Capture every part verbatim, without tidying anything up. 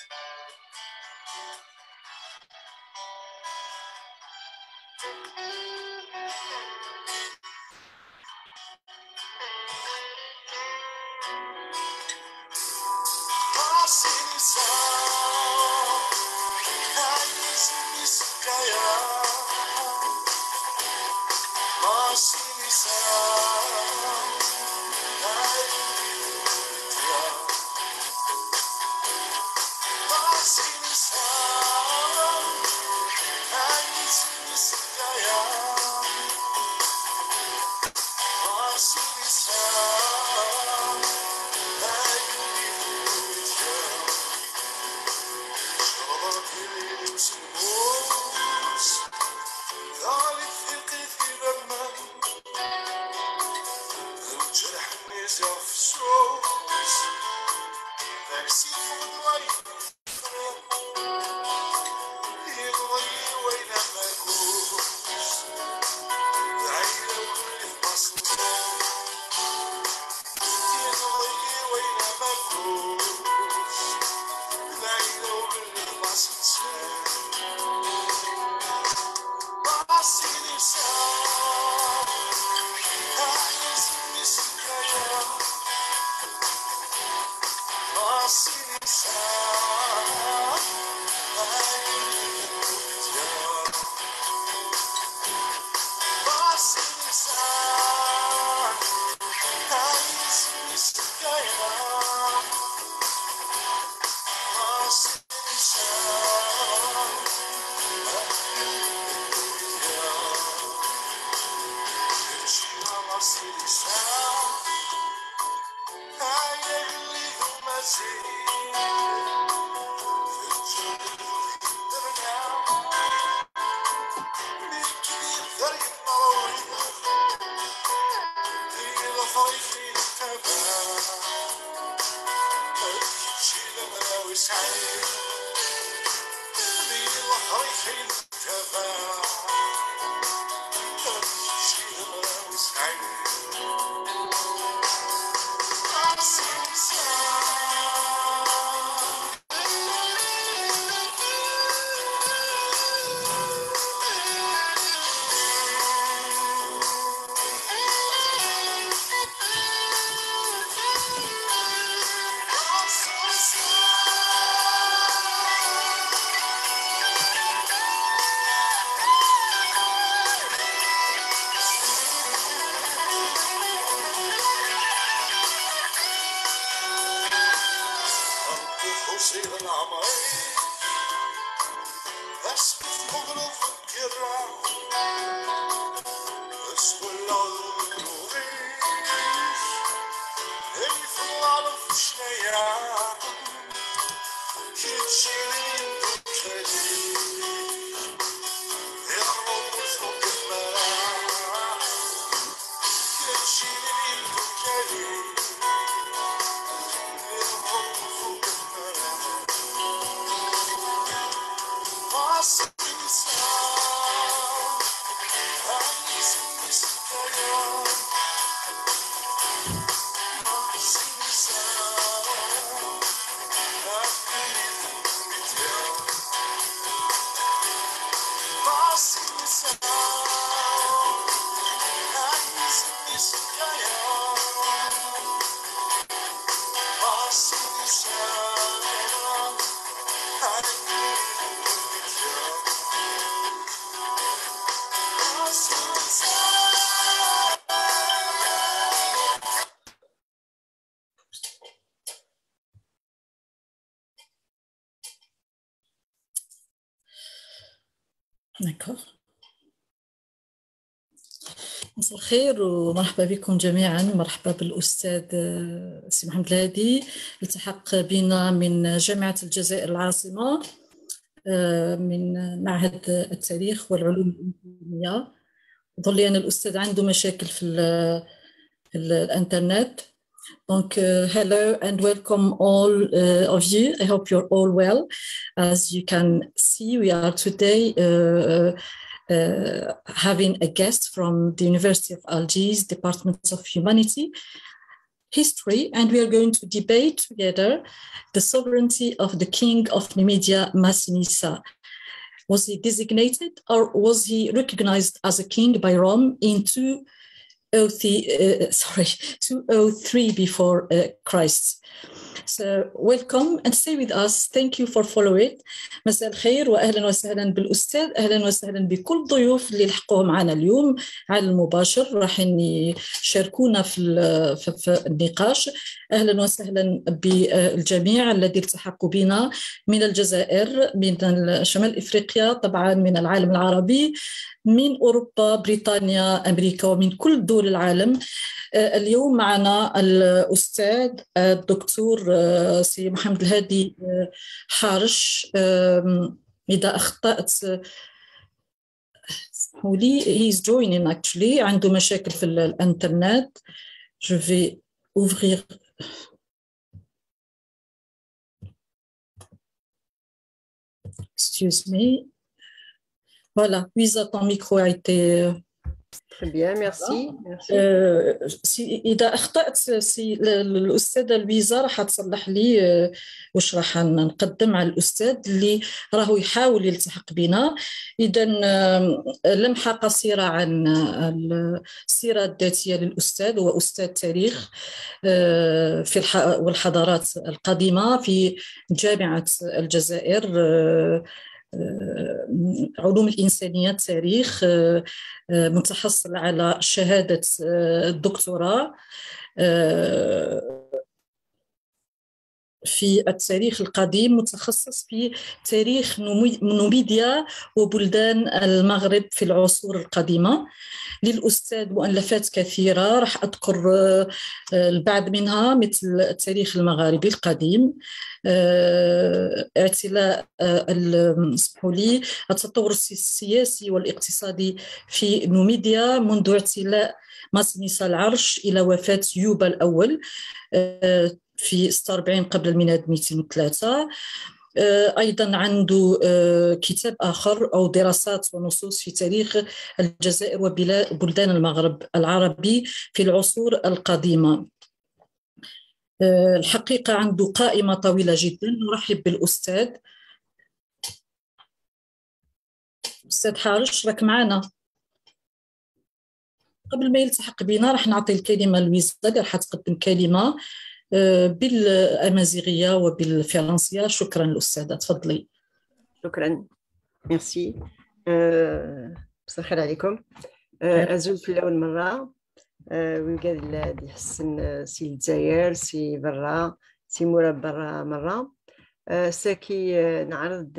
D'accord. مساء الخير ومرحبا بكم جميعا. مرحبا بالأستاذ سي محمد الهادي، التحق بنا من جامعة الجزائر العاصمة من معهد التاريخ والعلوم الإنسانية. ظل لي أن الأستاذ عنده مشاكل في, في الإنترنت. Donc, uh, hello and welcome all uh, of you. I hope you're all well. As you can see, we are today uh, uh, having a guest from the University of Algiers, Department of Humanity. history, and we are going to debate together the sovereignty of the king of Numidia, Massinissa. Was he designated or was he recognized as a king by Rome in two oh three, uh, sorry, two oh three before uh, Christ? So welcome and stay with us. Thank you for following. مساء الخير واهلا وسهلا بالاستاذ، اهلا وسهلا بكل الضيوف اللي لحقوا معنا اليوم على المباشر راح يشاركونا في في النقاش. اهلا وسهلا بالجميع الذي التحقوا بنا من الجزائر، من شمال افريقيا، طبعا من العالم العربي، من اوروبا، بريطانيا، امريكا، ومن كل دول العالم. اليوم معنا الأستاذ الدكتور سي محمد الهادي حارش. إذا أخطأت اسمحوا لي. he is joining actually. عنده مشاكل في الإنترنت. je vais ouvrir excuse me. Voilà, Louisa, ton micro a été Très bien, merci. merci. أه إذا أخطأت سي الأستاذة لويزا راح تصلح لي أه واش راح نقدم على الأستاذ اللي راهو يحاول يلتحق بنا. إذا أه لمحة قصيرة عن السيرة الذاتية للأستاذ. هو أستاذ تاريخ أه في والحضارات القديمة في جامعة الجزائر، أه علوم الإنسانية، تاريخ، متحصل على شهادة الدكتوراه في التاريخ القديم، متخصص في تاريخ نوميديا وبلدان المغرب في العصور القديمة. للأستاذ مؤلفات كثيرة راح أذكر البعض منها، مثل التاريخ المغاربي القديم، اعتلاء اسمحوا لي التطور السياسي والاقتصادي في نوميديا منذ اعتلاء ماسينيسا العرش إلى وفاة يوبا الأول في ستة وأربعين قبل الميلاد مئتين وثلاثة. أيضا عنده كتاب آخر أو دراسات ونصوص في تاريخ الجزائر وبلدان المغرب العربي في العصور القديمة. الحقيقة عنده قائمة طويلة جدا. نرحب بالأستاذ. أستاذ حارش راك معنا؟ قبل ما يلتحق بنا راح نعطي الكلمة لويزا اللي راح تقدم كلمة بالأمازيغية وبالفرنسية. شكرا الأستاذة، تفضلي. شكرا، ميرسي. مساء الخير عليكم. أزول في الأول مرة ويقال اللي يحسن سي الجزائر، سي برا، سي مورا برا مرة. ساكي نعرض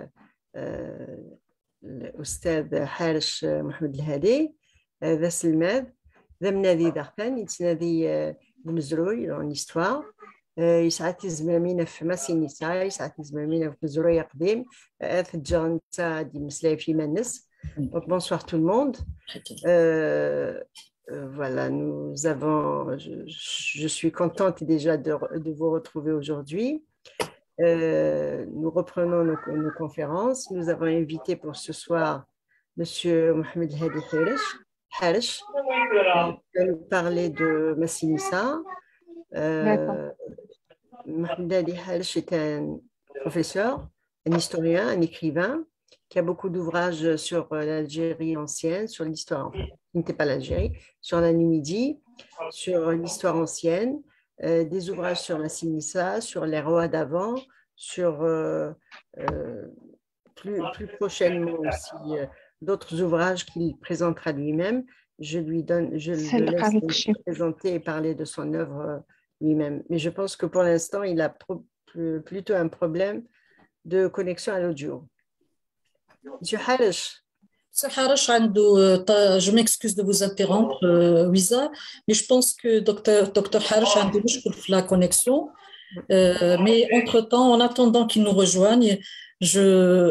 الأستاذ حارش محمد الهادي، ذا سلماد، ذا منادي داختان يتنادي بمزروي لون إستوار. يسعى تزمامين في ماسينيسا، يسعى تزمامين في مزروي قديم في الجان تاع دي مسلاي في منس. Donc bonsoir tout le monde. Euh, voilà, nous avons, je, je suis contente déjà de, de vous retrouver aujourd'hui. Euh, nous reprenons nos, nos conférences. Nous avons invité pour ce soir Monsieur Mohamed Hadi Harish, qui va nous parler de Massinissa. Euh, Mohamed Hadi Harish est un professeur, un historien, un écrivain qui a beaucoup d'ouvrages sur l'Algérie ancienne, sur l'histoire, qui n'était pas l'Algérie, sur la Numidie, sur l'histoire ancienne, euh, des ouvrages sur Massinissa, sur les rois d'avant, sur euh, euh, plus, plus prochainement aussi euh, d'autres ouvrages qu'il présentera lui-même. Je lui donne, je le laisse présenter et parler de son œuvre lui-même. Mais je pense que pour l'instant, il a pro- plutôt un problème de connexion à l'audio. Monsieur Harish. Monsieur Harish, je m'excuse de vous interrompre, Louisa, mais je pense que docteur docteur Harish a un problème pour la connexion. Euh, mais entre-temps, en attendant qu'il nous rejoigne, je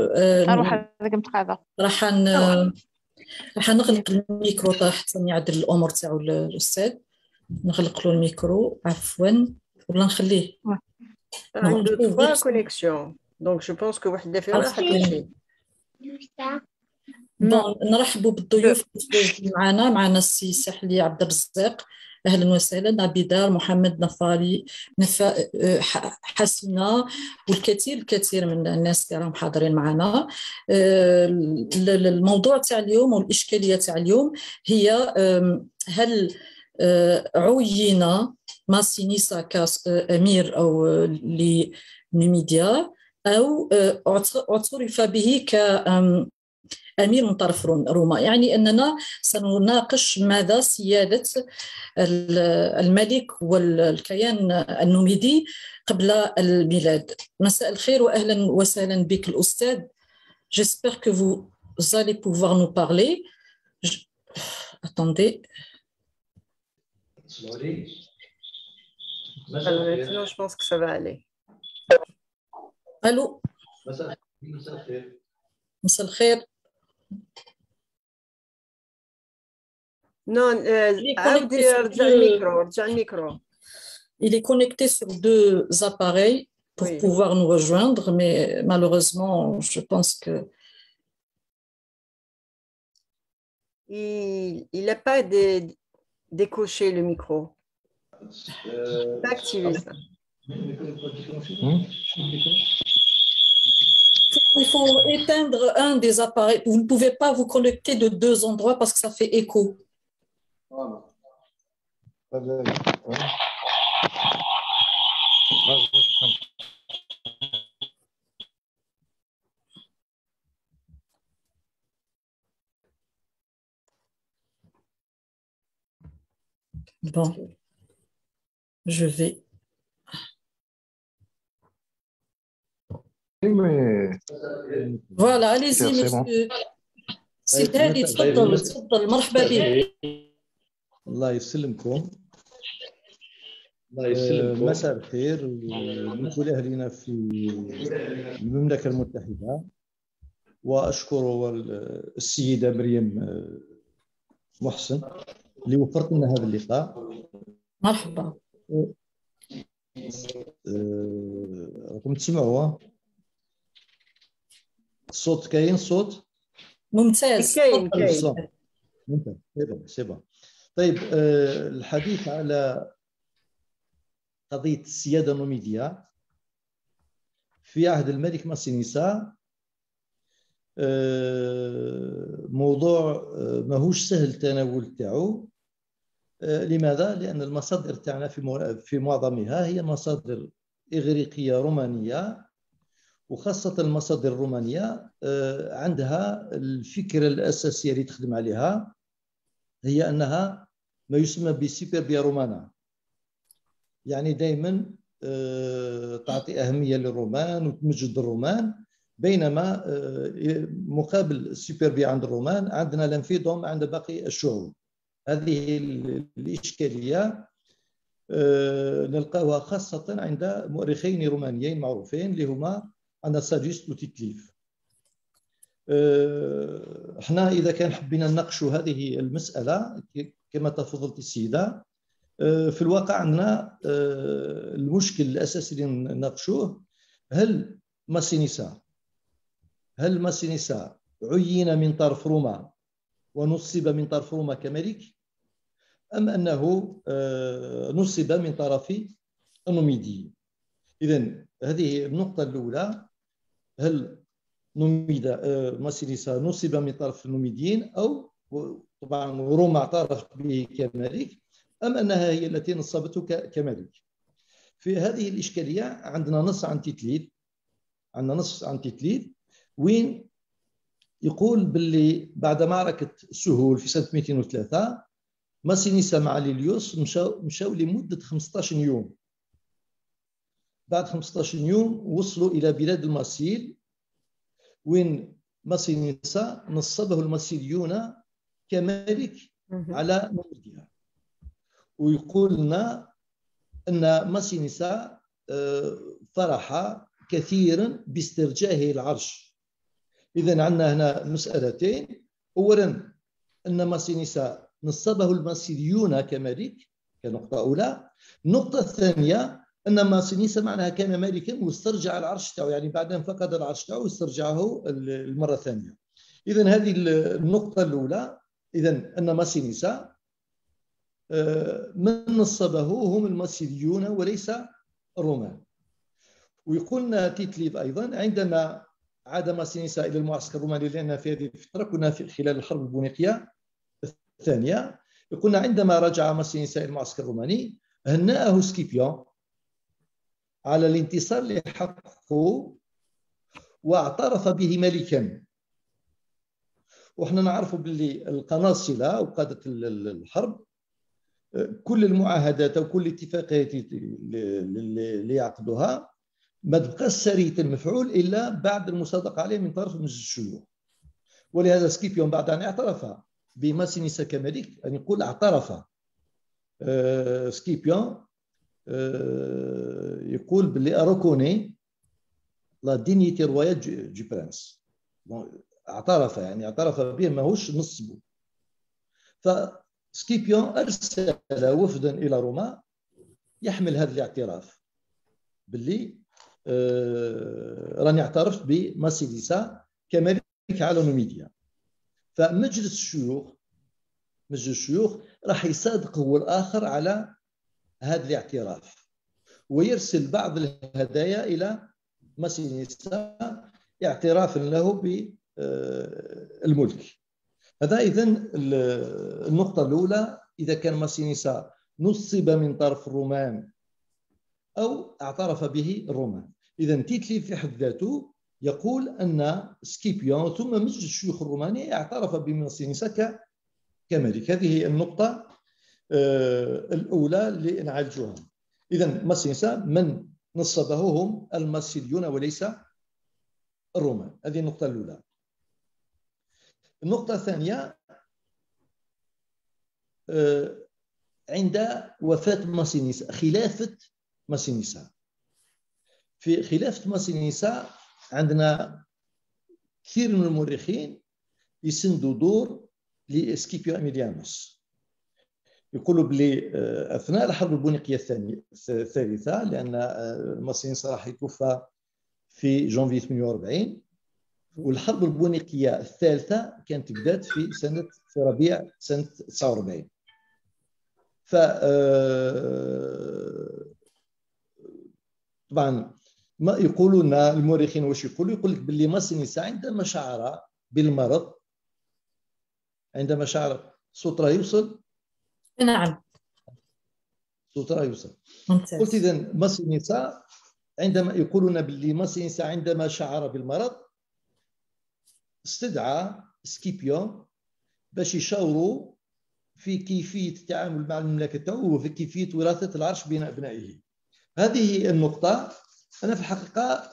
راح راح نغلق الميكرو حتى يعدل الامور تاعو الاستاذ. نغلق له الميكرو عفوا ولا نخليه. عنده trois connexions. Donc je pense que وحده فيهم راح تمشي. بون نرحبوا بالضيوف اللي معنا معنا السي سحلي عبد الرزاق أهلا وسهلا. عبيدار، محمد، نفالي، نفا، حسنة، والكثير الكثير من الناس اللي راهم حاضرين معنا. الموضوع تاع اليوم والإشكالية تاع اليوم هي هل عين ماسينيسا كأمير أو لنميديا أو اعترف به كأمير من طرف روما. يعني أننا سنناقش ماذا سيادة الملك والكيان النوميدي قبل الميلاد. مساء الخير وأهلا وسهلا بك الأستاذ. J'espère que vous allez pouvoir nous parler. Je... Attendez. Alors maintenant, je pense que ça va aller. Allô. مساء الخير. Non, عاودي رجع الميكرو رجع الميكرو. Il est connecté sur deux appareils pour oui. pouvoir nous rejoindre, mais malheureusement, je pense que il n'a pas dé, décoché le micro. Euh, pas activé ça. Il faut éteindre un des appareils. Vous ne pouvez pas vous connecter de deux endroits parce que ça fait écho. Bon, je vais. Voilà, allez-y, monsieur. سيد هادي تفضل تفضل. مرحبا بك. الله يسلمكم. الله يسلمكم. مساء الخير لكل أهلنا في المملكة المتحدة، وأشكر السيدة مريم محسن اللي وفرت لنا هذا اللقاء. مرحبا. راكم تسمعوا الصوت؟ كاين صوت ممتاز. كاين كاين ممتاز. سي بون. طيب، الحديث على قضية السيادة النوميدية في عهد الملك ماسينيسا موضوع ماهوش سهل تناول تاعو. لماذا؟ لأن المصادر تاعنا في في معظمها هي مصادر إغريقية رومانية، وخاصة المصادر الرومانية عندها الفكرة الأساسية اللي تخدم عليها هي أنها ما يسمى بسيبربيا رومانا، يعني دائما تعطي أهمية للرومان وتمجد الرومان، بينما مقابل السوبربيا عند الرومان عندنا الانفيدوم عند باقي الشعوب. هذه الإشكالية نلقاها خاصة عند مؤرخين رومانيين معروفين اللي هما أناساجيست وتيتليف. احنا إذا كان حبينا نناقشوا هذه المسألة كما تفضلت السيدة، في الواقع عندنا المشكل الأساسي اللي نناقشوه، هل ماسينيسا هل ماسينيسا عين من طرف روما ونصب من طرف روما كملك، أم أنه نصب من طرف النوميدي؟ إذن هذه النقطة الأولى، هل نوميدا ماسينيسا نصب من طرف النوميديين، أو طبعا روما اعترف به كملك، أم أنها هي التي نصبته كملك؟ في هذه الإشكالية عندنا نص عن تيتليد عندنا نص عن تيتليد وين يقول باللي بعد معركة سهول في سنة مئتين وثلاثة ماسينيسا مع ليليوس مشاو مشاو لمدة خمسطاش يوم. بعد خمسطاش يوم وصلوا إلى بلاد الماسيل، وين ماسينيسا نصبه الماسيليون كملك على نوميديا. ويقول لنا أن ماسينيسا فرح كثيرا باسترجاعه العرش. إذن عندنا هنا مسألتين، أولا أن ماسينيسا نصبه الماسيليون كملك كنقطة أولى. النقطة الثانية أن ماسينيسا معناها كان ملكا واسترجع العرش تاعو، يعني بعد أن فقد العرش تاعو استرجعه المرة الثانية. إذن هذه النقطة الأولى، إذن أن ماسينيسا من نصبه هم الماسيليون وليس الرومان. ويقولنا تيتليف أيضا عندما عاد ماسينيسا إلى المعسكر الروماني، لأن في هذه الفترة كنا في خلال الحرب البونيقية الثانية، يقولنا عندما رجع ماسينيسا إلى المعسكر الروماني هنأه سكيبيون على الانتصار اللي حققه واعترف به ملكا. وإحنا نعرف باللي القناصلة وقادة الحرب كل المعاهدات أو كل الاتفاقيات اللي يعقدوها ما تبقاش سارية المفعول إلا بعد المصادقة عليه من طرف مجلس الشيوخ. ولهذا سكيبيون بعد أن اعترف بماسينيسا كملك، أن يقول اعترف سكيبيون يقول باللي أروكوني لا دينيتي رويال دو برانس، اعترف يعني اعترف به ماهوش نصبه. فسكيبيون أرسل وفدا إلى روما يحمل هذا الاعتراف باللي آه راني اعترفت بماسينيسا كملك على نوميديا. فمجلس الشيوخ مجلس الشيوخ راح يصادق هو الآخر على هذا الاعتراف ويرسل بعض الهدايا إلى ماسينيسا اعترافا له بالملك. هذا إذن النقطة الأولى، إذا كان ماسينيسا نصب من طرف الرومان أو اعترف به الرومان. إذن تيتليف في حد ذاته يقول أن سكيبيون ثم مجلس الشيوخ الروماني اعترف بماسينيسا كملك. هذه النقطة الأولى اللي نعالجها. إذن ماسينيسا من نصبه هم الماسيليون وليس الرومان. هذه النقطة الأولى. النقطة الثانية، عند وفاة ماسينيسا، خلافة ماسينيسا. في خلافة ماسينيسا عندنا كثير من المؤرخين يسندوا دور لسكيبيو أميليانوس. يقولوا بلي أثناء الحرب البونيقية الثانية الثالثة، لأن ماسينيسا راح يتوفى في جانفي ثمانية وأربعين، والحرب البونيقية الثالثة كانت بدات في سنة في ربيع سنة تسعة وأربعين. ف طبعا ما يقولون المؤرخين واش يقولوا؟ يقول لك باللي ماسينيسا عندما شعر بالمرض، عندما شعر صوت راه يوصل؟ نعم صوت راه يوصل. ممتاز. قلت إذن ماسينيسا عندما يقولون باللي ماسينيسا عندما شعر بالمرض استدعى سكيبيون باش يشاوروا في كيفية التعامل مع المملكة تاعو وفي كيفية وراثة العرش بين أبنائه. هذه النقطة أنا في الحقيقة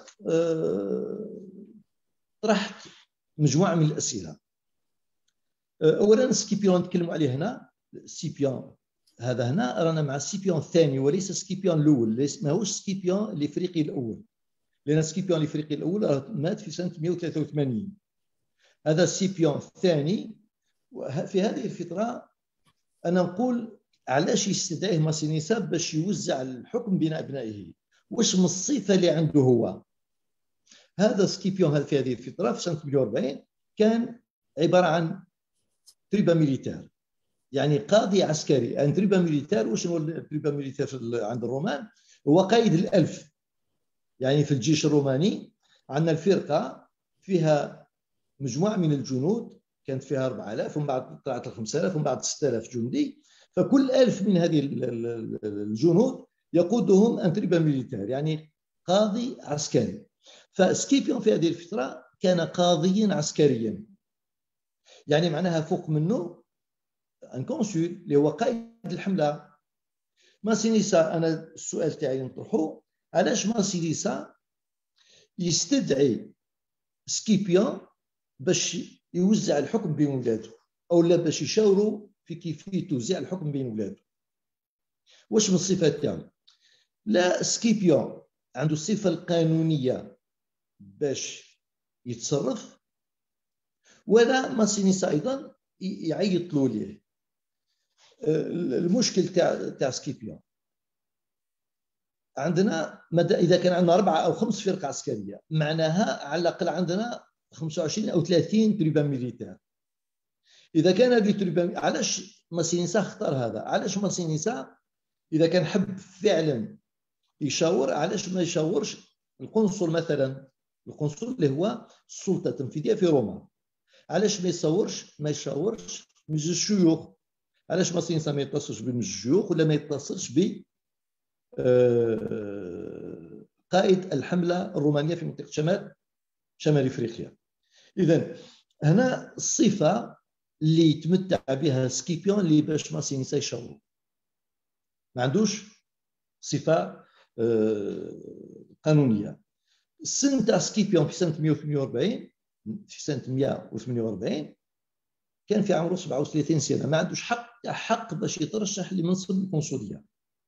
طرحت مجموعة من الأسئلة. أولا سكيبيون نتكلم عليه هنا، سكيبيون هذا هنا رانا مع سكيبيون الثاني وليس سكيبيون الأول، ليس ماهوش سكيبيون الإفريقي الأول، لأن سكيبيون الإفريقي الأول مات في سنة مئة وثلاثة وثمانين. هذا سكيبيون الثاني. في هذه الفترة أنا نقول علاش يستدعيه ماسينيسا باش يوزع الحكم بين أبنائه؟ واش من الصفة اللي عنده هو؟ هذا سكيبيون هذا في هذه الفترة في سنة ثمانية وأربعين كان عبارة عن تريبا ميليتير، يعني قاضي عسكري. ان تريبا ميليتير، واش هو التريبا ميليتير عند الرومان؟ هو قائد الألف. يعني في الجيش الروماني عندنا الفرقة فيها مجموعة من الجنود، كانت فيها أربعة آلاف ومن بعد طلعت ل خمسة آلاف ومن بعد ستة آلاف جندي. فكل ألف من هذه الجنود يقودهم ان تريبا ميليتير، يعني قاضي عسكري. فسكيبيون في هذه الفترة كان قاضيا عسكريا، يعني معناها فوق منه ان كونسول اللي هو قائد الحملة. ماسينيسا أنا السؤال تاعي نطرحه، علاش ماسينيسا يستدعي سكيبيون باش يوزع الحكم بين ولاده، او لا باش يشاوروا في كيفيه توزيع الحكم بين ولاده؟ واش من الصفات تاعو؟ لا سكيبيون عنده الصفه القانونيه باش يتصرف، ولا ماسينيسا ايضا يعيط له ليه. المشكل تاع تاع سكيبيون عندنا اذا كان عندنا اربعه او خمس فرق عسكريه، معناها على الاقل عندنا خمسة وعشرين او ثلاثين تريبا ميليتير. اذا كان هذه التربه، علاش ماسينيسا اختار هذا؟ علاش ماسينيسا اذا كان حب فعلا يشاور، علاش ما يشاورش القنصل مثلا، القنصل اللي هو السلطه التنفيذيه في روما، علاش ما يصورش ما يشاورش مجلس الشيوخ؟ علاش ماسينيسا ما يتصلش بمجلس الشيوخ ولا ما يتصلش ب قائد الحمله الرومانيه في منطقه شمال شمال افريقيا؟ اذا هنا الصفه اللي يتمتع بها سكيبيون اللي باش ماسينيسا يشاور، ما عندوش صفه قانونيه. السن تاع سكيبيون في سنه مئة وثمانية وأربعين، في سنه مئة وثمانية وأربعين كان في عمره سبعة وثلاثين سنه، ما عندوش حق حق باش يترشح لمنصب القنصليه.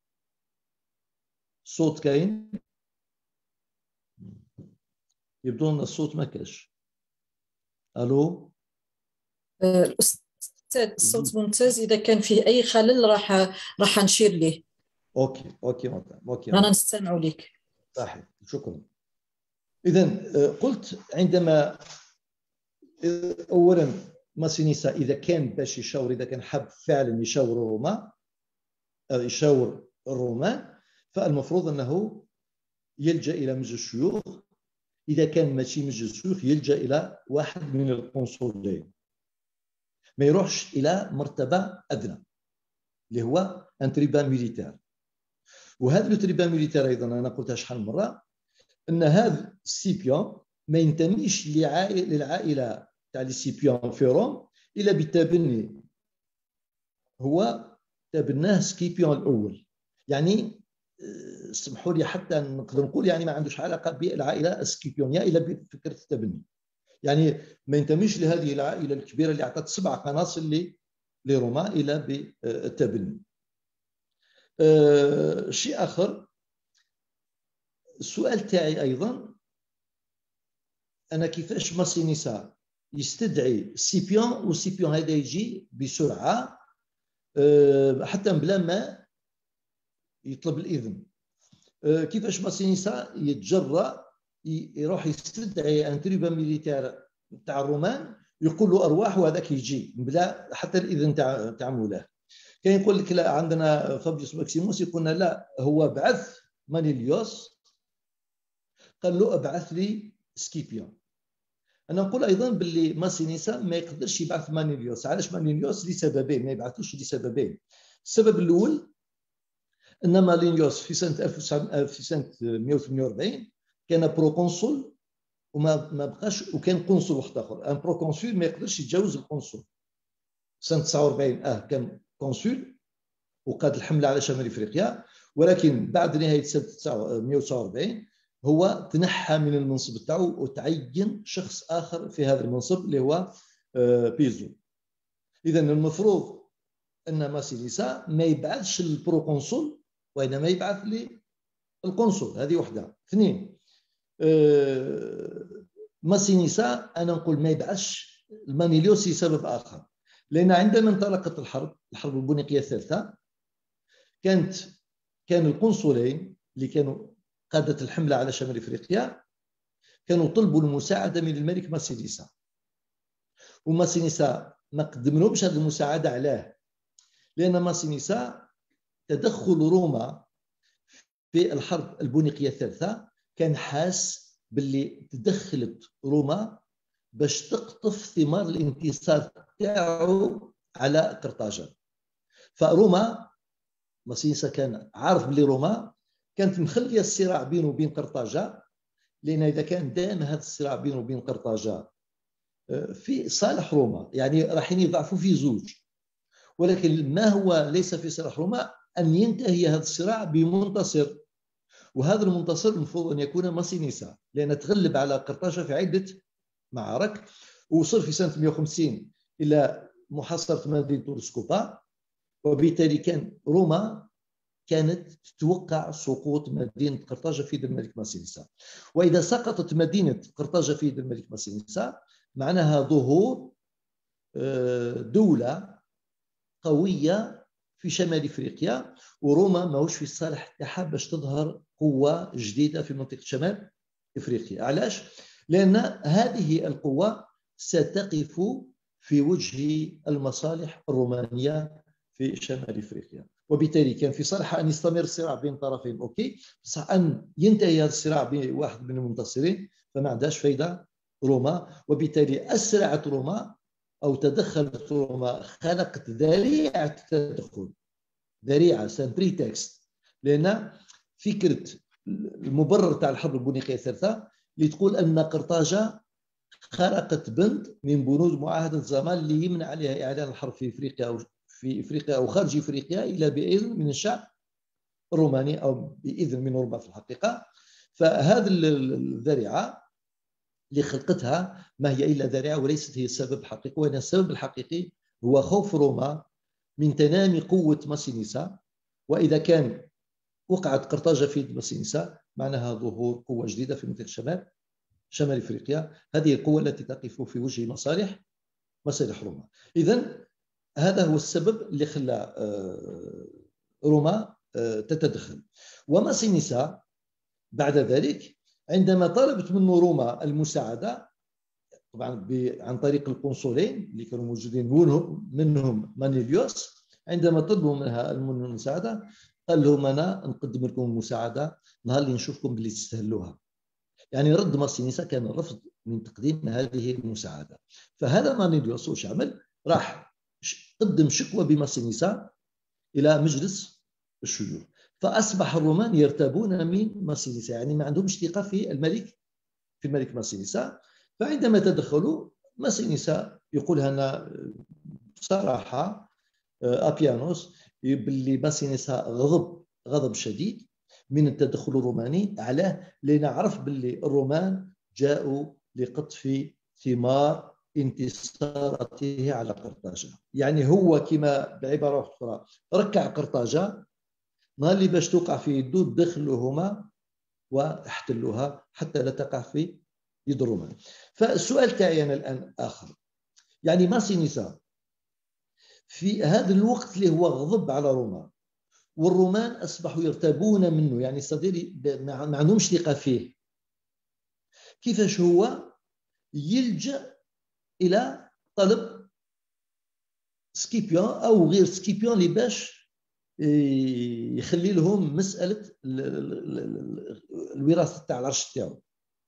الصوت كاين؟ يبدو ان الصوت ما كاش. الو الاستاذ الصوت ممتاز، اذا كان فيه اي خلل راح راح نشير ليه. اوكي اوكي مطلع. اوكي انا نستمع لك. صحيح، شكرا. اذا قلت عندما اولا ماسينيسا اذا كان باش يشاور، اذا كان حاب فعلا يشاور روما يشاور الرومان، فالمفروض انه يلجا الى مجلس الشيوخ. اذا كان ماشي مجلس الشيوخ يلجا الى واحد من القنصلين، ما يروحش الى مرتبه ادنى اللي هو ان تريبان ميليتير. وهذا التريبان ميليتير ايضا انا قلتها شحال من مره ان هذا سيبيون ما ينتميش للعائله تاع لي سيبيون في روم الا بالتبني، هو تبناه سكيبيون الاول. يعني سمحوا لي حتى نقدر نقول يعني ما عندوش علاقه بالعائله السكيبيونيه الا بفكره التبني، يعني ما ينتميش لهذه العائله الكبيره اللي اعطت سبع قناصل لروما الا بالتبني. أه شيء اخر، السؤال تاعي ايضا انا كيفاش ماسينيسا يستدعي سيبيون وسيبيون هذا يجي بسرعه أه حتى بلا ما يطلب الاذن؟ أه كيفاش ماسينيسا يتجرأ يروح يستدعي ان تريبا ميليتير تاع الرومان يقول له ارواح وهذاك يجي بلا حتى الاذن تاع تاع مولاه؟ كاين يقول لك لا، عندنا فابيوس ماكسيموس يقول لا، هو بعث مانيليوس قال له ابعث لي سكيبيون. انا نقول ايضا باللي ماسينيسا ما يقدرش يبعث مانيليوس. علاش مانيليوس؟ لسببين، ما يبعثوش لسببين. السبب الاول ان مانيليوس في سنه ألف وتسعمائة في سنه مئة وثمانية وأربعين كان بروكونسول وما ما بقاش، وكان قنصل واحد اخر. ان بروكونسول ما يقدرش يتجاوز القنصل. سنه تسعة وأربعين اه كان قنصل وقاد الحمله على شمال افريقيا، ولكن بعد نهايه سنه مئة وتسعة وأربعين هو تنحى من المنصب تاعو وتعين شخص اخر في هذا المنصب اللي هو بيزو. اذا المفروض ان ماسينيسا ما يبعثش للبروكونسول وانما يبعث للقنصل. هذه وحده. اثنين، ماسينيسا انا نقول ما يبعثش المانيليوس لسبب اخر، لان عندما انطلقت الحرب الحرب البونيقيه الثالثه كانت كان القنصلين اللي كانوا قادة الحملة على شمال افريقيا كانوا طلبوا المساعده من الملك ماسينيسا، وماسينيسا ما قدملهمش هذه المساعده. علاه؟ لان ماسينيسا تدخل روما في الحرب البونيقيه الثالثه كان حاس باللي تدخلت روما باش تقطف ثمار الانتصار تاعو على قرطاجه. فروما ماسينيسا كان عارف بلي روما كانت مخليه الصراع بينه وبين قرطاجه، لان اذا كان دام هذا الصراع بينه وبين قرطاجه في صالح روما يعني راح يضعفوا في زوج، ولكن ما هو ليس في صالح روما ان ينتهي هذا الصراع بمنتصر، وهذا المنتصر المفروض ان يكون ماسينيسا، لان تغلب على قرطاجه في عده معارك، ووصل في سنه مئة وخمسين الى محاصره مدينه تورسكوبا، وبالتالي كان روما كانت تتوقع سقوط مدينه قرطاجه في يد الملك ماسينيسا. واذا سقطت مدينه قرطاجه في يد الملك ماسينيسا معناها ظهور دوله قويه في شمال افريقيا، وروما ماهوش في الصالح تاعها باش تظهر قوه جديده في منطقه شمال افريقيا. علاش؟ لان هذه القوه ستقف في وجه المصالح الرومانية في شمال إفريقيا، وبالتالي كان في صالحها أن يستمر الصراع بين طرفين أوكي، بصح أن ينتهي هذا الصراع بواحد من المنتصرين فما عندهاش فايدة روما. وبالتالي أسرعت روما أو تدخلت روما، خلقت ذريعة التدخل، ذريعة سان بريتكست، لأن فكرة المبرر تاع الحرب البونيقية الثالثة اللي تقول أن قرطاجة خلقت بند من بنود معاهدة زمان اللي يمنع عليها إعلان الحرب في إفريقيا أو في إفريقيا أو خارج إفريقيا إلا بإذن من الشعب الروماني أو بإذن من روما في الحقيقة. فهذه الذريعة اللي خلقتها ما هي إلا ذريعة وليست هي السبب الحقيقي، وأن السبب الحقيقي هو خوف روما من تنامي قوة ماسينيسا، وإذا كان وقعت قرطاجة في يد ماسينيسا معناها ظهور قوة جديدة في منطقة الشمال شمال إفريقيا، هذه القوة التي تقف في وجه مصالح مصالح روما. إذن هذا هو السبب اللي خلى روما تتدخل. وماسينيسا بعد ذلك عندما طلبت منه روما المساعدة، طبعا عن طريق القنصلين اللي كانوا موجودين منهم مانيليوس، عندما طلبوا منها المساعدة قال لهم أنا نقدم لكم المساعدة نهار اللي نشوفكم باللي تستهلوها. يعني رد ماسينيسا كان الرفض من تقديم هذه المساعدة. فهذا مانيليوس وش عمل؟ راح قدم شكوى بماسينيسا إلى مجلس الشيوخ، فأصبح الرومان يرتابون من ماسينيسا، يعني ما عندهمش ثقة في الملك في الملك ماسينيسا. فعندما تدخلوا ماسينيسا يقول لنا بصراحة أبيانوس باللي ماسينيسا غضب غضب شديد من التدخل الروماني، علاه لأن عرف باللي الرومان جاءوا لقطف ثمار انتصاراته على قرطاجة. يعني هو كما بعبارة أخرى ركع قرطاجة نهار اللي باش توقع في يدو دخلوهما واحتلوها حتى لا تقع في يد الرومان. فالسؤال تاعي أنا الآن آخر، يعني ماسينيسا في هذا الوقت اللي هو غضب على روما والرومان أصبحوا يرتابون منه، يعني صديري ما عندهمش ثقة فيه، كيفاش هو يلجأ إلى طلب سكيبيون أو غير سكيبيون اللي باش يخلي لهم مسألة الوراثة تاع العرش تاعو.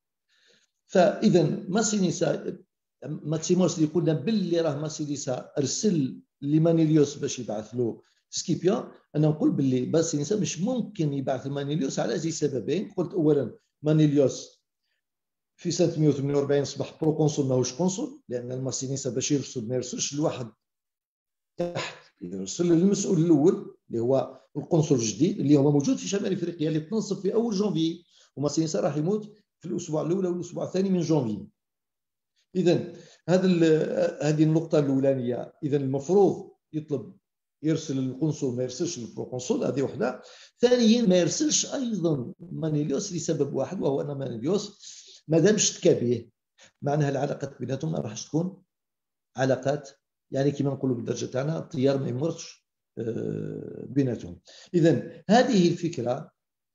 فإذا ماسينيسا ماكسيموس اللي قلنا باللي راه ماسينيسا أرسل لمانيليوس باش يبعث له سكيبيون، أنا نقول باللي ماسينيسا مش ممكن يبعث لمانيليوس على زي سببين. قلت أولا مانيليوس في سنة مئة وثمانية وأربعين أصبح بروكونسول ماهوش قنصل، لأن ماسينيسا باش يرسل ما يرسلش لواحد تحت، يرسل للمسؤول الأول اللي هو القنصل الجديد اللي هو موجود في شمال إفريقيا اللي تنصب في أول جانفي، وماسينيسا راح يموت في الأسبوع الأول أو الأسبوع الثاني من جانفي. إذن هذا هذه النقطة الأولانية. إذن المفروض يطلب يرسل القنصل ما يرسلش البروكونسول، هذه وحدة. ثانيا ما يرسلش أيضا مانيليوس لسبب واحد، وهو أن مانيليوس ما دامش تكا به معناها العلاقات بيناتهم ما راحش تكون علاقات يعني كما نقولوا بالدرجة تاعنا الطيار ما يمرش بيناتهم. إذن هذه الفكرة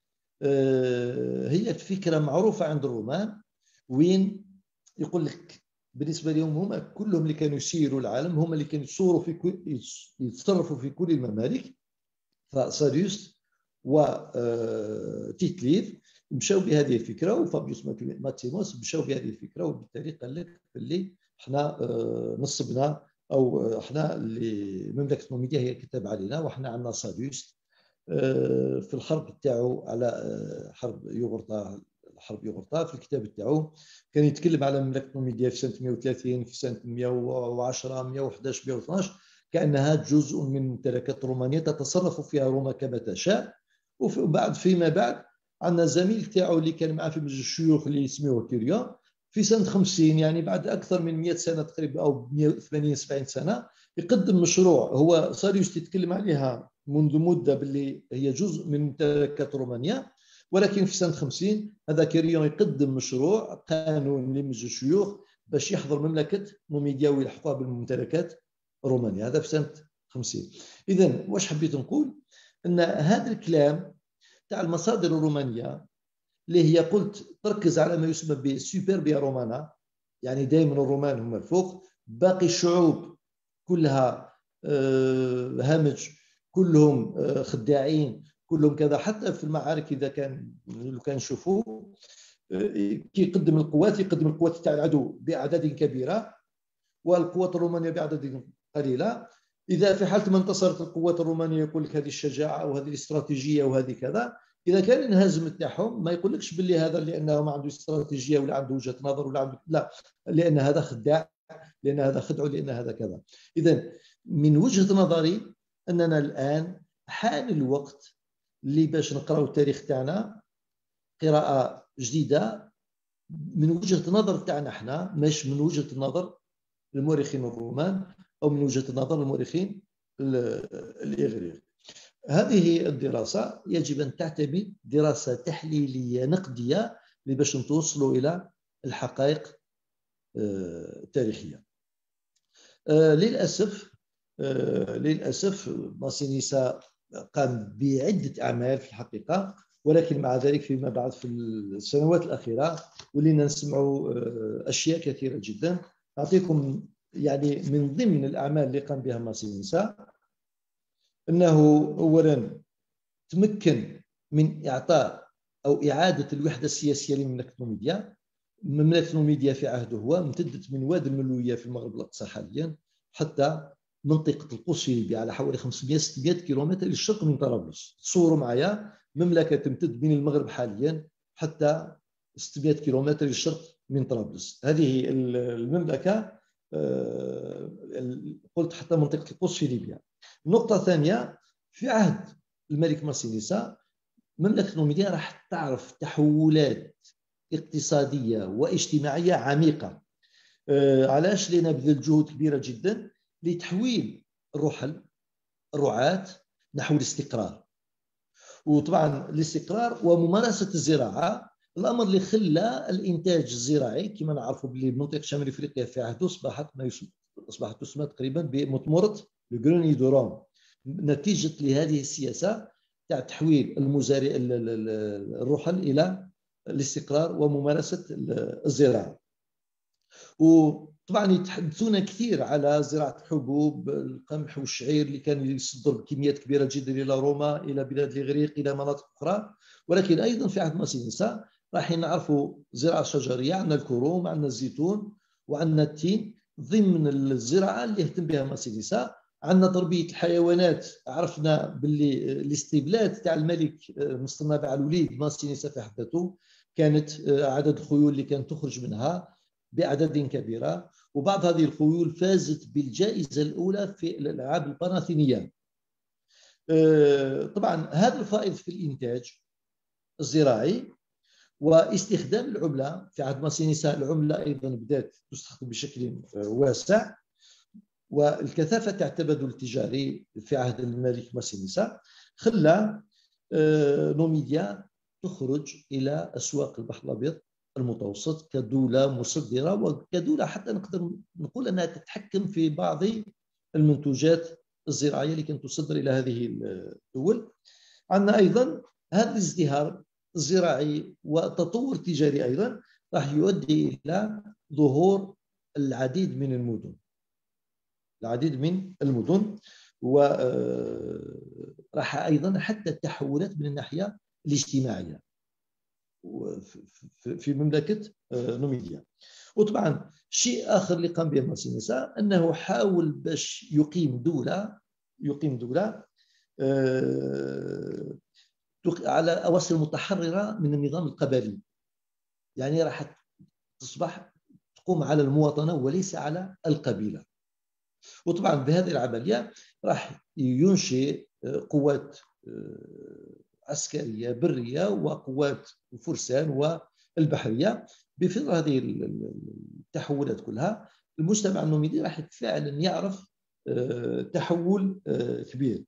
هي الفكرة معروفة عند الرومان، وين يقول لك بالنسبة لهم هما كلهم اللي كانوا يسيروا العالم، هما اللي كانوا يتصوروا في كل يتصرفوا في كل الممالك. فساريوس وتيتليف مشاو بهذه الفكرة، وفابيوس ماكسيموس مشاو بهذه الفكرة، وبالتالي قال لك اللي احنا نصبنا او احنا اللي مملكة نوميديا هي كتاب علينا، واحنا عندنا ساريوس في الحرب تاعو على حرب يوغرطا حرب يوغرطا في الكتاب تاعو كان يتكلم على مملكة نوميديا في سنة مئة وثلاثين في سنة مئة وعشرة مئة وأحد عشر مئة واثني عشر كأنها جزء من ممتلكات رومانية تتصرف فيها روما كما تشاء. وبعد فيما بعد عندنا زميل تاعو اللي كان معاه في مجلس الشيوخ اللي يسميه تيريون في سنة خمسين، يعني بعد أكثر من مئة سنة تقريبا أو مئة وثمانين سبعين سنة يقدم مشروع هو ساريوس يتكلم عليها منذ مدة باللي هي جزء من ممتلكات رومانيا، ولكن في سنة خمسين هذا كيريون يقدم مشروع قانون لمجلس الشيوخ باش يحضر مملكة نوميديا ويلحقوها بالممتلكات رومانيا، هذا في سنة خمسين. إذن واش حبيت نقول؟ أن هذا الكلام تاع المصادر الرومانية اللي هي قلت تركز على ما يسمى بالسوبربيا رومانا، يعني دائما الرومان هم الفوق، باقي الشعوب كلها همج، كلهم خداعين، كلهم كذا. حتى في المعارك اذا كان لو كان نشوفوا كيقدم القوات يقدم القوات تاع العدو باعداد كبيره والقوات الرومانيه باعداد قليله. اذا في حاله ما انتصرت القوات الرومانيه يقول لك هذه الشجاعه وهذه الاستراتيجيه وهذه كذا. اذا كان الهزم تاعهم ما يقولكش باللي هذا لانه ما عنده استراتيجيه ولا عنده وجهه نظر ولا عنده، لا، لان هذا خداع، لان هذا خدع، لان هذا كذا. اذا من وجهه نظري اننا الان حان الوقت اللي باش نقراو التاريخ تاعنا قراءه جديده من وجهه النظر تاعنا احنا، مش من وجهه النظر المؤرخين الرومان او من وجهه النظر المؤرخين الاغريق. هذه الدراسه يجب ان تعتمد دراسه تحليليه نقديه باش نتوصلوا الى الحقائق التاريخيه. للاسف للاسف ماسينيسا قام بعده اعمال في الحقيقه، ولكن مع ذلك فيما بعد في السنوات الاخيره ولينا نسمعوا اشياء كثيره جدا. اعطيكم يعني من ضمن الاعمال اللي قام بها ماسينيسا انه اولا تمكن من اعطاء او اعاده الوحده السياسيه لمملكه نوميديا. مملكه نوميديا في عهده هو امتدت من وادي الملويه في المغرب الاقصى حاليا حتى منطقه القدس في ليبيا على حوالي خمسمائة ستمائة كيلومتر للشرق من طرابلس. تصوروا معايا مملكه تمتد من المغرب حاليا حتى ستمائة كيلومتر للشرق من طرابلس. هذه المملكه قلت حتى منطقه القدس في ليبيا. النقطه الثانيه، في عهد الملك ماسينيسا مملكه نوميديا راح تعرف تحولات اقتصاديه واجتماعيه عميقه. علاش؟ لأن بذل جهود كبيره جدا لتحويل الرحل الرعاة نحو الاستقرار، وطبعا الاستقرار وممارسه الزراعه، الامر اللي خلى الانتاج الزراعي كما نعرفوا باللي منطقه شمال افريقيا في عهده اصبحت ما يسمى اصبحت تسمى تقريبا بمطمره لغروني دوران، نتيجه لهذه السياسه تاع تحويل المزارع الرحل الى الاستقرار وممارسه الزراعه. وطبعا يتحدثون كثير على زراعه الحبوب، القمح والشعير اللي كان يصدر بكميات كبيره جدا الى روما، الى بلاد الاغريق، الى مناطق اخرى. ولكن ايضا في عهد ماسينيسا راح نعرفوا زراعه شجريه، عندنا الكروم، عندنا الزيتون، وعندنا التين ضمن الزراعه اللي يهتم بها ماسينيسا. عندنا تربيه الحيوانات، عرفنا باللي الاستبلاد تاع الملك مصطنع الوليد ماسينيسا في حد ذاته كانت عدد الخيول اللي كانت تخرج منها باعداد كبيره، وبعض هذه الخيول فازت بالجائزه الاولى في الالعاب الباناثينيه. طبعا هذا الفائض في الانتاج الزراعي واستخدام العمله في عهد ماسينيسا، العمله ايضا بدات تستخدم بشكل واسع، والكثافه تاع التبادل التجاري في عهد الملك ماسينيسا خلى نوميديا تخرج الى اسواق البحر الابيض المتوسط كدوله مصدره وكدوله حتى نقدر نقول انها تتحكم في بعض المنتوجات الزراعيه اللي كانت تصدر الى هذه الدول. عندنا ايضا هذا الازدهار الزراعي والتطور التجاري ايضا راح يؤدي الى ظهور العديد من المدن العديد من المدن وراح ايضا حتى التحولات من الناحيه الاجتماعيه في مملكه نوميديا. وطبعا شيء اخر اللي قام به ماسينيسا انه حاول باش يقيم دوله يقيم دوله على اواصر متحرره من النظام القبلي، يعني راح تصبح تقوم على المواطنه وليس على القبيله. وطبعا بهذه العمليه راح ينشئ قوات عسكريه بريه وقوات الفرسان والبحريه. بفضل هذه التحولات كلها المجتمع النوميدي راح فعلا يعرف تحول كبير.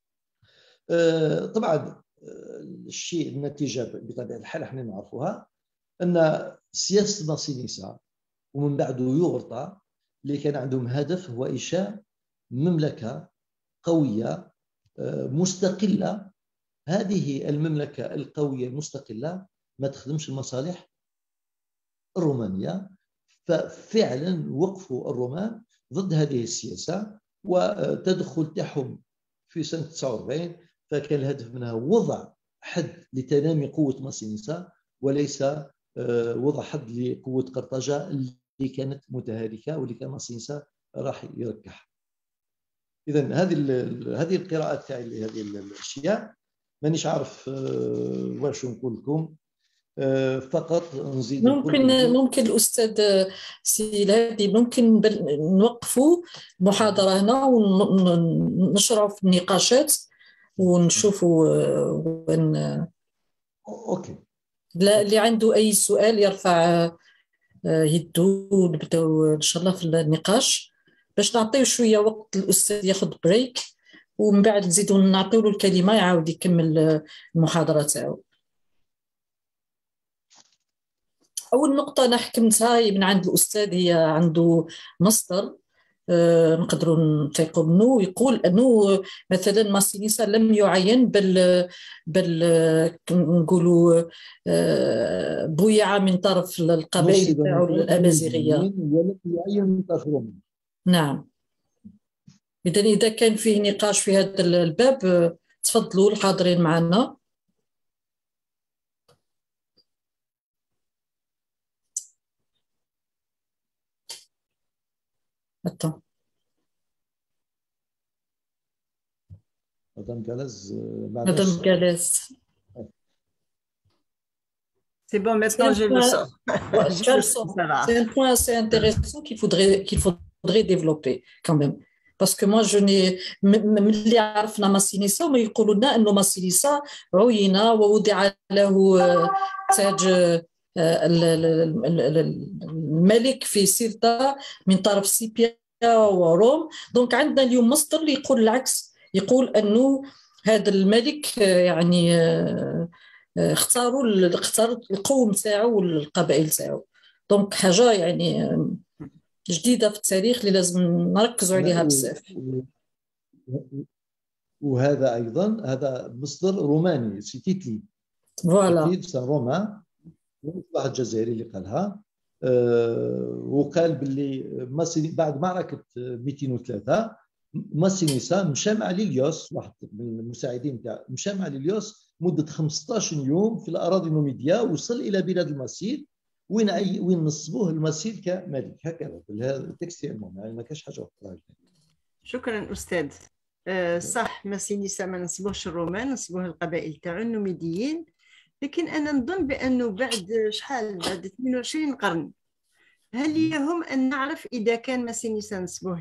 طبعا الشيء النتيجه بطبيعه الحال احنا نعرفوها ان سياسه ماسينيسا ومن بعده يغرطا اللي كان عندهم هدف هو انشاء مملكه قويه مستقله. هذه المملكه القويه المستقله ما تخدمش المصالح الرومانيه، ففعلا وقفوا الرومان ضد هذه السياسة، وتدخل تاعهم في سنة تسعة وأربعين فكان الهدف منها وضع حد لتنامي قوة ماسينيسا، وليس وضع حد لقوة قرطاجة اللي كانت متهالكة واللي كان ماسينيسا راح يركح. إذن هذه هذه القراءات تاعي لهذه الأشياء، مانيش عارف واش نقول لكم، فقط نزيد. ممكن ممكن الأستاذ سيلادي ممكن نوقفوا المحاضرة هنا ونشرعوا في النقاشات ونشوفوا وين. أوكي. لا اللي عنده أي سؤال يرفع يدو ونبداو إن شاء الله في النقاش باش نعطيو شوية وقت الأستاذ ياخذ بريك، ومن بعد نزيدو نعطيو له الكلمة يعاود يكمل المحاضرة تاعو. أول نقطة أنا حكمتها من عند الأستاذ هي عنده مصدر أه نقدروا نثيقوا منه، يقول أنه مثلا ماسينيسا لم يعين بل بل نقولوا أه بويعة من طرف القبائل تاعو الأمازيغية، ولم يعين من طرف روما. نعم. إذا إذا كان فيه نقاش في هذا الباب تفضلوا الحاضرين معنا. Attends. Madame Galès. Madame Galès. C'est bon, maintenant je le sens. C'est un point assez intéressant qu'il faudrait, qu'il faudrait développer quand même. Parce que moi, je n'ai... اللي عرفنا ماسينيسا وما يقولوا لنا أنه ماسينيسا عين ووضع له تاج الملك في سيرتا من طرف سيبيا وروم. دونك عندنا اليوم مصدر اللي يقول العكس، يقول أنه هذا الملك يعني اختاروا اختاروا القوم تاعو والقبائل تاعو. دونك حاجة يعني جديدة في التاريخ اللي لازم نركزوا عليها بزاف. وهذا أيضا هذا مصدر روماني سيتيتلي. فوالا. أكيد سان رومان واحد جزائري اللي قالها. أه وقال باللي ماسيني بعد معركة مئتين وثلاثة ماسينيسا مشى مع ليليوس واحد من المساعدين تاع مشى مع ليليوس مدة خمسطاش يوم في الأراضي النوميدية، وصل إلى بلاد الماسيل وين أي وين نصبوه الماسيل كملك. هكذا هذا التكست المهم، يعني ما كاش حاجة أخرى. شكرا أستاذ. أه صح، ماسينيسا ما نصبوهش الرومان، نصبوه القبائل تاعو النوميديين. لكن أنا نظن بأنه بعد شحال بعد اثنين وعشرين قرن هل يهم أن نعرف إذا كان ماسينيسا نصبوه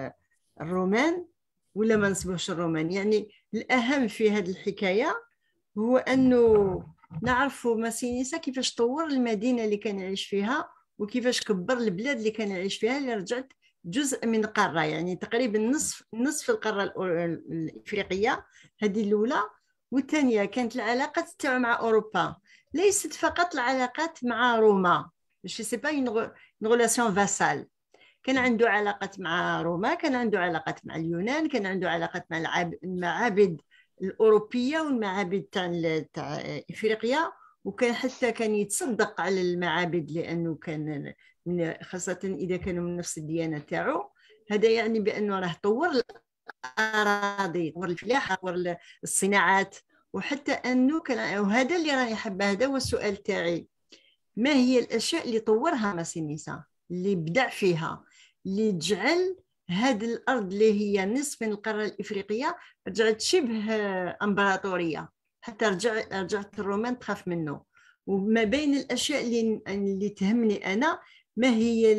الرومان ولا ما نصبوهش الرومان. يعني الأهم في هذه الحكاية هو أنه نعرفوا ماسينيسا كيفاش طور المدينة اللي كان يعيش فيها وكيفاش كبر البلاد اللي كان يعيش فيها، اللي رجعت جزء من قارة، يعني تقريبا نصف نصف القارة الإفريقية. هذه الأولى. والثانية كانت العلاقات تاعو مع أوروبا، ليست فقط العلاقات مع روما، ماشي سي با اون ريلاسيون فاسال. كان عنده علاقات مع روما، كان عنده علاقات مع اليونان، كان عنده علاقات مع المعابد الأوروبية والمعابد تاع تاع إفريقيا، وكان حتى كان يتصدق على المعابد لأنه كان من خاصة إذا كانوا من نفس الديانة تاعو. هذا يعني بأنه راه طور الأراضي، طور الفلاحة، طور الصناعات، وحتى أنه كان. وهذا اللي راني حابة، هذا هو السؤال تاعي، ما هي الأشياء اللي طورها ماسينيسا، اللي بدع فيها، اللي جعل هذه الأرض اللي هي نصف من القارة الإفريقية رجعت شبه أمبراطورية، حتى رجع رجعت الرومان تخاف منه. وما بين الأشياء اللي اللي تهمني أنا، ما هي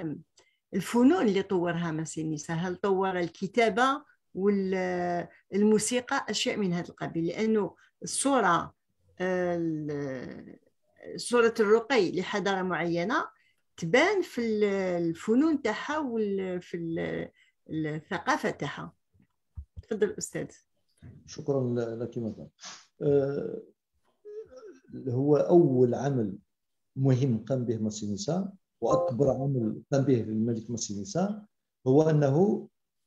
الفنون اللي طورها ماسينيسا؟ هل طور الكتابة والموسيقى، أشياء من هذا القبيل؟ لأنه الصورة صورة الرقي لحضارة معينة تبان في الفنون تاعها وفي الثقافة تاعها. تفضل أستاذ. شكرا لك مدام. أه هو أول عمل مهم قام به ماسينيسا وأكبر عمل قام به الملك ماسينيسا هو أنه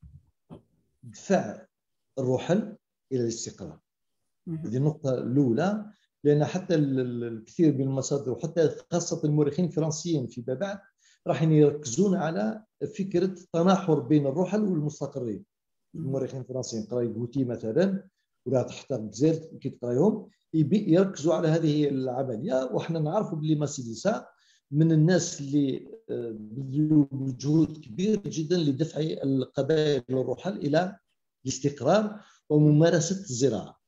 دفع الرحل إلى الاستقرار. هذه النقطة الأولى، لأن حتى الكثير من المصادر وحتى خاصة المؤرخين الفرنسيين فيما بعد راح يركزون على فكره التناحر بين الرحل والمستقرين. المؤرخين الفرنسيين قراي بوتي مثلا ولا تحت الجزائر كي تقرايهم يركزوا على هذه العمليه. وحنا نعرفوا بلي ماسيليسا من الناس اللي بذلوا جهود كبير جدا لدفع القبائل والرحل الى الاستقرار وممارسه الزراعه.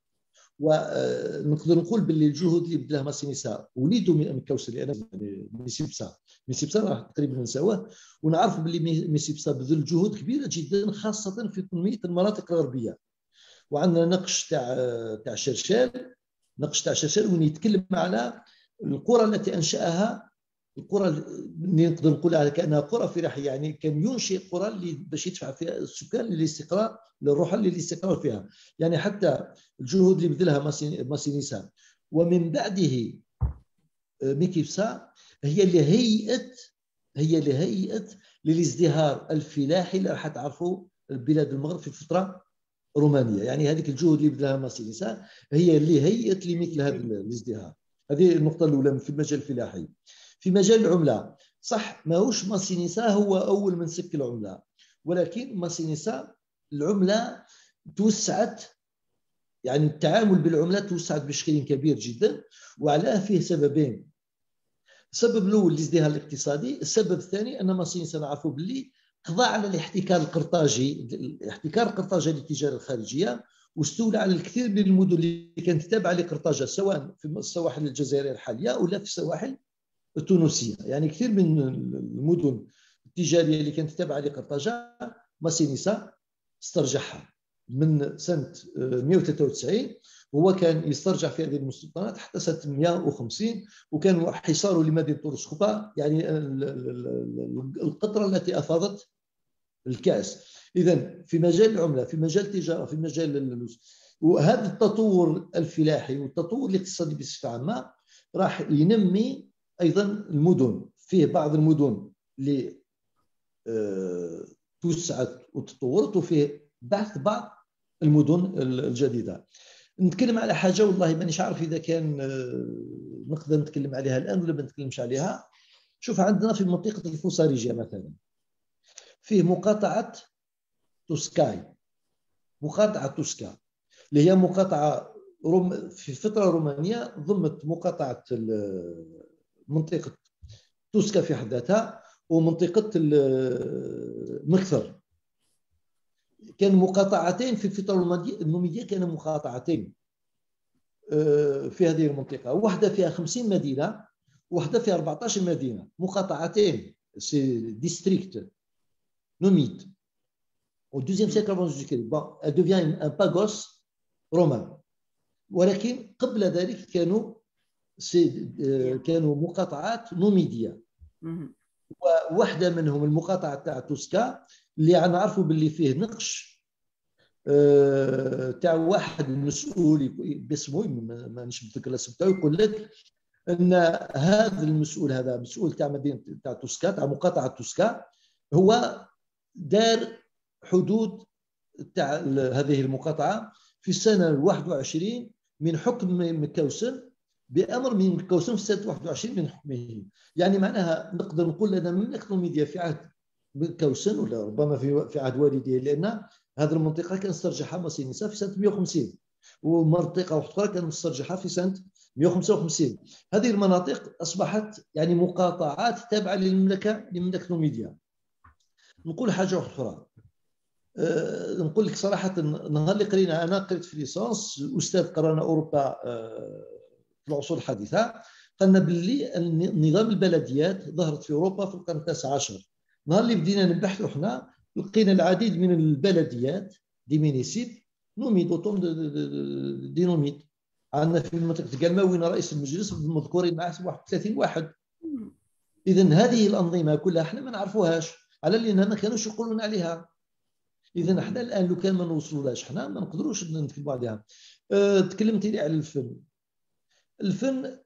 ونقدر نقول باللي الجهود اللي بدلها ماسيليسا وليدوا من كوسر لان ميسيبسا ميسيبسا راح تقريبا نساوه. ونعرف باللي ميسيبسا بذل جهود كبيره جدا خاصه في تنميه المناطق الغربيه. وعندنا نقش تاع تاع شرشال نقش تاع شرشال وين يتكلم على القرى التي انشاها، القرى اللي نقدر نقول على كانها قرى فلاحيه، يعني كان ينشئ قرى اللي باش يدفع فيها السكان للاستقرار للرحل للاستقرار فيها. يعني حتى الجهود اللي بذلها ماسيليسا ومن بعده ميكيبسا هي اللي هيئت هي اللي هيئت للازدهار الفلاحي اللي راح تعرفوا بلاد المغرب في الفتره رومانيه. يعني هذيك الجهود اللي بذلها ماسيليسا هي اللي هيئت لمثل هذا الازدهار. هذه النقطه الاولى في المجال الفلاحي. في مجال العمله صح ماهوش ماسيليسا هو اول من سك العمله، ولكن ماسيليسا العمله توسعت، يعني التعامل بالعمله توسعت بشكل كبير جدا. وعلاه فيه سببين. السبب الاول الازدهار الاقتصادي، السبب الثاني ان ماسيليسا نعرفوا باللي قضى على الاحتكار القرطاجي الاحتكار القرطاجي للتجاره الخارجيه، واستولى على الكثير من المدن اللي كانت تابعه لقرطاجه سواء في السواحل الجزائريه الحاليه ولا في السواحل التونسيه. يعني كثير من المدن التجاريه اللي كانت تابعه لقرطاجه ماسيليسا استرجعها من سنه مئة وثلاثة وتسعين. هو كان يسترجع في هذه المستوطنات حتى سنه مئة وخمسين، وكان حصاره لمدينه طرسخوبا يعني القطره التي افاضت الكاس. اذا في مجال العمله، في مجال التجاره، في مجال اللوز، وهذا التطور الفلاحي والتطور الاقتصادي بصفه عامه راح ينمي ايضا المدن. فيه بعض المدن اللي أه توسعت وتطورت، وفيه بحث بعض المدن الجديده. نتكلم على حاجه والله مانيش عارف اذا كان نقدر نتكلم عليها الان ولا ما نتكلمش عليها. شوف عندنا في منطقه الفوساريجيه مثلا فيه مقاطعه توسكاي مقاطعه توسكا اللي هي مقاطعه روم في فتره رومانيه ضمت مقاطعه منطقه توسكا في حد ذاتها ومنطقه مكثر. كان مقاطعتين في الفتره النوميديه، كانوا مقاطعتين في هذه المنطقه، واحده فيها خمسين مدينه واحده فيها أربعة عشر مدينه، مقاطعتين سي ديستريكت نوميد. au deuxième siècle avant Jésus-Christ bon elle devient un pagos romain. ولكن قبل ذلك كانوا كانوا مقاطعات نوميديه. وواحده منهم المقاطعه تاع توسكا اللي نعرفوا باللي فيه نقش تاع واحد مسؤول باسمه ما نش نتذكر الاسم تاعو، يقول لك ان هذا المسؤول هذا مسؤول تاع مدينه تاع توسكا تاع مقاطعه توسكا هو دار حدود تاع هذه المقاطعه في السنه الواحد وعشرين من حكم مكوسن بامر من مكوسن في سنه واحد وعشرين من حكمه. يعني معناها نقدر نقول ان مملكه نوميديا في عهد مكوسن ولا ربما في في عهد والديه، لان هذه المنطقه كان استرجعها ماسيليسا في سنه مئة وخمسين ومنطقه اخرى كان مسترجعها في سنه مئة وخمسة وخمسين. هذه المناطق اصبحت يعني مقاطعات تابعه للمملكه لمملكه نوميديا. نقول حاجه اخرى، أه نقول لك صراحه النهار اللي قرينا انا قريت في ليسانس استاذ قرانا اوروبا أه في العصور الحديثه، قالنا باللي نظام البلديات ظهرت في اوروبا في القرن التاسع عشر. النهار اللي بدينا نبحثوا احنا لقينا العديد من البلديات دي مينيسيب نوميد اوتوم دي نوميد. عندنا في منطقه قلماوين رئيس المجلس مذكورين معه واحد وثلاثين واحد. اذا هذه الانظمه كلها احنا ما نعرفوهاش على لانها ما كانوش يقولون عليها. اذا احنا الان لو كان ما نوصلولاش احنا ما نقدروش نتكلموا عليها. أه تكلمتي لي على الفن. الفن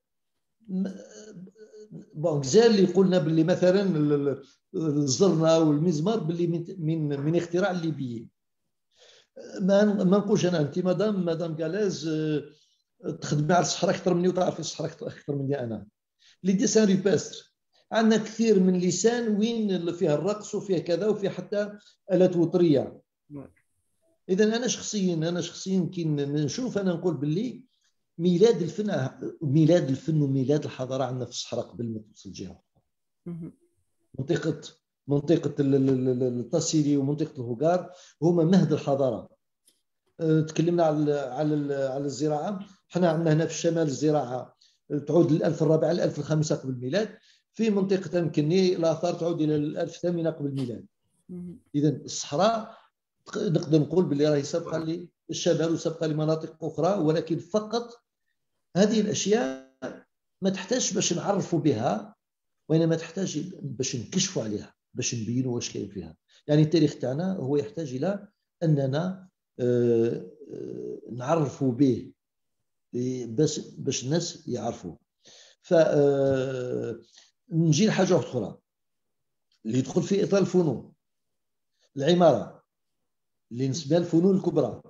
بون زال اللي قلنا باللي مثلا الزرنه والمزمار باللي من من اختراع الليبيين. ما ما نقولش انا انت مدام مدام كالاز تخدمي على الصحراء اكثر مني وتعرفي الصحراء اكثر مني انا. لي ديسان ريباستر عندنا كثير من لسان وين اللي فيها الرقص وفيها كذا وفيها حتى آلات وترية. إذا أنا شخصيا أنا شخصيا كي نشوف أنا نقول باللي ميلاد الفن ميلاد الفن وميلاد الحضارة عندنا في الصحراء قبل ما توصل جهة. منطقة منطقة التاسيلي ومنطقة الهوغار هما مهد الحضارة. تكلمنا على على على الزراعة، حنا عندنا هنا في الشمال الزراعة تعود للألف الرابع للألف الخامسة قبل الميلاد، في منطقة مكني الآثار تعود إلى الألف الثامنة قبل الميلاد. إذا الصحراء نقدر نقول باللي راهي سابقة للشمال وسابقة لمناطق أخرى، ولكن فقط هذه الأشياء ما تحتاج باش نعرفوا بها، وإنما تحتاج باش نكشفوا عليها، باش نبينوا واش كاين فيها. يعني التاريخ تاعنا هو يحتاج إلى أننا نعرفوا به باش باش الناس يعرفوا. ف نجي لحاجة أخرى اللي يدخل في إطار الفنون، العمارة اللي نسميها الفنون الكبرى،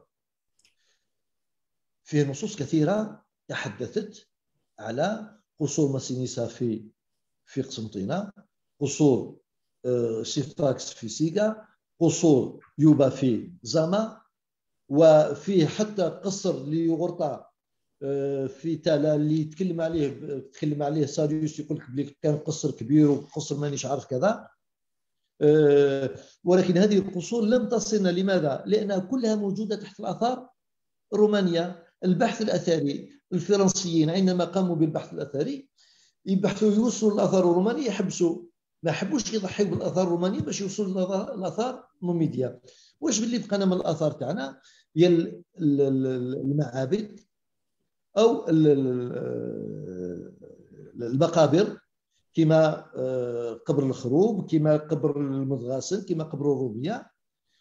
فيه نصوص كثيرة تحدثت على قصور ماسينيسا في في قسنطينة، قصور سيفتاكس في سيغا، قصور يوبا في زاما، وفيه حتى قصر ليوغورتا في تالا اللي يتكلم عليه تكلم عليه ساريوس، يقول لك بلي كان قصر كبير وقصر مانيش عارف كذا. ولكن هذه القصور لم تصلنا. لماذا؟ لأنها كلها موجودة تحت الآثار الرومانية. البحث الأثري الفرنسيين عندما قاموا بالبحث الأثري يبحثوا يوصلوا الآثار الرومانية، يحبسوا ما حبوش يضحيوا بالآثار الرومانية باش يوصلوا الآثار النوميدية. واش باللي بقينا من الآثار تاعنا؟ هي المعابد أو المقابر، كما قبر الخروب، كما قبر المدغاسن، كما قبر الرومية.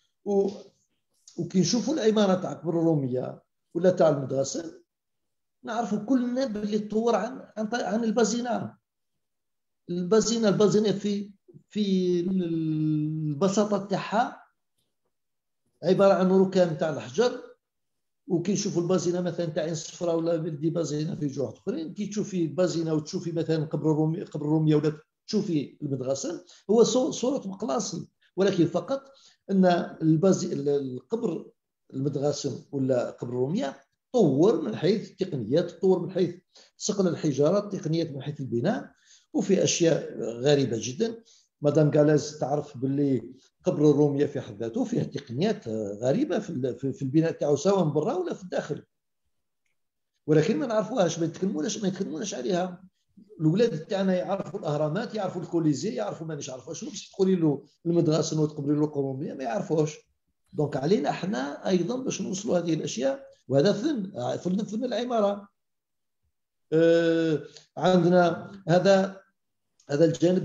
وكي نشوفوا العمارة تاع قبر الرومية ولا تاع المدغاسن نعرفوا كلنا باللي تطور عن عن البازينة. البازينة البازينة في في البساطة تاعها عبارة عن ركام تاع الحجر. وكي نشوفوا البازينه مثلا تاع عين صفراء ولا دي بازينه في جهات اخرين، كي تشوفي البازينه وتشوفي مثلا قبر الرومي قبر الروميه ولا تشوفي المدغسن، هو صوره مقلاصل، ولكن فقط ان البازي القبر المدغسن ولا قبر الروميه طور من حيث التقنيات، طور من حيث صقل الحجاره، التقنيات من حيث البناء، وفي اشياء غريبه جدا. مدام غالاز تعرف باللي قبر الرومية في حد ذاته فيه تقنيات غريبة في البناء تاعو سواء من برا ولا في الداخل، ولكن ما نعرفوهاش، ما يتكلموناش ما يتكلموناش عليها. الاولاد تاعنا يعرفوا الاهرامات، يعرفوا الكوليزي، يعرفوا مانيش عارفه شنو، باش تقولي له المدغسن وتقبري له الرومية ما يعرفوش. دونك علينا احنا ايضا باش نوصلوا هذه الاشياء، وهذا فن فن فن العمارة. آه عندنا هذا هذا الجانب.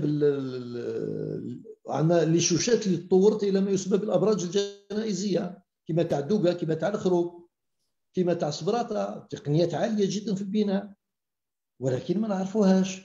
عندنا لي شوشات اللي تطورت الى ما يسمى بالابراج الجنائزيه، كما تاع دوغا، كما تاع الخروب، كما تاع صبراطه، تقنيات عاليه جدا في البناء ولكن ما نعرفوهاش.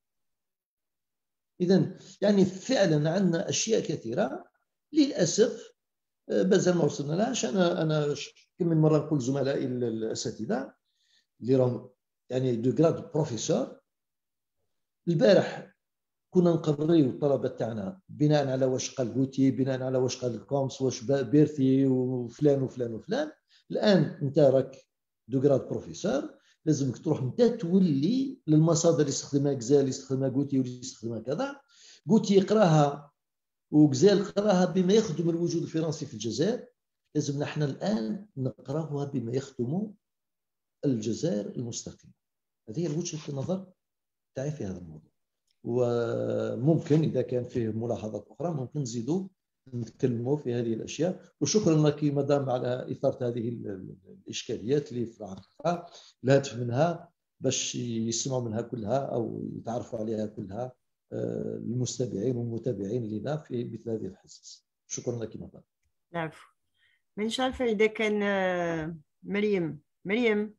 اذا يعني فعلا عندنا اشياء كثيره للاسف مازال ما وصلنا لهاش. انا انا كم من مره نقول زملائي الاساتذه اللي راهم يعني دو غراد بروفيسور، البارح كنا نقريو الطلبه تاعنا بناء على واش قال غوتي، بناء على واش قال كومس، واش بيرثي وفلان وفلان وفلان. الان انت راك دو غراد بروفيسور، لازمك تروح انت تولي للمصادر اللي يستخدمها غزال، اللي يستخدمها غوتي، واللي يستخدمها كذا. غوتي يقراها وغزال قراها بما يخدم الوجود الفرنسي في الجزائر، لازمنا احنا الان نقراوها بما يخدم الجزائر المستقله. هذه هي وجهه النظر تاعي في هذا الموضوع. وممكن إذا كان فيه ملاحظات أخرى ممكن نزيدوا نتكلموا في هذه الأشياء. وشكرا لك مدام على إثارة هذه الإشكاليات اللي في الحقيقة الهدف منها باش يسمعوا منها كلها أو يتعرفوا عليها كلها المستمعين والمتابعين لنا في مثل هذه الحصص. شكرا لك مدام. العفو. مش عارفة إذا كان مريم مريم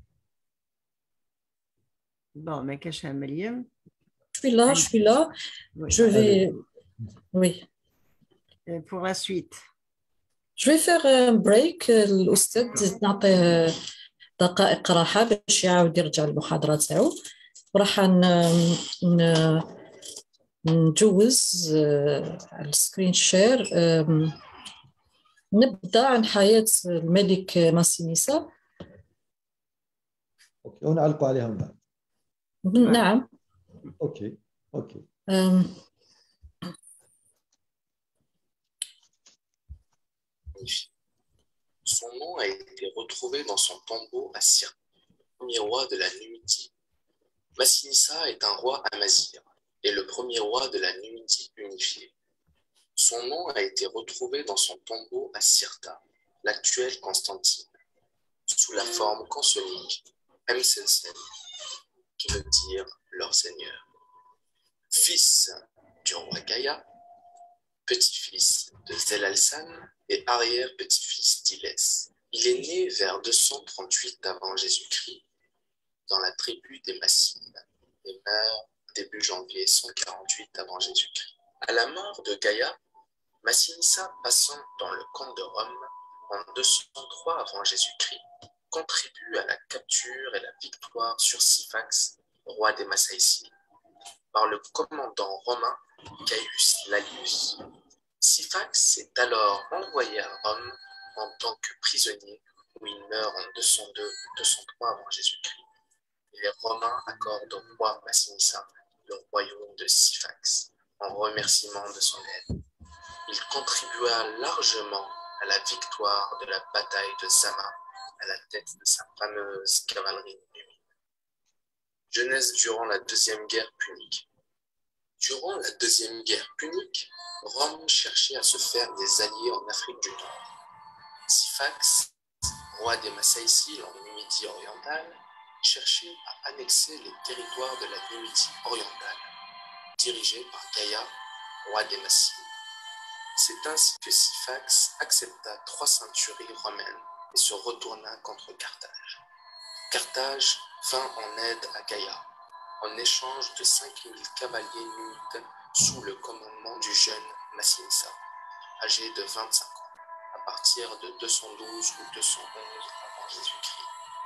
Bon, mais qu'est-ce que Mariam? Je suis là, je suis là. Oui. Je vais. Oui. Et pour la suite. Je vais faire un break. الأستاذ نعطيه دقائق راحة باش يعاود يرجع للمحاضرة تاعو، وراح نجوز على السكرين شير. نبدأ عن حياة الملك ماسينيسا. اوكي ونعلقوا عليها من بعد. نعم. اوكي اوكي. Son nom a été retrouvé dans son tombeau à Sirte, premier roi de la Numidie. Massinissa est un roi amazigh et le premier roi de la Numidie unifiée. Son nom a été retrouvé dans son tombeau à Sirta, l'actuelle Constantine, sous la forme consonique Msensen, qui veut dire leur seigneur. Fils du roi Gaïa, petit-fils de Zelalsan et arrière-petit-fils d'Ilès. Il est né vers deux cent trente-huit avant Jésus-Christ dans la tribu des Massines et meurt début janvier cent quarante-huit avant Jésus-Christ. À la mort de Gaïa, Massinissa, passant dans le camp de Rome en deux cent trois avant Jésus-Christ, contribue à la capture et la victoire sur Syphax, roi des Massaïcides, par le commandant romain Caius Lalius. Syphax est alors envoyé à Rome en tant que prisonnier, où il meurt en deux cent deux deux cent trois avant Jésus-Christ. Et les Romains accordent au roi Massinissa le royaume de Syphax en remerciement de son aide. Il contribua largement à la victoire de la bataille de Zama à la tête de sa fameuse cavalerie numide. Jeunesse durant la Deuxième Guerre punique. Durant la Deuxième Guerre punique, Rome cherchait à se faire des alliés en Afrique du Nord. Syphax, roi des Massaïcides en Numidie orientale, cherchait à annexer les territoires de la Numidie orientale, dirigés par Gaïa, roi des Massines. C'est ainsi que Syphax accepta trois centuries romaines et se retourna contre Carthage. Carthage vint en aide à Gaïa, en échange de cinq mille cavaliers numides sous le commandement du jeune Massinissa, âgé de vingt-cinq ans, à partir de deux cent douze ou deux cent onze avant Jésus-Christ.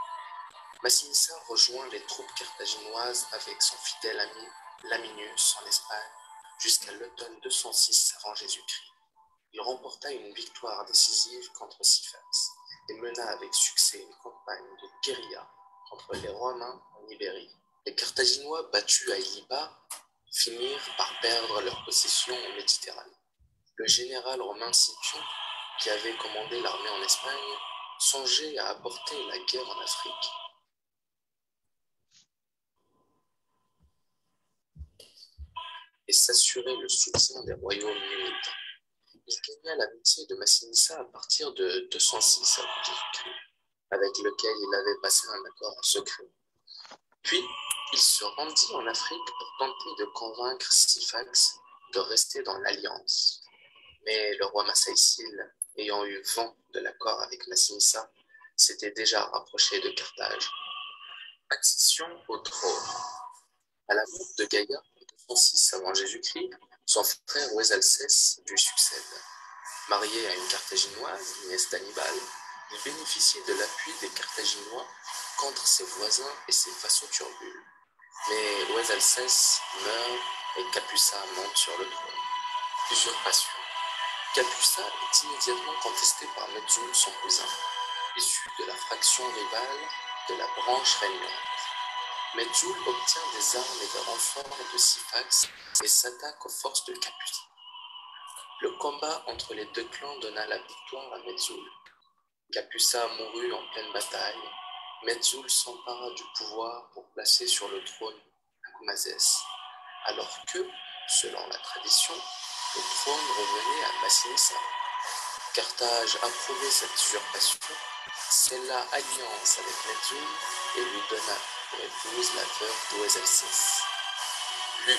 Massinissa rejoint les troupes carthaginoises avec son fidèle ami Laminius en Espagne jusqu'à l'automne deux cent six avant Jésus-Christ. Il remporta une victoire décisive contre Syphax et mena avec succès une campagne de guérilla contre les Romains en Ibérie. Les Carthaginois battus à Iliba finirent par perdre leur possession en Méditerranée. Le général romain Scipion, qui avait commandé l'armée en Espagne, songeait à apporter la guerre en Afrique. Et s'assurer le soutien des royaumes numides. Il gagna l'amitié de Massinissa à partir de deux cent six avant Jésus-Christ, avec lequel il avait passé un accord en secret. Puis, il se rendit en Afrique pour tenter de convaincre Syphax de rester dans l'alliance. Mais le roi Massaïcile, ayant eu vent de l'accord avec Massinissa, s'était déjà rapproché de Carthage. Accession au trône. À la mort de Gaïa, en deux cent six avant Jésus-Christ, son frère Ouesalcès lui succède. Marié à une Carthaginoise, nièce d'Hannibal, il bénéficie de l'appui des Carthaginois contre ses voisins et ses vassaux turbules. Mais Ouesalcès meurt et Capussa monte sur le trône. Usurpation. Capussa est immédiatement contesté par Metzoul, son cousin, issu de la fraction rivale de la branche régnante. Metzoul obtient des armes et des renforts de Syphax et s'attaque aux forces de Capussa. Le combat entre les deux clans donna la victoire à Metzoul. Capussa mourut en pleine bataille. Metzoul s'empara du pouvoir pour placer sur le trône Akumazès, alors que, selon la tradition, le trône revenait à Massinissa. Carthage approuvait cette usurpation, scella alliance avec Metzoul et lui donna pour épouse la veuve d'Ouesalcès. Luc.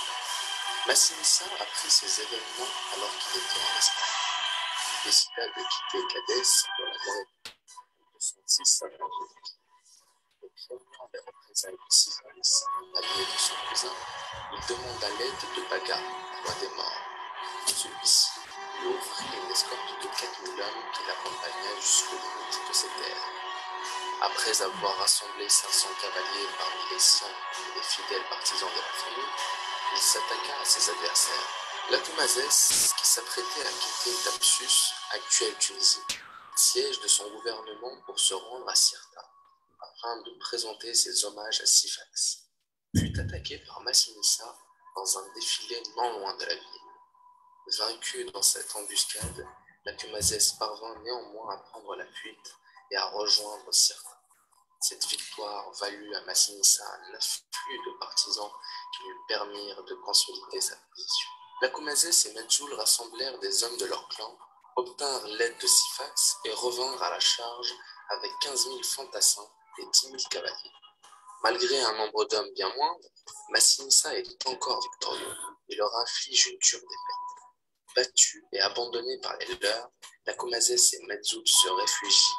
Massinissa apprit ces événements alors qu'il était en Espagne. Il décida de quitter Cadès pour la Bretagne en deux cent six avant Jésus-Christ. Et craignant les représailles de Syphax, allié de son cousin, il demanda l'aide de Baga, roi des morts. Celui-ci lui offrit une escorte de quatre mille hommes qui l'accompagnaient jusqu'aux limites de ses terres. Après avoir rassemblé cinq cents cavaliers parmi les siens et les fidèles partisans de la famille, il s'attaqua à ses adversaires. Lacomazès, qui s'apprêtait à quitter Thapsus, actuelle Tunisie, siège de son gouvernement pour se rendre à Cirta, afin de présenter ses hommages à Syphax, fut attaqué par Massinissa dans un défilé non loin de la ville. Vaincu dans cette embuscade, Lacomazès parvint néanmoins à prendre la fuite et à rejoindre Cirta. Cette victoire valut à Massinissa un afflux de partisans qui lui permirent de consolider sa position. Lacomazès et Medjool rassemblèrent des hommes de leur clan, obtinrent l'aide de Syphax et revinrent à la charge avec quinze mille fantassins et dix mille cavaliers. Malgré un nombre d'hommes bien moindre, Massinissa est encore victorieux et leur inflige une dure défaite. Battus et abandonnés par les leurs, Lacomazès et Medjool se réfugient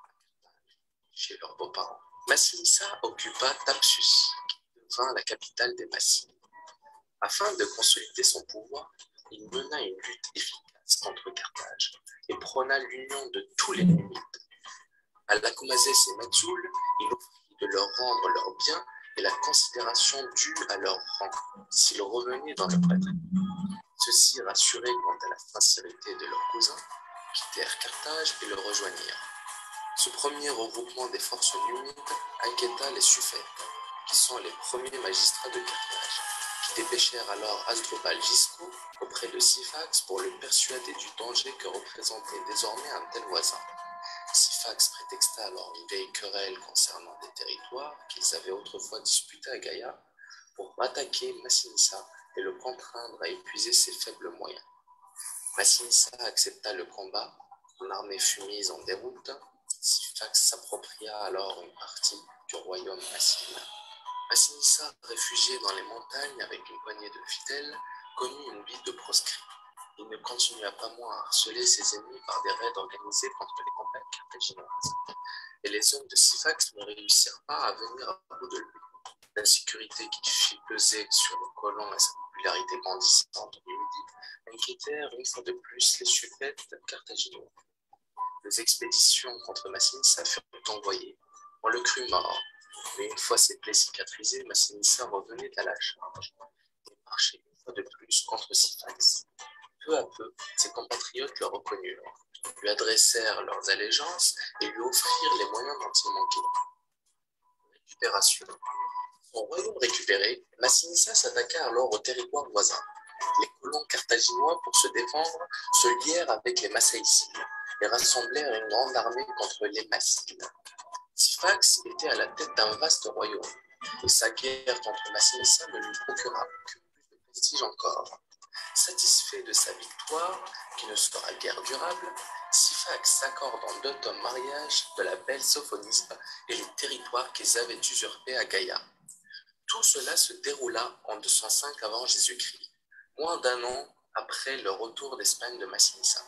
chez leurs beaux-parents. Massinissa occupa Thapsus, qui devint la capitale des Massines. Afin de consolider son pouvoir, il mena une lutte efficace contre Carthage et prôna l'union de tous les Numides. À Lacomazès et Medjool, il offrit de leur rendre leurs biens et la considération due à leur rang s'ils revenaient dans leur patrie. Ceux-ci, rassurés quant à la sincérité de leurs cousins, quittèrent Carthage et le rejoignirent. Ce premier regroupement des forces numides inquiéta les Suffètes, qui sont les premiers magistrats de Carthage, qui dépêchèrent alors Hasdrubal Gisco auprès de Syphax pour le persuader du danger que représentait désormais un tel voisin. Syphax prétexta alors une vieille querelle concernant des territoires qu'ils avaient autrefois disputés à Gaïa pour attaquer Massinissa et le contraindre à épuiser ses faibles moyens. Massinissa accepta le combat, son armée fut mise en déroute. Syphax s'appropria alors une partie du royaume massinien. Massinissa, réfugié dans les montagnes avec une poignée de fidèles, connut une vie de proscrit. Il ne continua pas moins à harceler ses ennemis par des raids organisés contre les campagnes carthaginoises. Et les hommes de Syphax ne réussirent pas à venir à bout de lui. L'insécurité qui fit peser sur le colon et sa popularité grandissante en Numidie inquiétèrent une fois de plus les Suffètes carthaginois. Des expéditions contre Massinissa furent envoyées. On le crut mort, mais une fois ses plaies cicatrisées, Massinissa revenait à la charge et marchait une fois de plus contre Syphax. Peu à peu, ses compatriotes le reconnurent, lui adressèrent leurs allégeances et lui offrirent les moyens dont il manquait. Récupération. Son royaume récupéré, Massinissa s'attaqua alors aux territoires voisins. Les colons carthaginois, pour se défendre, se lièrent avec les Massaïcides et rassemblèrent une grande armée contre les Massides. Syphax était à la tête d'un vaste royaume, et sa guerre contre Massinissa ne lui procura que plus de prestige encore. Satisfait de sa victoire, qui ne sera guère durable, Syphax s'accorde en dot en mariage de la belle Sophonisbe et les territoires qu'ils avaient usurpés à Gaïa. Tout cela se déroula en deux cent cinq avant Jésus-Christ, moins d'un an après le retour d'Espagne de Massinissa.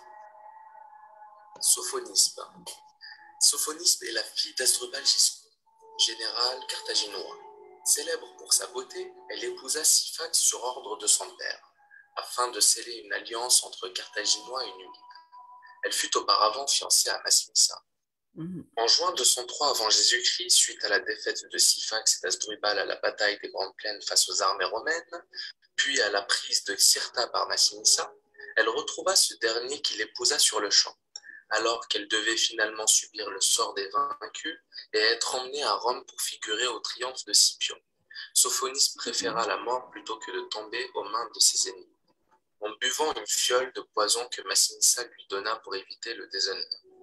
Sophonisbe. Sophonisbe est la fille d'Hasdrubal Gisco, général carthaginois. Célèbre pour sa beauté, elle épousa Syphax sur ordre de son père, afin de sceller une alliance entre Carthaginois et Numides. Elle fut auparavant fiancée à Massinissa. Mmh. En juin deux cent trois avant Jésus-Christ, suite à la défaite de Syphax et d'Hasdrubal à la bataille des Grandes Plaines face aux armées romaines, puis à la prise de Cirta par Massinissa, elle retrouva ce dernier qui l'épousa sur le champ, alors qu'elle devait finalement subir le sort des vaincus et être emmenée à Rome pour figurer au triomphe de Scipion. Sophonisbe préféra la mort plutôt que de tomber aux mains de ses ennemis, en buvant une fiole de poison que Massinissa lui donna pour éviter le déshonneur.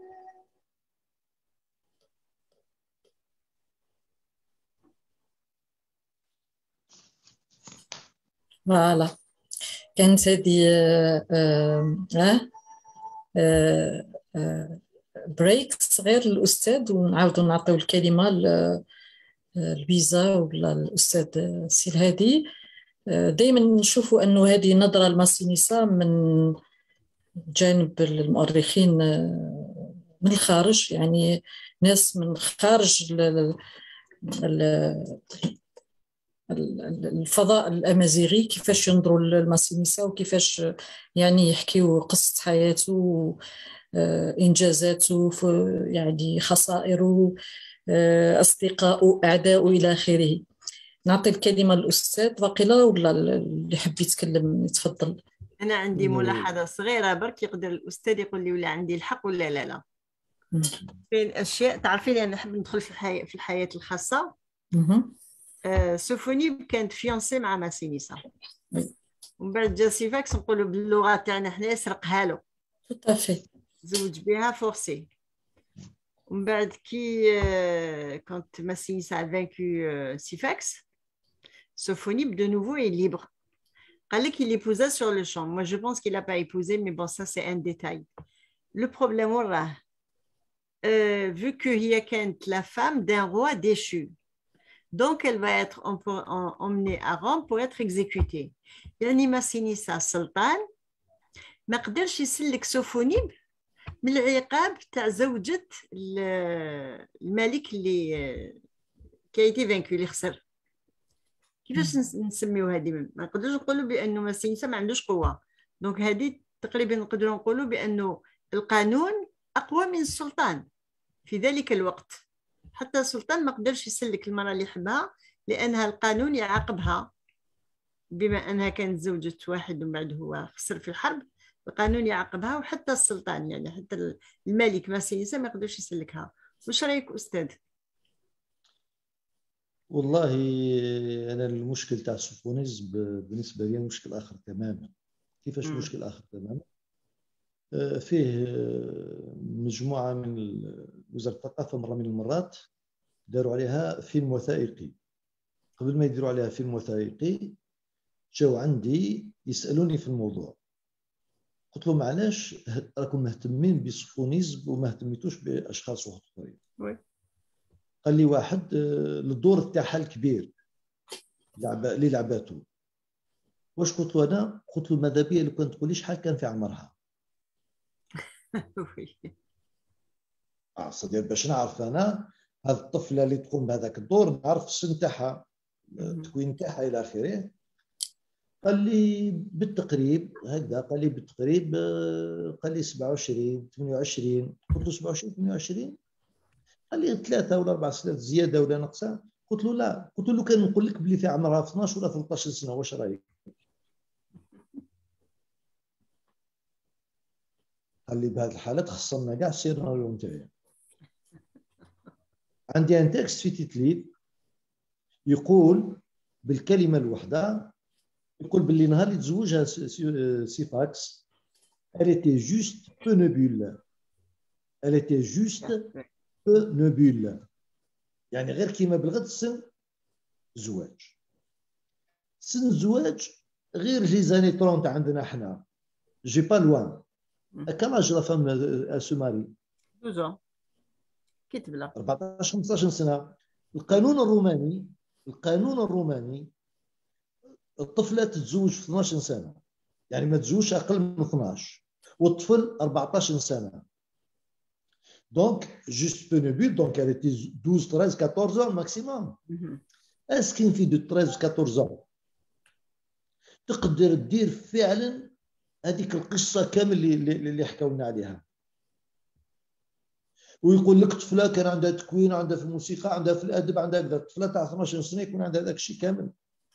فوالا كانت هذه بريك صغير للاستاذ ونعاودوا نعطيو الكلمه للويزا ولا الاستاذ سي الهادي. دائما نشوفوا انه هذه نظره لماسينيسا من جانب المؤرخين من الخارج، يعني ناس من خارج الفضاء الامازيغي كيفاش ينظروا لماسينيسا وكيفاش يعني يحكيوا قصه حياته، انجازاته، يعني خسائره، اصدقائه، اعدائه الى اخره. نعطي الكلمة للأستاذ باقيلا ولا اللي يحب يتكلم يتفضل. أنا عندي ملاحظة صغيرة برك، يقدر الأستاذ يقول لي ولا عندي الحق ولا لا لا. بين أشياء تعرفين أنا نحب ندخل في الحياة في الحياة الخاصة. آه سوفوني كانت فيونسي مع ماسينيسا، ومن بعد جا سيفاكس نقولوا باللغة تاعنا حنا سرقها له، زوج بها فورسي. ومن بعد كي آه كانت ماسينيسا فانكو سيفاكس، Sophonie de nouveau est libre. Il épousa sur le champ. Moi, je pense qu'il n'a pas épousé, mais bon, ça, c'est un détail. Le problème, euh, vu qu'il y a la femme d'un roi déchu, donc elle va être emmenée à Rome pour être exécutée. يعني ماسينيسا السلطان ما قدرش يسلك سوفوني من العقاب تاع زوجة الملك اللي كايتي فانكو اللي خسر. كيفاش نسميو هذه؟ ما نقدروش نقولوا بانه ماسينيسا ما عندوش قوه. دونك هذه تقريبا نقدروا نقولوا بانه القانون اقوى من السلطان في ذلك الوقت. حتى السلطان ما قدرش يسلك المراه اللي يحبها لانها القانون يعاقبها، بما انها كانت زوجة واحد ومن بعد هو خسر في الحرب، القانون يعاقبها. وحتى السلطان يعني حتى الملك ماسينيسا ما يقدرش يسلكها. واش رايك استاذ؟ والله انا المشكل تاع سوفونيز بالنسبه لي مشكل اخر تماما. كيفاش م. مشكل اخر تماما؟ فيه مجموعه من وزاره الثقافه مره من المرات داروا عليها فيلم وثائقي. قبل ما يديروا عليها فيلم وثائقي جاوا عندي يسالوني في الموضوع، قلت لهم علاش راكم مهتمين بسوفونيز وما اهتميتوش باشخاص اخرين؟ قال لي واحد الدور تاعها الكبير اللي لعباته. واش قلت له انا؟ قلت له ماذا بيا لو كان تقول لي شحال كان في عمرها. اه صدير باش نعرف انا هذه الطفله اللي تقوم بهذاك الدور نعرف السن تاعها، التكوين تاعها الى اخره. قال لي بالتقريب هكذا، قال لي بالتقريب، قال لي سبعة وعشرين ثمانية وعشرين. قلت له سبعة وعشرين ثمانية وعشرين؟ قال لي ثلاثة ولا أربع سنوات زيادة ولا نقصان. قلت له لا. قلت له كان نقول لك بلي في عمرها اثناش ولا ثلاثطاش سنة، واش رايك؟ قال لي بهذه الحالات خصنا كاع السيناريو نتاعي. عندي ان تكست في تيتليد يقول بالكلمة الوحدة، يقول باللي نهار اللي تزوجها سيفاكس elle était juste peu nébule. elle était juste نبيل، يعني غير كيما بالغد سن زواج. سن الزواج غير جي زاني ثلاثين عندنا حنا، جي با لوان. كم اج لا فام اسوماري؟ دوزون كتب لها أربعطاش خمسطاش سنه. القانون الروماني القانون الروماني الطفله تتزوج في اثناش سنه، يعني ما تزوجش اقل من اثناش، والطفل أربعطاش سنه. Donc, juste peu nébule, donc elle était douze, treize, quatorze ans maximum. Mm-hmm. Est-ce qu'une fille de treize, quatorze ans تقدر تدير فعلا هذيك القصة كامل اللي اللي حكاو لنا عليها؟ ويقول لك طفلة كان عندها تكوين، عندها في الموسيقى، عندها في الأدب، عندها كذا. طفلة تاع اثناش سنة يكون عندها هذاك الشيء كامل.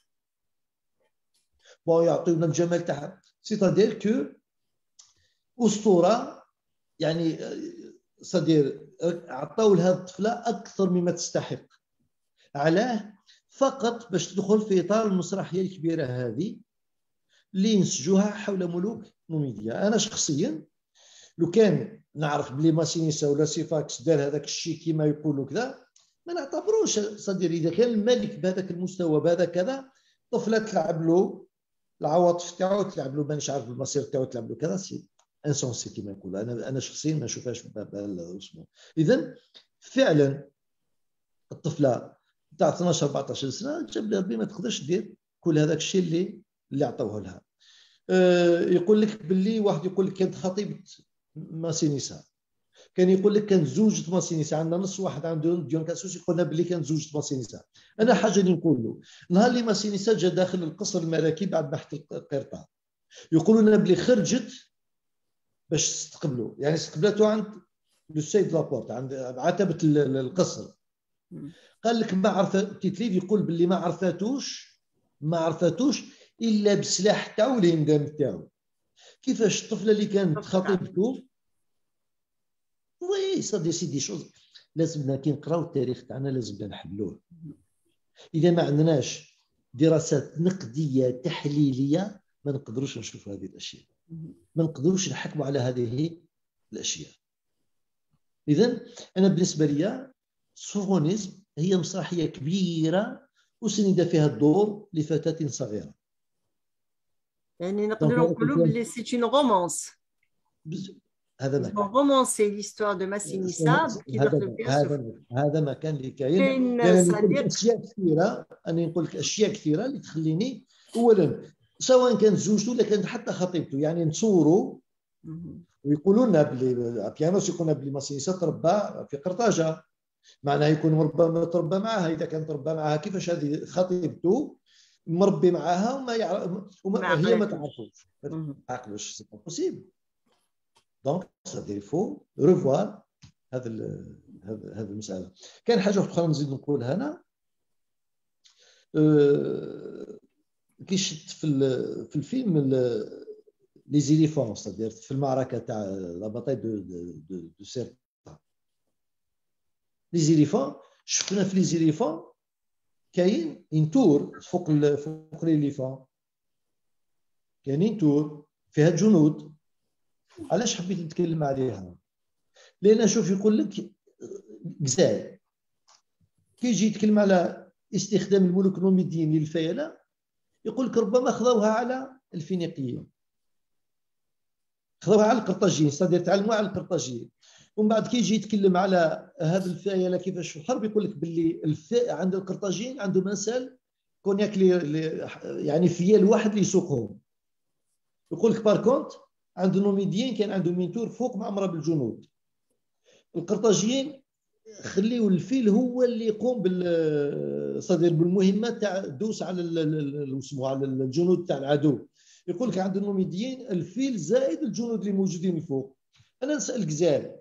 بون يعطيونا الجمال تاعها. سيتادير كو أسطورة، يعني صدير عطاو لهذه الطفله اكثر مما تستحق. علاه؟ فقط باش تدخل في اطار المسرحيه الكبيره هذه اللي نسجوها حول ملوك نوميديا. انا شخصيا لو كان نعرف بلي ماسينيسا ولا سيفاكس دار هذاك الشيء كما يقولوا كذا، ما نعتبروش صدير. اذا كان الملك بهذاك المستوى بهذا كذا، طفله تلعب له العواطف تاعو، تلعب له مانيش عارف المصير تاعو، تلعب له كذا، سي انسونسي كما يقول. انا انا شخصيا ما نشوفهاش بهذا اسمه. اذا فعلا الطفله تاع اثناش أربعطاش سنه جاب لها ما تقدرش دير كل هذاك الشيء اللي اللي عطوه لها. أه يقول لك باللي واحد يقول لك كانت خطيبه ماسينيسا، كان يقول لك كانت زوجة ماسينيسا. عندنا نص واحد عنده ديون كاسوس يقول لنا باللي كانت زوجة ماسينيسا. انا حاجه اللي نقول له، نهار اللي ماسينيسا جا داخل القصر الملكي بعد بحث القرطان، يقولوا لنا باللي خرجت باش تستقبلوا، يعني استقبلته عند السيد لابورت عند عتبه القصر. قال لك ما عرفت تيتليف يقول باللي ما عرفتوش ما عرفتوش الا بسلاح تاعو الهندام تاعو. كيفاش الطفله اللي كانت خطيبته وي صدي سيدي شوز لازمنا كي نقراو التاريخ تاعنا لازمنا نحلوه. اذا ما عندناش دراسات نقديه تحليليه ما نقدروش نشوفوا هذه الاشياء، ما نقدروش نحكموا على هذه الاشياء. اذا انا بالنسبه لي الصهيونيزم هي مسرحيه كبيره وسند فيها الدور لفتاه صغيره. يعني نقدروا نقولوا بلي سي اون رومانس. هذا ما كان رومانسي ليستوار دو ماسينيسا كي دخلوا فيها هذا هذا ما كان اللي كاين. لان نقول لك اشياء كثيره، انا نقول لك اشياء كثيره اللي تخليني اولا سواء كانت زوجته ولا كانت حتى خطيبته، يعني نتصوروا ويقولوا لنا بلي بيانوس يقول لنا بلي ماسينيسا تربى في قرطاجه، معناها يكون ربما تربى معها. اذا كان تربى معها كيفاش هذه خطيبته مربي معها وما يعرف وما هي ما تعرفوش ما تعقلوش سي با بوسيبل. دونك سافي الفو ريفوار هذا هذا هذه المساله. كان حاجه اخرى نزيد نقولها انا أه كي شفت في في الفيلم لي زيليفون صدير في المعركه تاع لا باتاي دو دو دو سيرتا لي زيليفون شفنا في لي زيليفون كاين ان تور فوق فوق لي ليفون كاينين تور فيها جنود. علاش حبيت نتكلم عليها؟ لان شوف يقول لك غزال كي يجي يتكلم على استخدام الملوك النوميديين للفيله يقول لك ربما خذوها على الفينيقيين، خذوها على القرطاجيين، صدير تعلموا على القرطاجيين. ومن بعد كي يجي يتكلم على هذا الفيله كيفاش في الحرب يقول لك باللي الفئه عند القرطاجيين عنده مثل كونياك يعني فيال واحد اللي يسوقهم. يقول لك باركونت عند النوميديين كان عندهم مينتور فوق معمره بالجنود. القرطاجيين خليوا الفيل هو اللي يقوم بال صدير بالمهمه تاع دوس على اسمه على الجنود تاع العدو. يقول لك عند النوميديين الفيل زائد الجنود اللي موجودين فوق. انا نسال غزال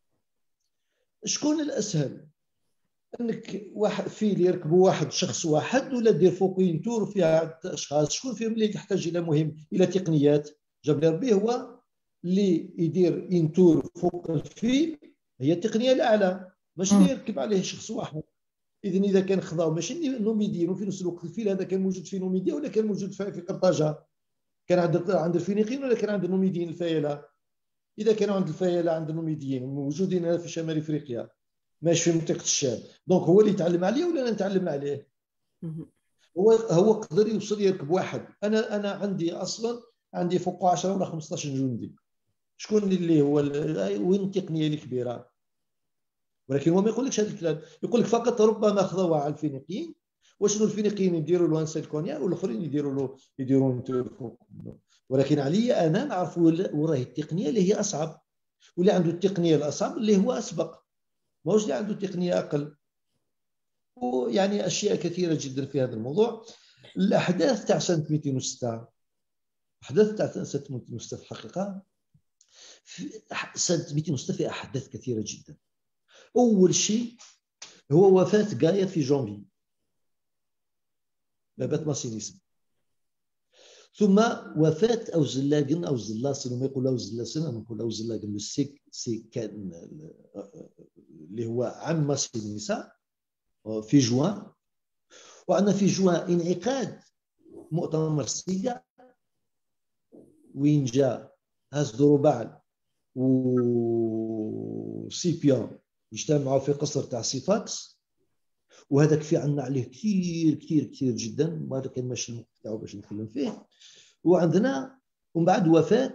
شكون الاسهل انك واحد فيل يركبوا واحد شخص واحد ولا دير فوقين تور فيها اشخاص؟ شكون فيهم اللي يحتاج الى مهم الى تقنيات؟ جاب لي ربي هو اللي يدير ان تور فوق الفيل هي التقنيه الاعلى، ماشي اللي يركب عليه شخص واحد. اذا اذا كان خذاو ماشي نوميديين وفي نفس الوقت الفيل هذا كان موجود في نوميديا ولا كان موجود في قرطاجه؟ كان عند عند الفينيقيين ولا كان عند النوميديين الفيله؟ اذا كانوا عند الفيله عند النوميديين موجودين هنا في شمال افريقيا ماشي في منطقه الشام، دونك هو اللي يتعلم عليه ولا انا نتعلم عليه؟ هو هو قدر يوصل يركب واحد. انا انا عندي اصلا عندي فوق عشرة ولا خمسطاش جندي. شكون اللي هو وين التقنيه الكبيره؟ ولكن هو ما يقولكش هذا الكلام، يقول لك فقط ربما خذوها على الفينيقيين. وشنو الفينيقيين يديروا له انسيلكونيا والاخرين يديروا له يديرون فوق. ولكن علي انا نعرف وراهي التقنيه اللي هي اصعب، واللي عنده التقنيه الاصعب اللي هو اسبق، ماهوش اللي عنده التقنيه اقل. ويعني اشياء كثيره جدا في هذا الموضوع. الاحداث تاع سنه مئتين وستة احداث تاع سنه مئتين وستة في الحقيقه في سنه مئتين وستة في احداث كثيره جدا. اول شيء هو وفاه غايا في جونفي بابات ماسينيسا، ثم وفاه اوزلاغن او زلاسن، وما يقولوا زلاسن انا نقول اوزلاغن السيك سي كان اللي هو عم ماسينيسا في جوان. وعندنا في جوان انعقاد مؤتمر مرسيليا وين جاء هازدروبال وسيبيون اجتمعوا في قصر تاع سيفاكس. وهذاك في عندنا عليه كثير كثير كثير جدا، وهذا كان ماشي الوقت تاعو باش نتكلم فيه. وعندنا ومن بعد وفاه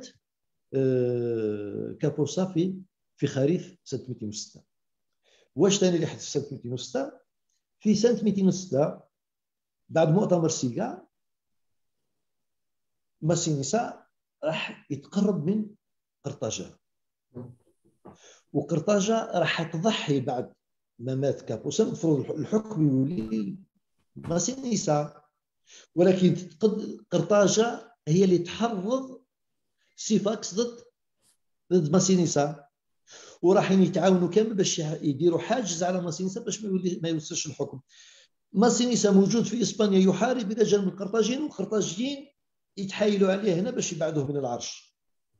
كابوسا في في خريف سنه مئتين وستة. واش ثاني اللي حدث في سنه مئتين وستة؟ في سنه مئتين وستة بعد مؤتمر سيغا ماسينيسا راح يتقرب من قرطاجه، وقرطاجه راح تضحي بعد ما مات كابوسا. المفروض الحكم يولي ماسينيسا، ولكن قرطاجه هي اللي تحرض سيفاكس ضد ضد ماسينيسا. وراحين يتعاونوا كامل باش يديروا حاجز على ماسينيسا باش ما يولي ما يوصلش الحكم. ماسينيسا موجود في اسبانيا يحارب الى جانب القرطاجيين، والقرطاجيين يتحايلوا عليه هنا باش يبعدوه من العرش.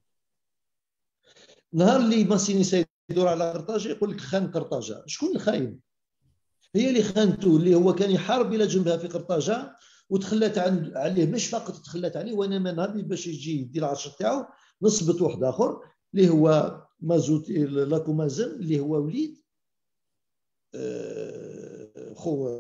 نهار اللي ماسينيسا يدور على قرطاجه يقول لك خان قرطاجه. شكون الخاين؟ هي اللي خانته، اللي هو كان يحارب الى جنبها في قرطاجه وتخلات عليه، مش فقط تخلات عليه وانما نهار اللي باش يجي يدير العرش تاعو نصبت واحد اخر اللي هو مازوت لاكومازن اللي هو وليد خو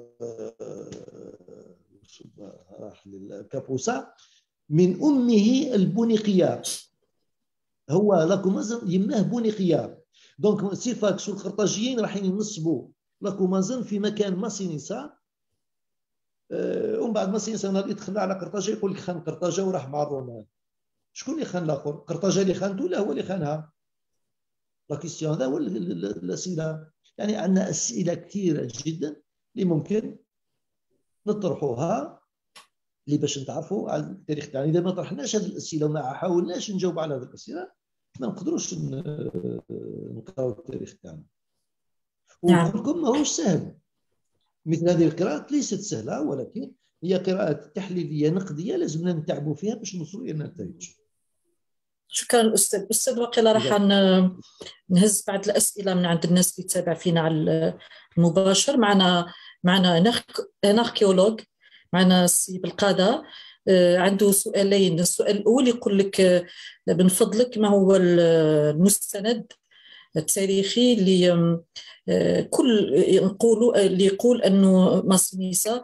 راح للكابوسا من امه البونيقيه. هو لاكومازن يماه بونيقيه. دونك سيفاكس والقرطاجيين رايحين ينصبوا لاكومازن في مكان ماسينيسا. ومن بعد ماسينيسا نهار يدخل على قرطاجه يقول لك خان قرطاجه وراح مع الرومان. شكون اللي خان الاخر؟ قرطاجه اللي خانته ولا هو اللي خانها؟ لا كيستيون هذا هو الاسئله. يعني عندنا اسئله كثيره جدا اللي ممكن نطرحوها اللي باش نتعرفوا على التاريخ تاعنا. اذا ما طرحناش هذه الاسئله وما حاولناش نجاوب على هذه الاسئله ما نقدروش نقراو التاريخ تاعنا. ونقول لكم ماهوش سهل. مثل هذه القراءات ليست سهله، ولكن هي قراءات تحليليه نقديه لازمنا نتعبوا فيها باش نوصلوا الى النتائج. شكرا الاستاذ. استاذ وقيلا راح نهز بعض الاسئله من عند الناس اللي تتابع فينا على المباشر. معنا معنا اناركيولوج، معنا السي بالقاده، عنده سؤالين. السؤال الاول يقول لك من فضلك ما هو المستند التاريخي اللي كل نقولوا اللي يقول انه ماسينيسا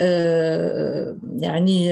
يعني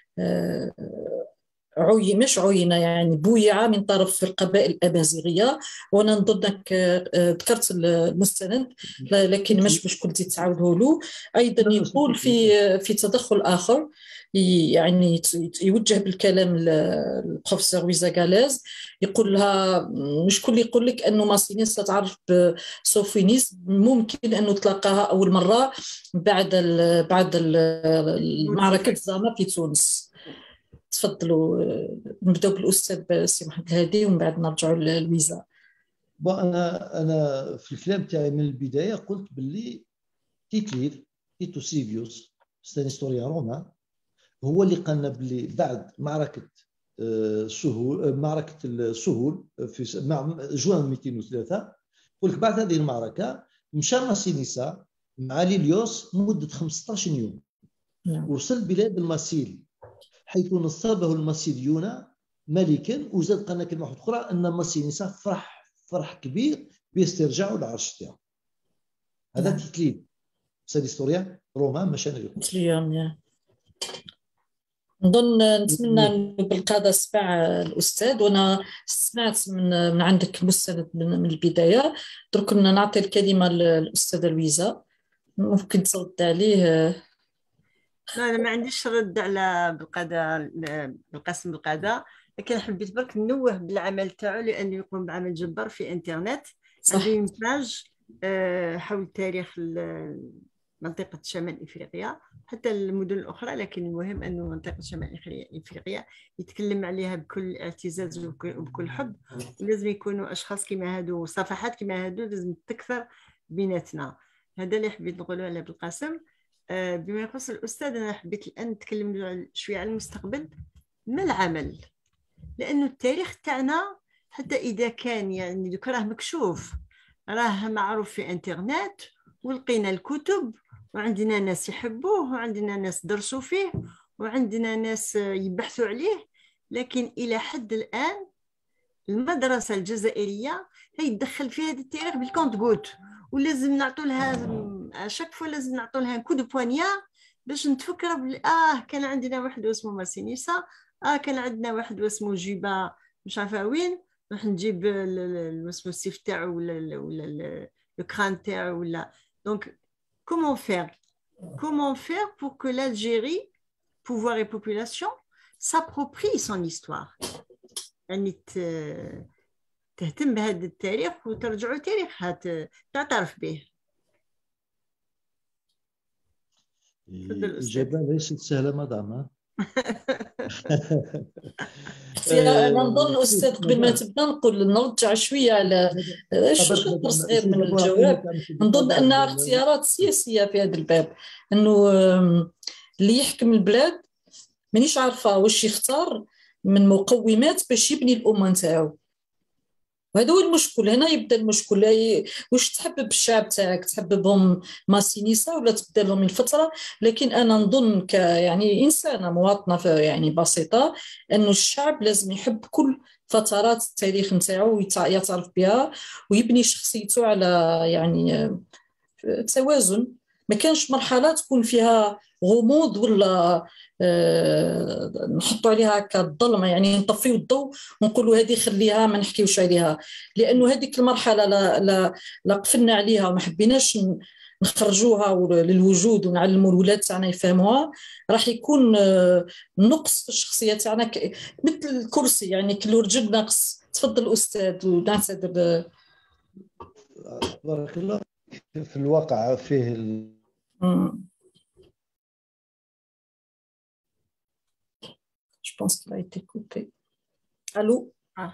عي مش عينة يعني بويعة من طرف القبائل الأمازيغية. وأنا نظن أنك ذكرت المستند لكن مش مش كنت تعاوده له. أيضا يقول في في تدخل آخر يعني يوجه بالكلام للبروفيسور ويزا غاليز، يقول لها مش كل يقول لك أنه ماسينيسا تعرف بسوفينيس، ممكن أنه تلقاها أول مرة بعد بعد المعركة زاما في تونس. تفضلوا نبداو بالاستاذ سي محمد الهادي ومن بعد نرجعوا للويزا. انا انا في الكلام تاعي من البدايه قلت باللي تيتليف تيتو سيفيوس ستانيستوريا روما هو اللي قالنا باللي بعد معركه سهول معركه السهول في جوان مئتين وثلاثة، قلت بعد هذه المعركه مشى ماسينيسا مع ليليوس مده خمسة عشر يوم. نعم. وصل بلاد الماسيل حيث نصبه الماسيليون ملكا. وزاد قالنا كلمه اخرى ان ماسينيسا فرح فرح كبير باسترجاعه العرش تاعو. هذا نعم. تيتليف ستانيستوريا روما ماشي انا اللي قلت. نظن نتمنى بالقاده سمع الاستاذ، وانا سمعت من من عندك مستند من البدايه. درك نعطي الكلمه للاستاذه لويزا ممكن ترد عليه. لا انا ما عنديش رد على بالقاده بالقسم بالقاده، لكن حبيت برك ننوه بالعمل تاعو لانه يقوم بعمل جبار في انترنت. عنده انتاج حول تاريخ منطقه شمال افريقيا حتى المدن الاخرى، لكن المهم انه منطقه شمال افريقيا يتكلم عليها بكل اعتزاز وبكل حب. لازم يكونوا اشخاص كما هادو صفحات كما هادو لازم تكثر بيناتنا. هذا اللي حبيت نقوله على بالقاسم. بما يخص الأستاذ أنا حبيت الآن نتكلم شوية عن المستقبل ما العمل، لأنه التاريخ تاعنا حتى إذا كان يعني دوك راه مكشوف راه معروف في انترنت ولقينا الكتب وعندنا ناس يحبوه وعندنا ناس درسوا فيه وعندنا ناس يبحثوا عليه، لكن إلى حد الآن المدرسة الجزائرية هي تدخل في هذا التاريخ بالكونت غوت، ولازم نعطوا لها اشاك فوا لازم نعطوا لها كود بوانيا باش نتفكر بلي اه كان عندنا واحد اسمه ماسينيسا، اه كان عندنا واحد اسمه جيبا مش عارفه وين، راح نجيب اسمه السيف تاعو ولا ولا لو كران تاعو ولا. دونك كومون فير كومون فير بور كو l'Algérie pouvoir et population s'approprie son histoire، يعني تهتم بهذا التاريخ وترجعوا تاريخها تعترف به. الإجابة ليست سهلة مدام. انا نظن استاذ قبل ما تبدا نقول نرجع شويه على شق صغير من الجواب. نظن انها اختيارات سياسيه في هذا الباب، انه اللي يحكم البلاد مانيش عارفه واش يختار من مقومات باش يبني الامه نتاعو. وهذا هو المشكل. هنا يبدا المشكل. واش تحبب الشعب تاعك؟ تحببهم ماسينيسا ولا تبدا لهم من فتره؟ لكن انا نظن ك يعني انسانه مواطنه يعني بسيطه انه الشعب لازم يحب كل فترات التاريخ نتاعو ويعترف بها ويبني شخصيته على يعني توازن. ما كانش مرحله تكون فيها غموض ولا أه نحطوا عليها هكا الظلمه، يعني نطفيو الضوء ونقولوا هذه خليها ما نحكيوش عليها، لانه هذيك المرحله لا لا لا قفلنا عليها وما حبيناش نخرجوها للوجود ونعلموا الولاد تاعنا يفهموها، راح يكون نقص في الشخصيه تاعنا مثل الكرسي، يعني كل رجل ناقص. تفضل استاذ ونعتذر. بارك الله. في الواقع فيه ال... Je pense qu'il a été coupé. Allô? Ah.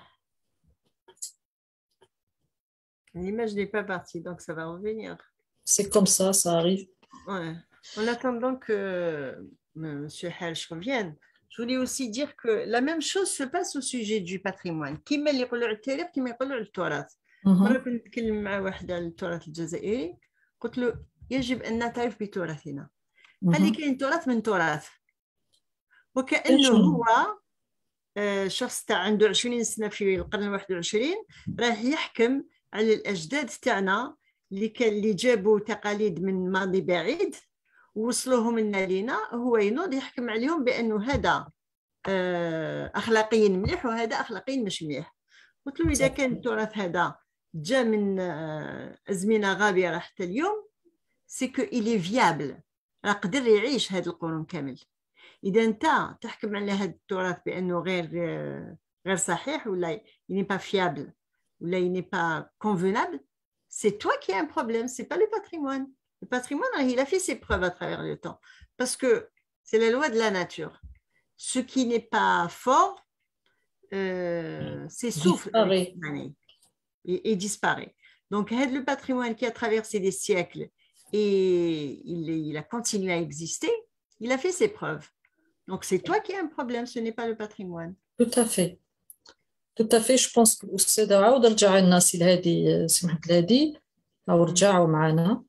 L'image n'est pas partie, donc ça va revenir. C'est comme ça, ça arrive. Ouais. En attendant que M. Helch revienne, je voulais aussi dire que la même chose se passe au sujet du patrimoine. كيما اللي يقولوا على التاريخ كيما يقولوا على التراث. مرة كنت نتكلم مع واحد على التراث الجزائري، قلت له يجب أن نعترف بتراثنا. قال لي كاين تراث من تراث، وكأنه هو شخص تاع عنده عشرين سنة في القرن الواحد والعشرين راه يحكم على الأجداد تاعنا اللي كان اللي جابوا تقاليد من ماضي بعيد ووصلوهم لنا لينا، هو ينوض يحكم عليهم بأنه هذا أخلاقيا مليح وهذا أخلاقيا مش مليح. قلت له إذا كان التراث هذا جاء من أزمنة غابرة حتى اليوم سي كو إلي فيابل، راه قدر يعيش هذا القرون كامل. إذا أنت تحكم على هذا التراث بأنه غير غير صحيح ولا il n'est pas fiable ولا il n'est pas convenable, c'est toi qui as un problème, c'est pas le patrimoine. Le patrimoine, il a fait ses preuves à travers le temps parce que c'est la loi de la nature. Ce qui n'est pas fort euh, s'essouffle et, et disparaît. Donc, le patrimoine qui a traversé des siècles et il, il a continué à exister, il a fait ses preuves. Donc, c'est toi qui as un problème, ce n'est pas le patrimoine. Tout à fait. Tout à fait. Je pense que الأستاذ عاود رجع لنا سي الهادي سي محمد الهادي أو رجعوا معنا.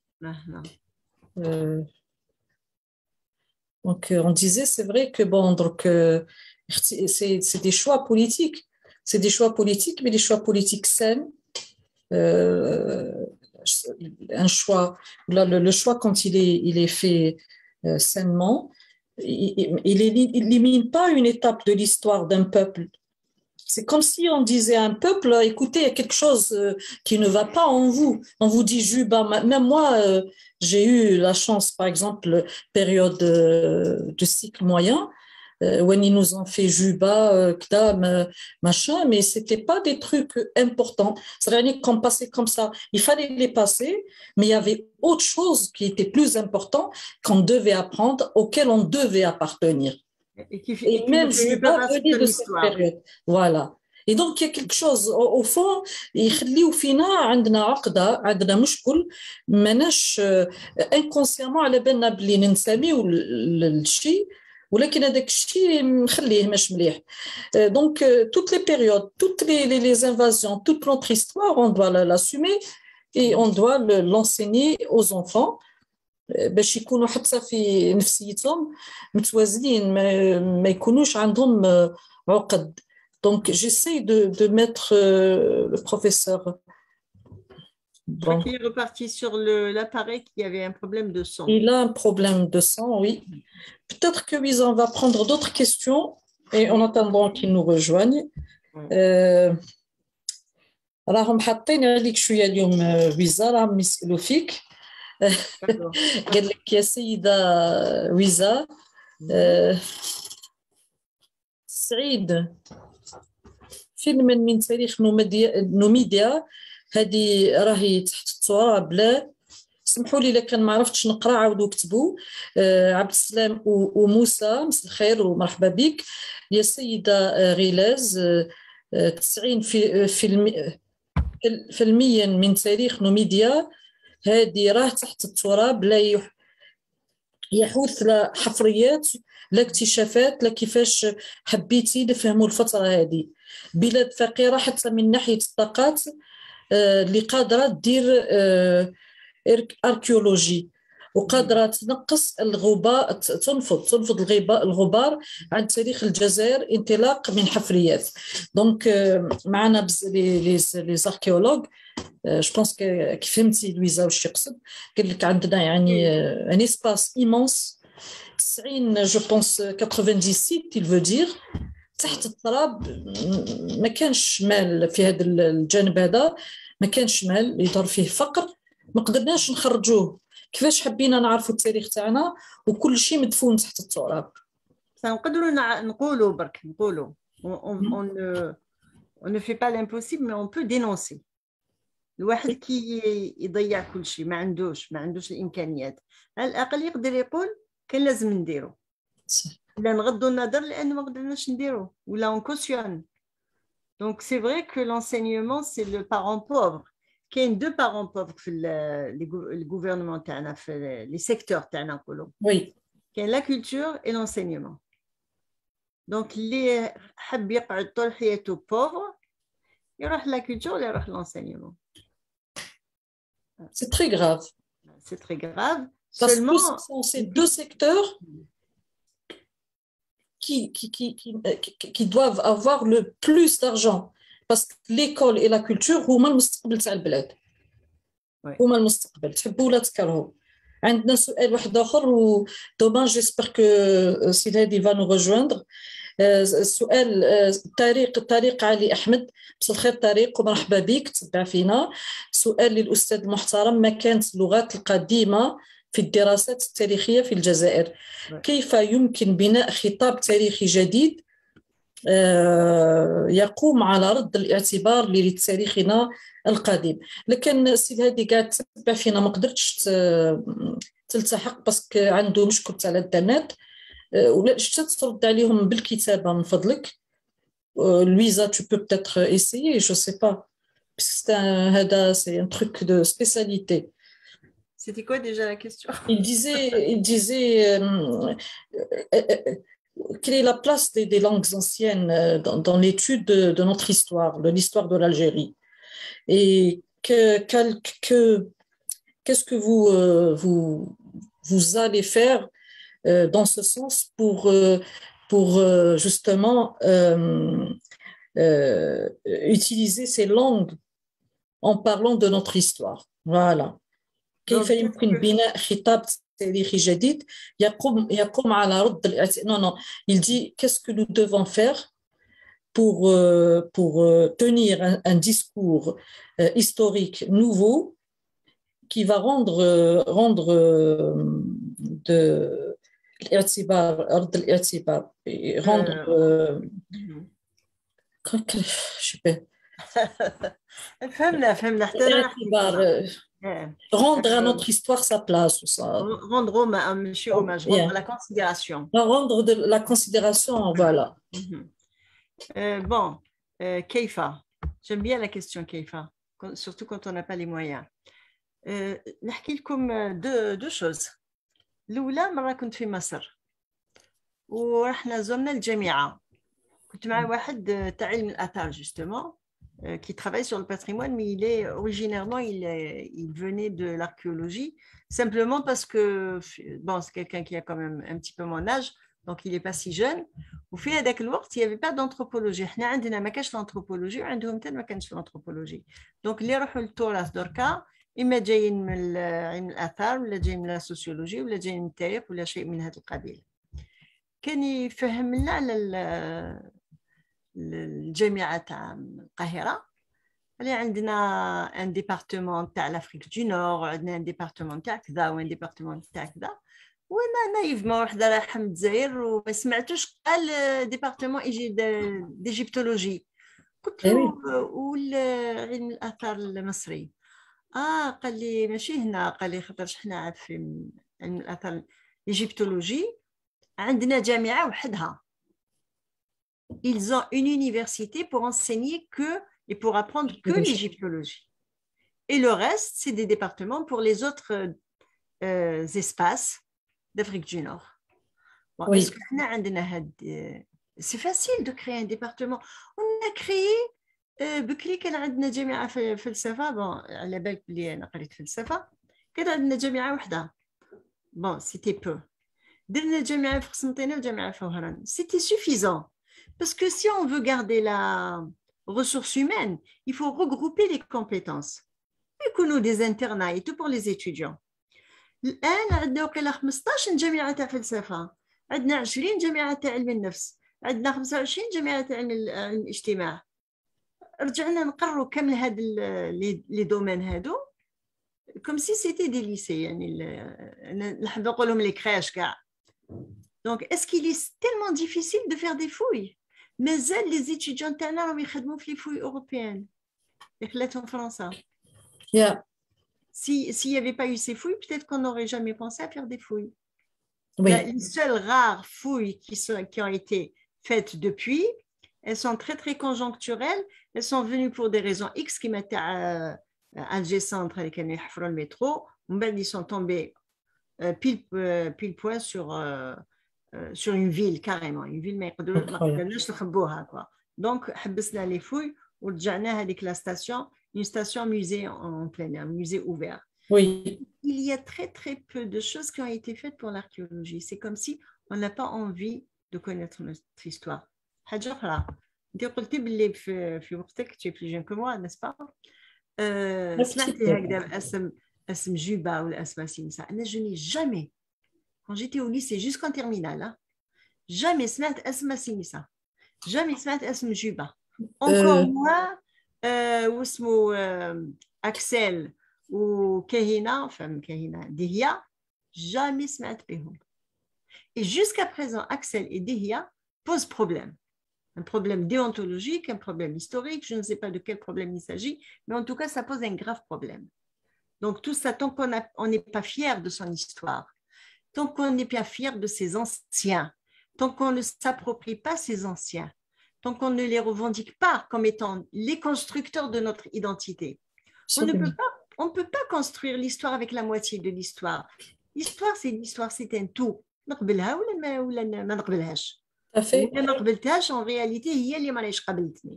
Donc, on disait, c'est vrai que bon, donc, c'est, c'est des choix politiques. C'est des choix politiques, mais des choix politiques sains. Euh, un choix, là, le, le choix, quand il est, il est fait euh, sainement, il n'élimine pas une étape de l'histoire d'un peuple. C'est comme si on disait à un peuple, écoutez, il y a quelque chose qui ne va pas en vous. On vous dit Juba. Même moi, j'ai eu la chance, par exemple, période de cycle moyen, où ils nous ont fait Juba, Kdam, machin, mais ce n'était pas des trucs importants. C'est-à-dire qu'on passait comme ça. Il fallait les passer, mais il y avait autre chose qui était plus important qu'on devait apprendre, auquel on devait appartenir. Et, qui, et, et même je ne pas venir de cette période. Voilà. Et donc il y a quelque chose au, au fond يخليو فينا عندنا عقده، عندنا مشكل ماناش انكونسيامون على بالنا بلي ننسميو للشيء، ولكن هذاك الشيء نخليه مش مليح. Donc toutes les périodes, toutes les, les, les invasions, toute notre histoire, on doit l'assumer et on doit l'enseigner aux enfants باش يكونوا حتى في نفسيتهم متوازنين، ما, ما يكونوش عندهم عقد. Donc j'essaie de, de mettre euh, le professeur. Je crois qu'il est reparti sur le, l'appareil qui avait un problème de son. Il a un problème de son, oui. Peut-être que oui, on va prendre d'autres questions et en attendant qu'il nous rejoigne. راهم حاطين عليك شويه اليوم فيزا، راهم يسألوا فيك. قال لك يا سيدة ويزا سعيد فيلم من تاريخ نوميديا هذه راهي تحت التراب لا سمحوا لي الا كان ما عرفتش نقرا عاودوا كتبوا. عبد السلام وموسى، مساء الخير ومرحبا بك يا سيده غيلاز. تسعين في في المية من تاريخ نوميديا هذه راه تحت التراب، لا يحوث لا حفريات لا اكتشافات لا كيفاش حبيتي نفهموا الفتره هذه. بلاد فقيره حتى من ناحيه الطاقات اللي قادره دير اركيولوجي وقادره تنقص الغبار، تنفض تنفض الغبار الغبار عن تاريخ الجزائر انطلاق من حفريات. دونك معنا بز لي لي زاركيولوج. جو بونس كي فهمتي لويزا واش يقصد. قال لك عندنا يعني ان اسباس ايمونس تسعين جو بونس تسعين سيت il veut dire تحت التراب. ما كانش مال في هذا الجانب، هذا ما كانش مال يدور فيه فقر، ما قدرناش نخرجوه. كيفاش حبينا نعرفوا التاريخ تاعنا وكل شيء مدفون تحت التراب؟ نقدروا نقولوا برك نقولوا on ne on ne fait pas l'impossible mais on peut dénoncer. الواحد كي يضيع كل شيء ما عندوش ما عندوش الامكانيات، على الاقل يقدر يقول كان لازم نديرو، لا نغضوا النظر لان ما قدرناش نديرو ولا اون كوسيون. دونك سي فري كو لونسينيومون سي لو بارون بوفر. كاين دو بارون بوفر في الغوفرنمون تاعنا في لي سيكتور تاعنا نقولوا. وي كاين لا كولتور اي لونسينيومون. دونك اللي حب يقعد طول حياته بوفر يروح لا كولتور ولا يروح لونسينيومون. C'est très grave. C'est très grave. Parce Seulement, que ce sont ces deux secteurs qui, qui, qui, qui, qui doivent avoir le plus d'argent. Parce que l'école et la culture هما المستقبل تاع البلاد. هما المستقبل، تحبوا ولا تكرهوا. عندنا سؤال واحد آخر و دوما جيسبر كو سي هادي va nous rejoindre. السؤال طريق طريق علي أحمد. مساء الخير طريق ومرحبا بك، تتبع فينا. سؤال للأستاذ المحترم: ما كانت اللغات القديمة في الدراسات التاريخية في الجزائر؟ كيف يمكن بناء خطاب تاريخي جديد يقوم على رد الاعتبار لتاريخنا القديم؟ لكن السيد هادي قاعد تتبع فينا ما قدرتش تلتحق باسكو عنده مشكل تاع الانترنت، ولا شتات ترد عليهم بالكتابه من فضلك. لويزا tu peux peut-être essayer, je sais pas parce que c'est un هذا c'est un truc de spécialité. C'était quoi déjà la question? Il disait il disait euh, euh, quelle est la place des, des langues anciennes dans, dans l'étude de, de notre histoire, de l'histoire de l'Algérie, et que que qu'est-ce que vous euh, vous vous allez faire Euh, dans ce sens pour, euh, pour euh, justement euh, euh, utiliser ces langues en parlant de notre histoire. Voilà. كيف يمكن بناء خطاب تاريخي جديد يقوم يقوم على رد الاعتبار. Non, non. Il dit qu'est-ce que nous devons faire pour, euh, pour euh, tenir un, un discours euh, historique nouveau qui va rendre, euh, rendre euh, de الاعتبار رد الاعتبار rendre شبه فهمنا فهمنا حتى الاعتبار rendre à notre histoire sa place ou ça rendre hommage ماشي hommage rendre la considération rendre de la considération. Voilà. Bon, كيف j'aime bien la question كيف surtout quand on n'a pas les moyens. نحكي لكم deux deux choses. الأولى مرة كنت في مصر ورحنا زرنا الجامعة، كنت مع واحد تاع علم الآثار justement qui travaille sur le patrimoine mais il est originairement il, est, il venait de l'archéologie simplement parce que bon c'est quelqu'un qui a quand même un petit peu mon âge donc il est pas si jeune. وفي هذاك الوقت il y avait pas d'anthropologie، حنا عندنا ما كانش l'anthropologie وعندهم حتى ما كانش l'anthropologie. donc اللي يروحوا للتراث دركا إما جايين من علم الآثار ولا جايين من السوسيولوجي ولا جايين من التاريخ ولا شيء من هذا القبيل. كان يفهم لنا على الجامعة تاع القاهرة اللي عندنا ان ديبارتمون تاع لافريك دو نور وعندنا ان ديبارتمون تاع كذا وان ديبارتمون تاع كذا، وانا نايفمون وحده رايحه من الجزائر وما سمعتوش قال ديبارتمون ديجيبتولوجي. قلت له والعلم الآثار المصري اه قال لي ماشي هنا، قال لي خاطرش حنا في علم الاثار الايجيبتولوجي عندنا جامعه وحدها. Ils ont une université pour enseigner que et pour apprendre que l'égyptologie. Et le reste, c'est des départements pour les autres euh, espaces d'Afrique du Nord. Bon, Oui. est-ce que حنا عندنا هاد c'est facile de créer un département. On a créé بكري كان عندنا جامعة في فلسفة، بون على بالك بلي أنا قريت فلسفة، كان عندنا جامعة وحدة، بون سيتي بو. درنا جامعة في قسنطينة وجامعة في وهران، سيتي suffisant. Parce que si on veut garder la ressource humaine, il faut regrouper les compétences. يكونوا des internats et tout pour les étudiants. الآن عندنا وقيلا خمسطاش جامعة تاع فلسفة، عندنا عشرين جامعة تاع علم النفس، عندنا خمسة وعشرين جامعة تاع علم الاجتماع. رجعنا نقرروا كامل هاد لي دومين هادو comme si c'était des lycées، يعني نحب نقولهم لي كراش كاع. Donc est-ce qu'il est tellement difficile de faire des fouilles؟ مازال les étudiants تاعنا راهم يخدموا في les fouilles européennes اللي خلاتهم فرنسا. Yeah. Si s'il n'y avait pas eu ces fouilles, peut-être qu'on n'aurait jamais pensé à faire des fouilles. Oui. La, les seules rares fouilles qui sont qui ont été faites depuis, elles sont très très conjoncturelles. Elles sont venues pour des raisons X qui mettaient à Alger Centre avec un le métro. Ils sont tombés euh, pile euh, pile point sur euh, euh, sur une ville carrément, une ville mais quoi. Donc حبسنا les fouilles ورجعنا هذيك la station, une station musée en plein air, musée ouvert. Oui. Il y a très très peu de choses qui ont été faites pour l'archéologie. C'est comme si on n'a pas envie de connaître notre histoire. حاجة أخرى، أنت قلتي باللي في في وقتك tu es plus jeune que moi, n'est-ce pas؟ أه سمعتي هكذا اسم اسم جوبا ولا اسم سينسا؟ أنا je n'ai jamais quand j'étais au lycée jusqu'en terminale hein, jamais سمعت اسم سينسا، jamais سمعت اسم جوبا. encore moins أه واسمه أه أكسل وكاهنة فم كاهنة دهيا، jamais سمعت بهم. Et jusqu'à présent Axel et Dehia posent problème. Un problème déontologique, un problème historique, je ne sais pas de quel problème il s'agit, mais en tout cas, ça pose un grave problème. Donc, tout ça, tant qu'on n'est pas fier de son histoire, tant qu'on n'est pas fier de ses anciens, tant qu'on ne s'approprie pas ses anciens, tant qu'on ne les revendique pas comme étant les constructeurs de notre identité, on ne peut pas, on ne peut pas construire l'histoire avec la moitié de l'histoire. L'histoire, c'est l'histoire, c'est un tout. نقبلها ولا ما ولا ما نقبلهاش. ولا ما قبلتهاش en réalité هي اللي مانيش قبلتني.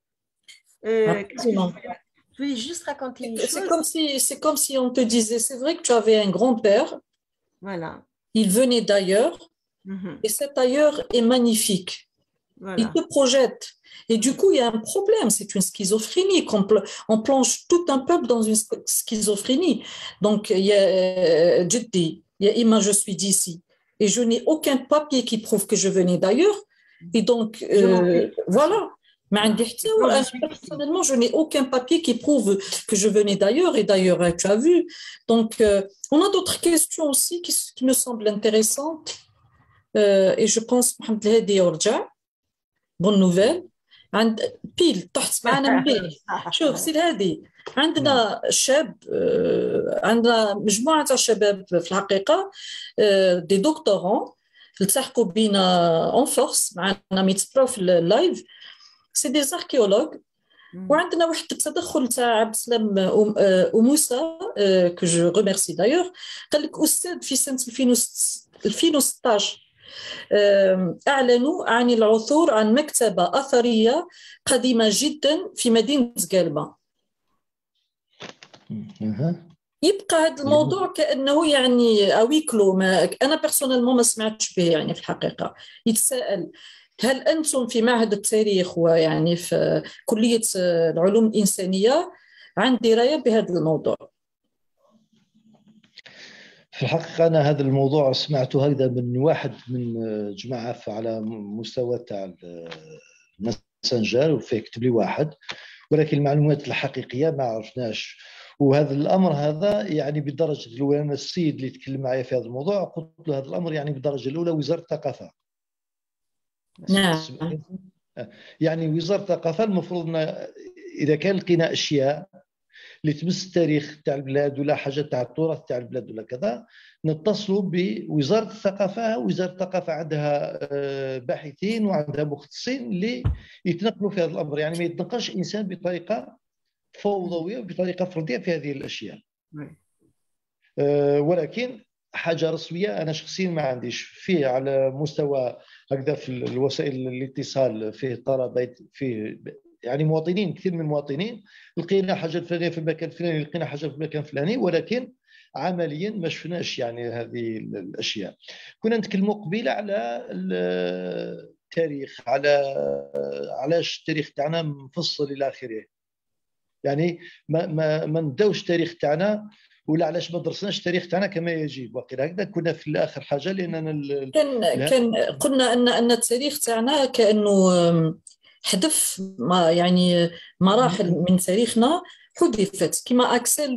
Euh, je voulais juste raconter une chose. C'est comme si, c'est comme si on te disait, c'est vrai que tu avais un grand-père. Voilà. Il venait d'ailleurs, mm-hmm. et cet ailleurs est magnifique. Voilà. Il te projette. Et du coup, il y a un problème, c'est une schizophrénie. On plonge tout un peuple dans une schizophrénie. Donc, il y a Jiddi, il y a Ima, je suis d'ici. Et je n'ai aucun papier qui prouve que je venais d'ailleurs. Et donc, euh, voilà. Mais personnellement, je n'ai aucun papier qui prouve que je venais d'ailleurs. Et d'ailleurs, tu as vu. Donc, euh, on a d'autres questions aussi qui, qui me semblent intéressantes. Euh, et je pense, Mohamed Hadi Orja, bonne nouvelle. عند بيل تحت معنا مليح. شوف سي هادي عندنا شاب عندنا مجموعه تاع الشباب في الحقيقه دي دكتورون التحقوا بينا اون فورس معنا ميتسبراو في اللايف سي دي زاركيولوج. وعندنا واحد التدخل تاع عبد السلام وموسى كو جو ريميرسي دايوغ، قال لك استاذ في سنه ألفين وستطاش أعلنوا عن العثور عن مكتبة أثرية قديمة جدا في مدينة قلبة. يبقى هذا الموضوع كأنه يعني أويكلو، ما أنا بيرسونيلمون ما سمعتش به يعني في الحقيقة. يتساءل هل أنتم في معهد التاريخ ويعني في كلية العلوم الإنسانية عن دراية بهذا الموضوع؟ في الحقيقة أنا هذا الموضوع سمعته هكذا من واحد من جماعة على مستوى تاع الماسنجر وفيه كتب لي واحد، ولكن المعلومات الحقيقية ما عرفناش. وهذا الأمر هذا يعني بالدرجة الأولى، أنا السيد اللي تكلم معي في هذا الموضوع قلت له هذا الأمر يعني بالدرجة الأولى وزارة الثقافة. نعم. يعني وزارة الثقافة المفروض إذا كان لقينا أشياء اللي تمس التاريخ تاع البلاد ولا حاجه تاع التراث تاع البلاد ولا كذا، نتصلوا بوزاره الثقافه. وزاره الثقافه عندها باحثين وعندها مختصين اللي يتنقلوا في هذا الامر، يعني ما يتنقلش انسان بطريقه فوضويه وبطريقه فرديه في هذه الاشياء. ولكن حاجه رسميه انا شخصيا ما عنديش فيه على مستوى هكذا في الوسائل الاتصال، فيه طلبه، فيه يعني مواطنين، كثير من المواطنين لقينا حاجه الفلانيه في المكان الفلاني، لقينا حاجه في المكان الفلاني، ولكن عمليا ما شفناش يعني هذه الاشياء. كنا نتكلموا قبيله على التاريخ، على علاش التاريخ تاعنا مفصل الى اخره، يعني ما ما ما نداوش التاريخ تاعنا، ولا علاش ما درسناش التاريخ تاعنا كما يجب. وقيل هكذا كنا في الاخر حاجه، لاننا كان كان قلنا ان ان التاريخ تاعنا كانه حذف ما يعني مراحل من تاريخنا حذفت كما اكسل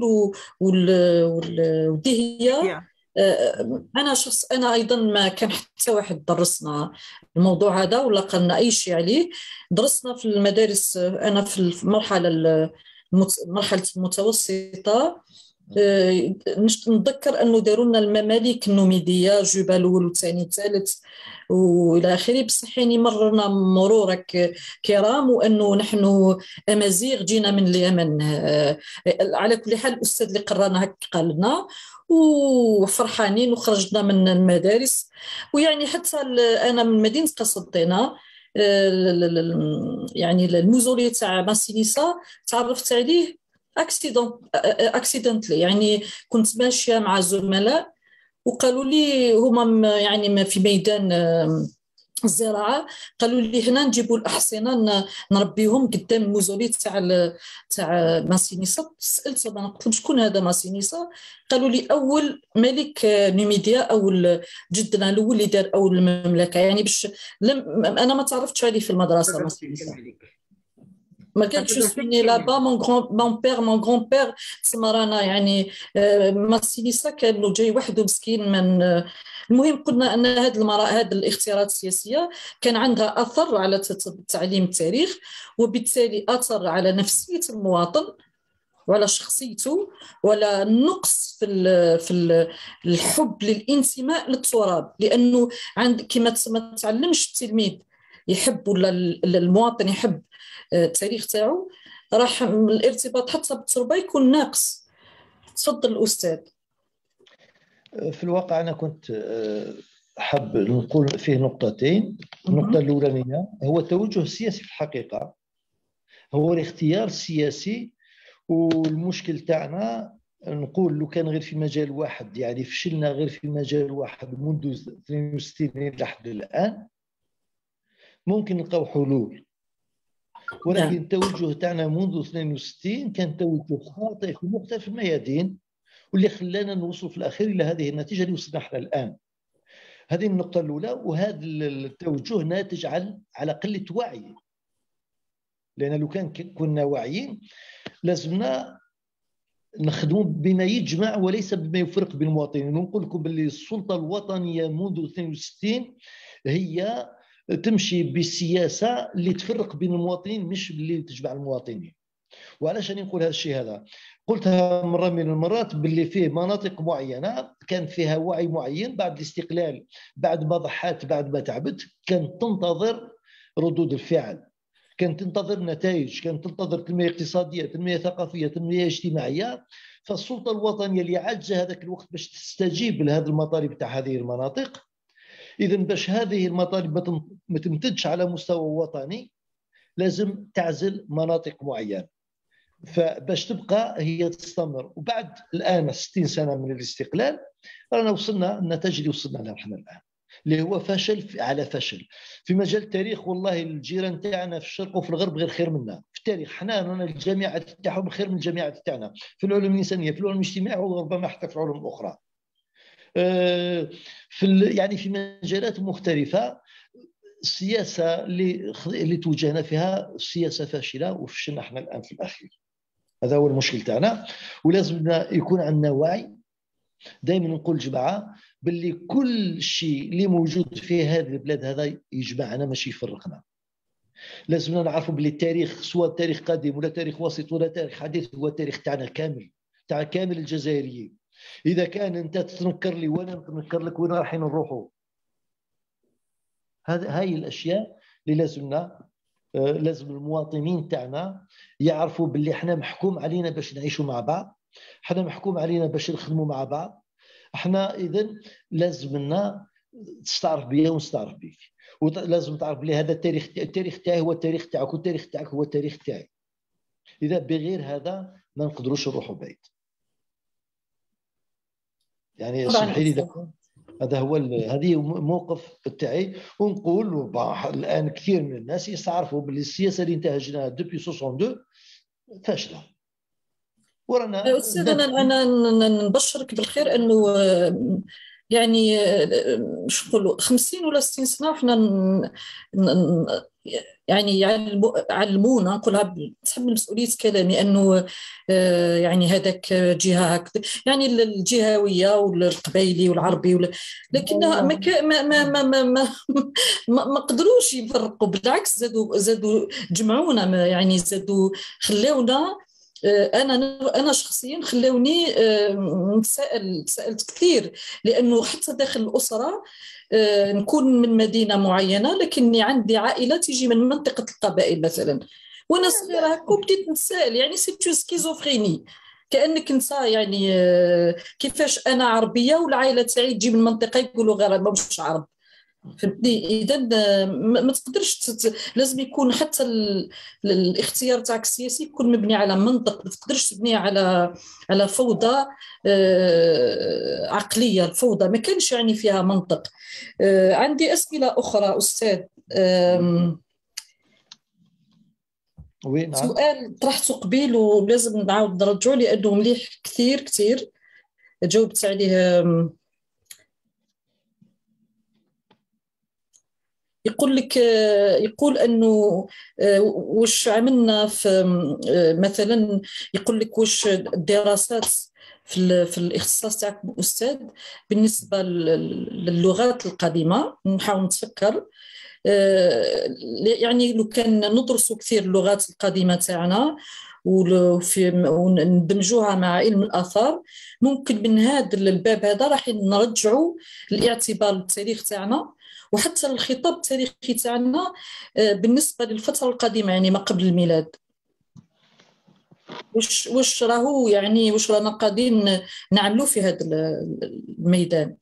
والدهيه. انا شخص انا ايضا ما كان حتى واحد درسنا الموضوع هذا ولا قالنا اي شيء عليه. درسنا في المدارس، انا في المرحله مرحله المتوسطه نتذكر انه داروا لنا الممالك النوميديه، جوبا الاول والثاني والثالث والى اخره، بصح يعني مررنا مرور كرام، وانه نحن امازيغ جينا من اليمن. على كل حال الاستاذ اللي قرانا هكا قال لنا وفرحانين وخرجنا من المدارس. ويعني حتى انا من مدينه قسنطينه، يعني الموزولي تاع ماسينيسا تعرفت عليه اكسيدنت اكسيدنتلي، يعني كنت ماشيه مع زملاء وقالوا لي هما يعني في ميدان الزراعه، قالوا لي هنا نجيبوا الاحصنه نربيهم قدام الموزولي تاع تاع ماسينيسا. سالت انا قلت لهم شكون هذا ماسينيسا؟ قالوا لي اول ملك نوميديا، اول جدنا الاول اللي دار اول المملكه، يعني باش لم انا ما تعرفتش عليه في المدرسه ماسينيسا، ما كانتش سويني لابا. مون غران مون بير مون غران بير تسمى رانا يعني ماسينيسا كان له جاي وحده مسكين من. المهم قلنا ان هذه المراه هذه الاختيارات السياسيه كان عندها اثر على تعليم التاريخ، وبالتالي اثر على نفسيه المواطن وعلى شخصيته، ولا نقص في ال في ال الحب للانتماء للتراب، لانه عند كما ما تعلمش التلميذ يحب ولا المواطن يحب التاريخ تاعو، راح الارتباط حتى بالتربه يكون ناقص. تفضل الاستاذ. في الواقع انا كنت حاب نقول فيه نقطتين. النقطه الاولانيه هو التوجه السياسي في الحقيقه، هو الاختيار السياسي. والمشكل تاعنا نقول لو كان غير في مجال واحد، يعني فشلنا غير في مجال واحد منذ اثنين وستين لحد الان، ممكن نلقاو حلول. ولكن التوجه تاعنا منذ اثنين وستين كان توجه خاطئ في مختلف الميادين، واللي خلانا نوصل في الاخير الى هذه النتيجه اللي وصلنا احنا الان. هذه النقطه الاولى. وهذا التوجه ناتج عن على قله وعي، لان لو كان كنا واعيين لازمنا نخدموا بما يجمع وليس بما يفرق بين المواطنين. نقول لكم باللي السلطه الوطنيه منذ اثنين وستين هي تمشي بالسياسه اللي تفرق بين المواطنين، مش اللي تجمع المواطنين. وعلاش راني نقول هذا الشيء هذا؟ قلتها مره من المرات باللي فيه مناطق معينه كان فيها وعي معين بعد الاستقلال، بعد ما ضحات، بعد ما تعبت، كانت تنتظر ردود الفعل، كانت تنتظر نتائج، كانت تنتظر تنميه اقتصاديه، تنميه ثقافيه، تنميه اجتماعيه. فالسلطه الوطنيه اللي عاجزه هذاك الوقت باش تستجيب لهذه المطالب تاع هذه المناطق، اذا باش هذه المطالب ما تمتدش على مستوى وطني لازم تعزل مناطق معينه، فباش تبقى هي تستمر. وبعد الان ستين سنه من الاستقلال رانا وصلنا النتائج اللي وصلنا لها احنا الان، اللي هو فشل على فشل في مجال التاريخ. والله الجيران تاعنا في الشرق وفي الغرب غير خير منا في التاريخ. حنا رانا الجامعات تاعهم خير من الجامعات تاعنا في العلوم الانسانيه، في العلوم الاجتماعيه، وربما حتى في العلوم الاخرى، في يعني في مجالات مختلفه. السياسه اللي اللي توجهنا فيها سياسه فاشله، وفشلنا احنا الان في الاخير. هذا هو المشكل تاعنا، ولازم يكون عندنا وعي. دائما نقول جماعه باللي كل شيء اللي موجود في هذه البلاد هذا يجمعنا ماشي يفرقنا. لازمنا نعرفوا بلي التاريخ سواء تاريخ قديم ولا تاريخ وسيط ولا تاريخ حديث هو التاريخ تاعنا كامل، تاع كامل الجزائريين. اذا كان انت تتنكر لي وانا نتنكر لك وين رايحين نروحوا، هذه هاي الاشياء اللي لازمنا آه لازم المواطنين تاعنا يعرفوا باللي احنا محكوم علينا باش نعيشوا مع بعض، احنا محكوم علينا باش نخدموا مع بعض. احنا اذا لازمنا تستعرف بيا ونستعرف بيك، ولازم تعرف بلي هذا التاريخ التاريخ تاعي هو التاريخ تاعك والتاريخ تاعك هو التاريخ تاعي. اذا بغير هذا ما نقدروش نروحوا بعيد. يعني اسمحي لي هذا هو هذه موقف تاعي. ونقول الان كثير من الناس يستعرفوا باللي السياسه اللي انتهجناها دوبي اثنين فاشله. ورانا استاذ انا انا نبشرك بالخير انه يعني شو نقولوا خمسين ولا ستين سنه وحنا يعني علمونا نقولها تحمل مسؤوليه كلامي انه يعني هذاك جهه هكذا، يعني الجهويه والقبايلي والعربي ولا، لكنها ما ما ما ما ما, ما قدروش يفرقوا، بالعكس زادوا زادوا جمعونا، يعني زادوا خلاونا. انا انا شخصيا خلاوني نتساءل تساءلت كثير، لانه حتى داخل الاسره نكون من مدينه معينه لكني عندي عائله تيجي من منطقه القبائل مثلا، وانا صغيره هكا بديت نتساءل يعني سيتو سكيزوفريني، كانك انت يعني كيفاش انا عربيه والعائله تاعي تجي من منطقه يقولوا غير ما مش عرب، فهمتني؟ اذا ما تقدرش تت... لازم يكون حتى ال... الاختيار تاعك السياسي يكون مبني على منطق، ما تقدرش تبنيه على على فوضى آه... عقليه. الفوضى ما كانش يعني فيها منطق. آه... عندي اسئله اخرى استاذ. آه... نعم. سؤال طرحته قبيل ولازم نعاود نرجعوا لانه مليح كثير كثير جاوبت عليه. آه... يقول لك يقول انه واش عملنا في مثلا، يقول لك واش الدراسات في في الاختصاص تاعك استاذ بالنسبه للغات القديمه. نحاول نتفكر يعني لو كان ندرسوا كثير اللغات القديمه تاعنا وندمجوها مع علم الاثار، ممكن من هذا الباب هذا راح نرجعوا الاعتبار للتاريخ تاعنا وحتى الخطاب التاريخي تاعنا بالنسبه للفتره القديمه، يعني ما قبل الميلاد. واش واش راهو يعني واش رانا قادرين نعملوا في هذا الميدان؟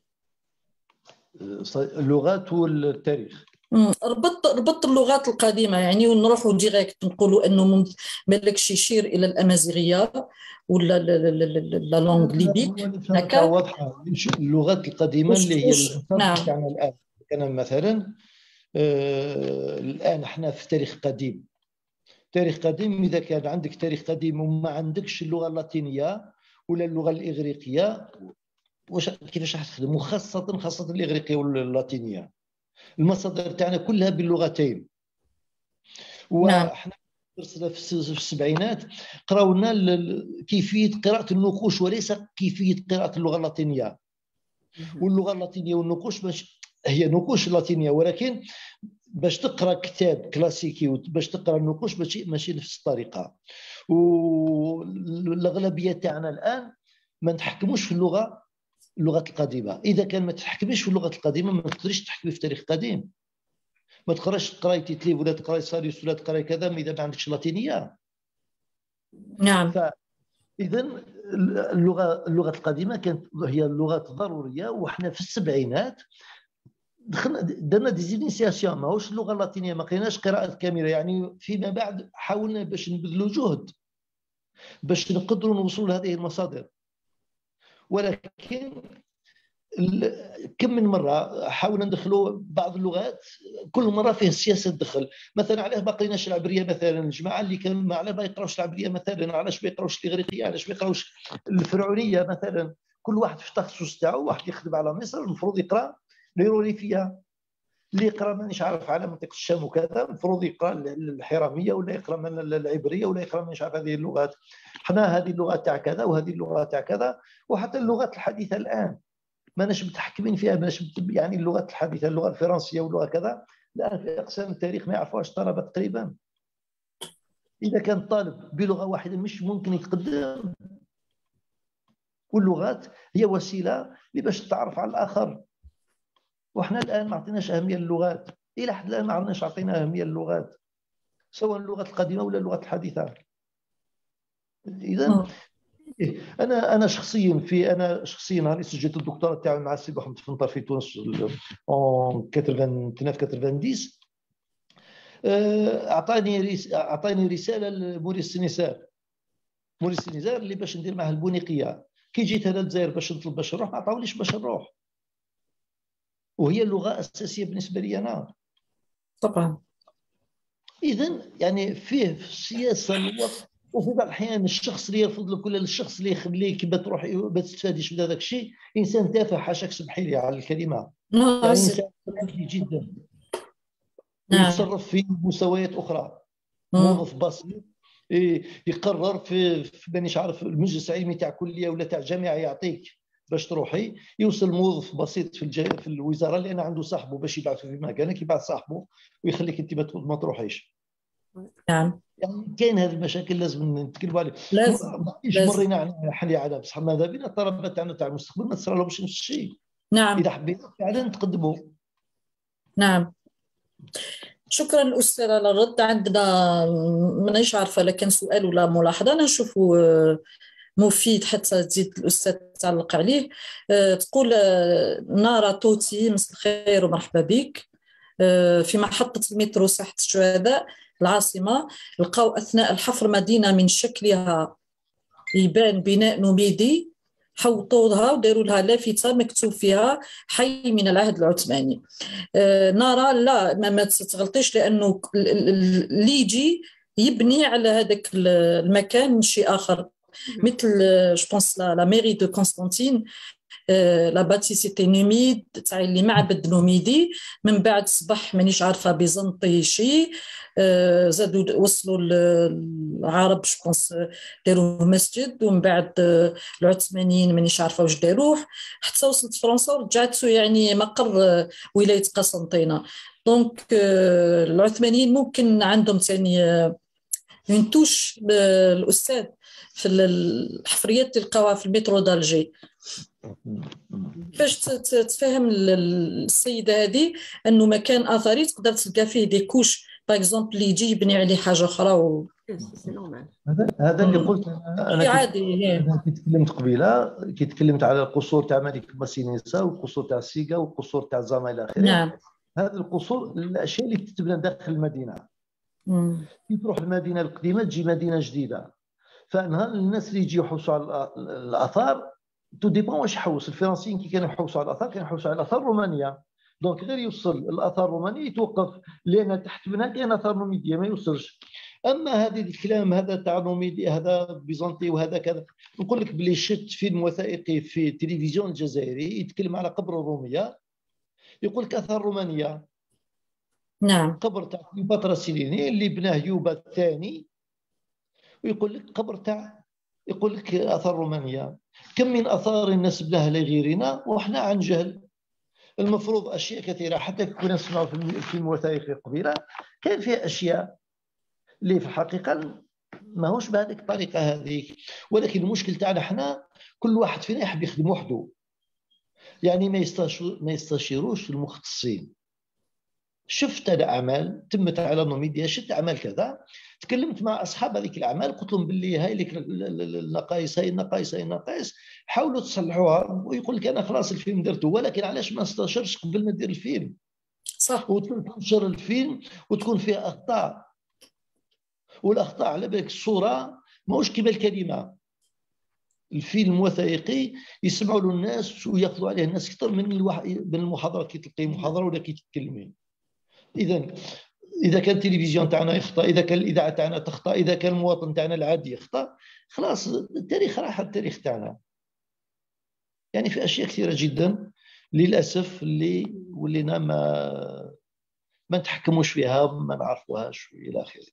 اللغات والتاريخ. ربط ربط اللغات القديمه يعني ونروحوا ديريكت نقولوا انه مالكش يشير الى الامازيغيه ولا لا لونغ ليبيك هكا واضحه. اللغات القديمه اللي هي نعم. تاعنا الان كان مثلا آه الان احنا في تاريخ قديم. تاريخ قديم اذا كان عندك تاريخ قديم وما عندكش اللغه اللاتينيه ولا اللغه الاغريقيه واش كيفاش راح تخدم؟ وخاصه خاصه الاغريقيه واللاتينيه المصادر تاعنا كلها باللغتين. واحنا درسنا في السبعينات قراونا كيفيه قراءه النقوش وليس كيفيه قراءه اللغه اللاتينيه. واللغه اللاتينيه والنقوش باش هي نقوش لاتينيه، ولكن باش تقرا كتاب كلاسيكي وباش تقرا النقوش ماشي ماشي نفس الطريقه. والاغلبيه تاعنا الان ما نتحكموش في اللغه اللغات القديمه. اذا كان ما تحكميش في اللغه القديمه ما تقدريش تحكمي في تاريخ قديم. ما تقراش تقراي تيتليف ولا تقراي ساريوس ولا تقراي كذا اذا ما عندكش لاتينيه. نعم. فاذا اللغه اللغه القديمه كانت هي اللغات الضروريه. وحنا في السبعينات دخلنا درنا ديزينيسياسيون، ماهوش اللغه اللاتينيه ما قريناش قراءه كامله. يعني فيما بعد حاولنا باش نبذلوا جهد باش نقدروا نوصلوا لهذه المصادر، ولكن كم من مره حاولنا ندخلوا بعض اللغات كل مره فيه سياسه تدخل. مثلا علاش ما قريناش العبريه مثلا؟ الجماعه اللي كانوا ما على ما يقراوش العبريه مثلا، علاش ما يقراوش الاغريقيه، علاش ما يقراوش الفرعونيه مثلا؟ كل واحد في التخصص تاعو. واحد يخدم على مصر المفروض يقرا الهيروغليفيه، اللي يقرا مانيش عارف على منطقه الشام وكذا المفروض يقرا الحراميه ولا يقرا من العبريه ولا يقرا مانيش عارف هذه اللغات. حنا هذه اللغه تاع كذا وهذه اللغه تاع كذا. وحتى اللغات الحديثه الان ماناش متحكمين فيها، ماناش يعني اللغات الحديثه اللغه الفرنسيه واللغه كذا الآن في أقسام التاريخ ما يعرفوهاش الطلبة تقريبا. إذا كان الطالب بلغة واحدة مش ممكن يتقدم. واللغات هي وسيلة باش تتعرف على الآخر، وإحنا الآن ما عطيناش أهمية للغات، إلى حد الآن ما عرفناش عطينا أهمية للغات، سواء اللغات القديمة ولا اللغات الحديثة. إذا انا انا شخصيا في انا شخصيا نهار سجلت الدكتوراه تاعي مع السي محمد فنطر في تونس اون ثمانية وثمانين اعطاني اعطاني رساله لموريس سينيسار موريس سينيسار اللي باش ندير معه البونيقيه. كي جيت هنا للجزائر باش نطلب باش نروح ما عطاوليش باش نروح، وهي اللغه اساسيه بالنسبه لي انا طبعا. اذا يعني فيه في السياسه الوقت، وفي بعض الأحيان الشخص اللي يرفض لك ولا الشخص اللي يخليك بتروح ما تستفادش من هذاك الشيء إنسان تافه، حاشاك سمحي لي على الكلمة، يعني إنسان ذكي جدا ويتصرف في مستويات أخرى. موظف بسيط يقرر في مانيش عارف المجلس العلمي تاع كلية ولا تاع جامعة يعطيك باش تروحي، يوصل موظف بسيط في الجا... في الوزارة لأن عنده صاحبه باش يبعثه في مكانك، يبعث صاحبه ويخليك أنت ما تروحيش. نعم. يعني كاين هذه المشاكل لازم نتكلموا عليها. لازم ايش مرينا على حل على بصح ماذا بينا الطلبه تاعنا تاع المستقبل ما تصرى لهمش نفس الشيء. نعم. اذا حبينا فعلا نتقدموا. نعم. شكرا الأستاذ على الرد. عندنا مانيش عارفة لكن سؤال ولا ملاحظة أنا نشوفه مفيد حتى تزيد الأستاذ تعلق عليه. تقول نارا توتي مساء الخير ومرحبا بك. في محطة المترو ساحة الشهداء العاصمة لقوا أثناء الحفر مدينة من شكلها يبان بناء نوميدي، حوطوها وداروا لها لافتة مكتوب فيها حي من العهد العثماني. أه نرى لا ما, ما تغلطيش، لأنه اللي يجي يبني على هذاك المكان شيء آخر، مثل جو بونس لا ميري دو قسطنطين لا باتي سيتي نوميد تاع اللي معبد نوميدي، من بعد صبح مانيش عارفه بيزنطي شي، زادوا وصلوا العرب جو بونس داروه مسجد، ومن بعد العثمانيين مانيش عارفه واش داروه، حتى وصلت فرنسا ورجعت يعني مقر ولايه قسنطينه. دونك العثمانيين ممكن عندهم ثاني اون توش الاستاذ في الحفريات اللي لقاوها في المترو دالجي. كيفاش تفهم السيده هذه انه مكان اثري تقدر تلقى فيه دي كوش باغ اكزومبل اللي يجي يبني عليه حاجه اخرى و... هذا هذا اللي قلت انا عادي. انا كي تكلمت قبيله كي تكلمت على القصور تاع ملك ماسينيسا والقصور تاع سيغا والقصور تاع زاما الى اخره. نعم. هذه القصور الاشياء اللي تتبنى داخل المدينه. مم. كي تروح المدينه القديمه تجي مدينه جديده، فنهار الناس اللي يجيو يحوسوا على الاثار تو ديبون واش يحوس. الفرنسيين كي كانوا يحوسوا على الاثار كانوا يحوسوا على الاثار الرومانيه، دونك غير يوصل الاثار الرومانيه يتوقف لان تحت منها كاين اثار نوميديه ما يوصلش. اما هذه الكلام هذا تاع نوميدي هذا بيزنطي وهذا كذا، نقول لك بلي شفت فيلم وثائقي في التلفزيون الجزائري يتكلم على قبر الروميه، يقول لك اثار رومانيه. نعم. قبر تاع كليوباترا سيليني اللي بناه يوبا الثاني، ويقول لك قبر تاع يقول لك اثار رومانيه. كم من اثار الناس بناها لغيرنا وحنا عن جهل. المفروض اشياء كثيره حتى كنا نسمعوا في الفيلم الوثائقي قبيله كان فيها اشياء اللي في الحقيقه ماهوش بهذيك الطريقه هذيك، ولكن المشكل تاعنا احنا كل واحد فينا يحب يخدم وحده، يعني ما ما يستشيروش المختصين. شفت انا اعمال تمت على نوميديا، شفت اعمال كذا، تكلمت مع اصحاب هذيك الاعمال قلت لهم باللي هاي لك النقائص هاي النقائص هاي النقائص حاولوا تصلحوها، ويقول لك انا خلاص الفيلم درته، ولكن علاش ما استشرش قبل ما ندير الفيلم؟ صح. وتنشر الفيلم وتكون فيها اخطاء، والاخطاء على بالك الصوره ماهوش كيما الكلمه. الفيلم وثائقي يسمعوا له الناس وياخذوا عليه الناس اكثر من الواحد من المحاضره كي تلقي محاضره ولا كي تتكلمي. اذا اذا كان التلفزيون تاعنا يخطا، اذا كان الاذاعه تاعنا تخطا، اذا كان المواطن تاعنا العادي يخطا، خلاص التاريخ راح التاريخ تاعنا. يعني في اشياء كثيره جدا للاسف اللي ولينا ما ما نتحكموش فيها ما نعرفوهاش الى اخره.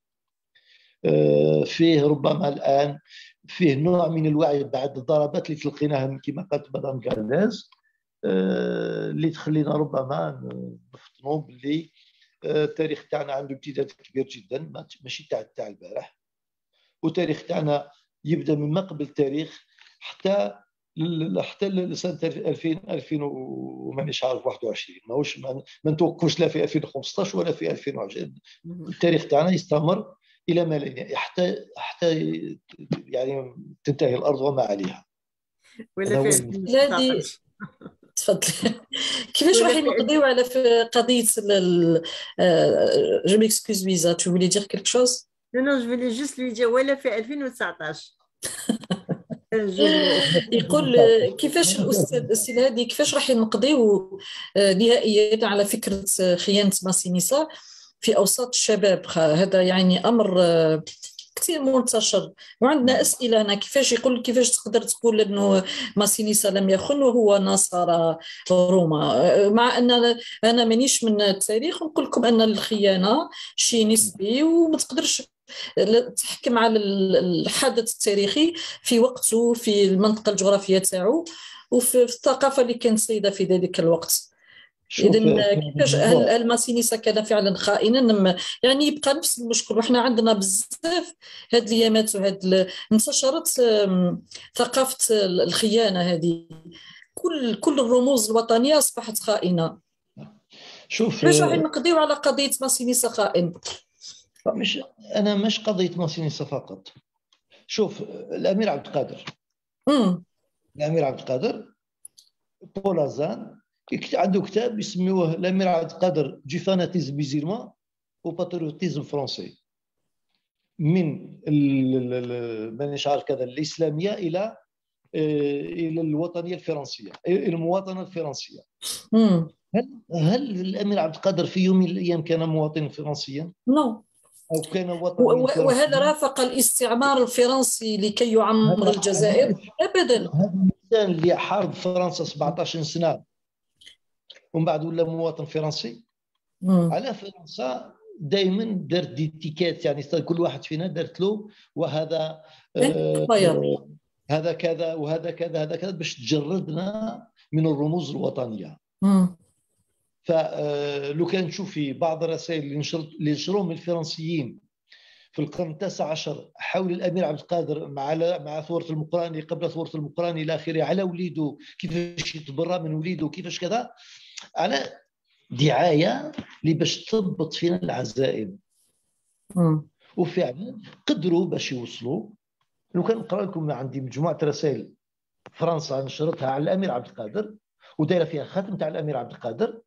فيه ربما الان فيه نوع من الوعي بعد الضربات اللي تلقيناها كما قالت مدام كارداز اللي تخلينا ربما نفطنوا باللي التاريخ تاعنا عنده امتداد كبير جدا، ماشي تاع تاع البارح. والتاريخ تاعنا يبدا من ما قبل التاريخ حتى حتى لسنه ألفين ألفين ومانيش عارف واحد وعشرين، ماهوش ما نتوقفوش لا في ألفين وخمسطاش ولا في ألفين وعشرين. التاريخ تاعنا يستمر الى ما لا نهايه حتى حتى يعني تنتهي الارض وما عليها. ولا في هذه تفضل. كيفاش راح نقضيو على في قضيه جو ميكسكوز فيزا؟ تو فولي دير كيلك شوز؟ نو نو جو فولي جوست لي دير ولا في ألفين وتسعطاش. يقول كيفاش الاستاذ السي هادي كيفاش راح نقضيو نهائيا على فكره خيانه ماسينيسا في اوساط الشباب؟ هذا يعني امر كثير منتشر وعندنا اسئله هنا. كيفاش يقول كيفاش تقدر تقول انه ماسينيسا لم يخن وهو نصر روما، مع ان انا مانيش من التاريخ ونقول لكم ان الخيانه شيء نسبي وما تقدرش تحكم على الحدث التاريخي في وقته في المنطقه الجغرافيه تاعو وفي الثقافه اللي كانت سيده في ذلك الوقت. إذا كيفاش هل هل ماسينيسا كان فعلا خائنا؟ يعني يبقى نفس المشكل. وإحنا عندنا بزاف هاد الأيامات وهاد انتشرت ثقافة الخيانة هذه، كل كل الرموز الوطنية أصبحت خائنة. شوف كيفاش راح نقضيو على قضية ماسينيسا خائن؟ مش أنا مش قضية ماسينيسا فقط. شوف الأمير عبد القادر امم الأمير عبد القادر بولازان عنده كتاب يسموه الأمير عبد القادر دو فاناتيزم ميزيلمان وباتريوتيزم فرنسي، من مانيش عارف كذا الإسلامية إلى إلى الوطنية الفرنسية، إلى المواطنة الفرنسية. امم هل هل الأمير عبد القادر في يوم من الأيام كان مواطنا فرنسيا؟ نو. أو كان وطنيا فرنسيا؟ وهذا رافق الاستعمار الفرنسي لكي يعمر الجزائر؟ أبدا. هذا الإنسان اللي حارب فرنسا سبعطاش سنة ومن بعد ولا مواطن فرنسي. مم. على فرنسا دائما دارت دي تيكات، يعني كل واحد فينا دارت له وهذا آه آه هذا كذا وهذا كذا هذا كذا باش تجردنا من الرموز الوطنية. مم. فلو كان نشوفي بعض الرسائل اللي اللي نشروهم الفرنسيين في القرن التاسع عشر حول الامير عبد القادر مع مع ثوره المقراني قبل ثوره المقراني الى اخره، على وليده كيفاش يتبرى من وليده كيفاش كذا، على دعايه اللي باش تضبط فينا العزائم. مم. وفعلا قدروا باش يوصلوا. لو كان نقرا لكم عندي مجموعه رسائل فرنسا نشرتها على الامير عبد القادر ودايره فيها خاتم تاع الامير عبد القادر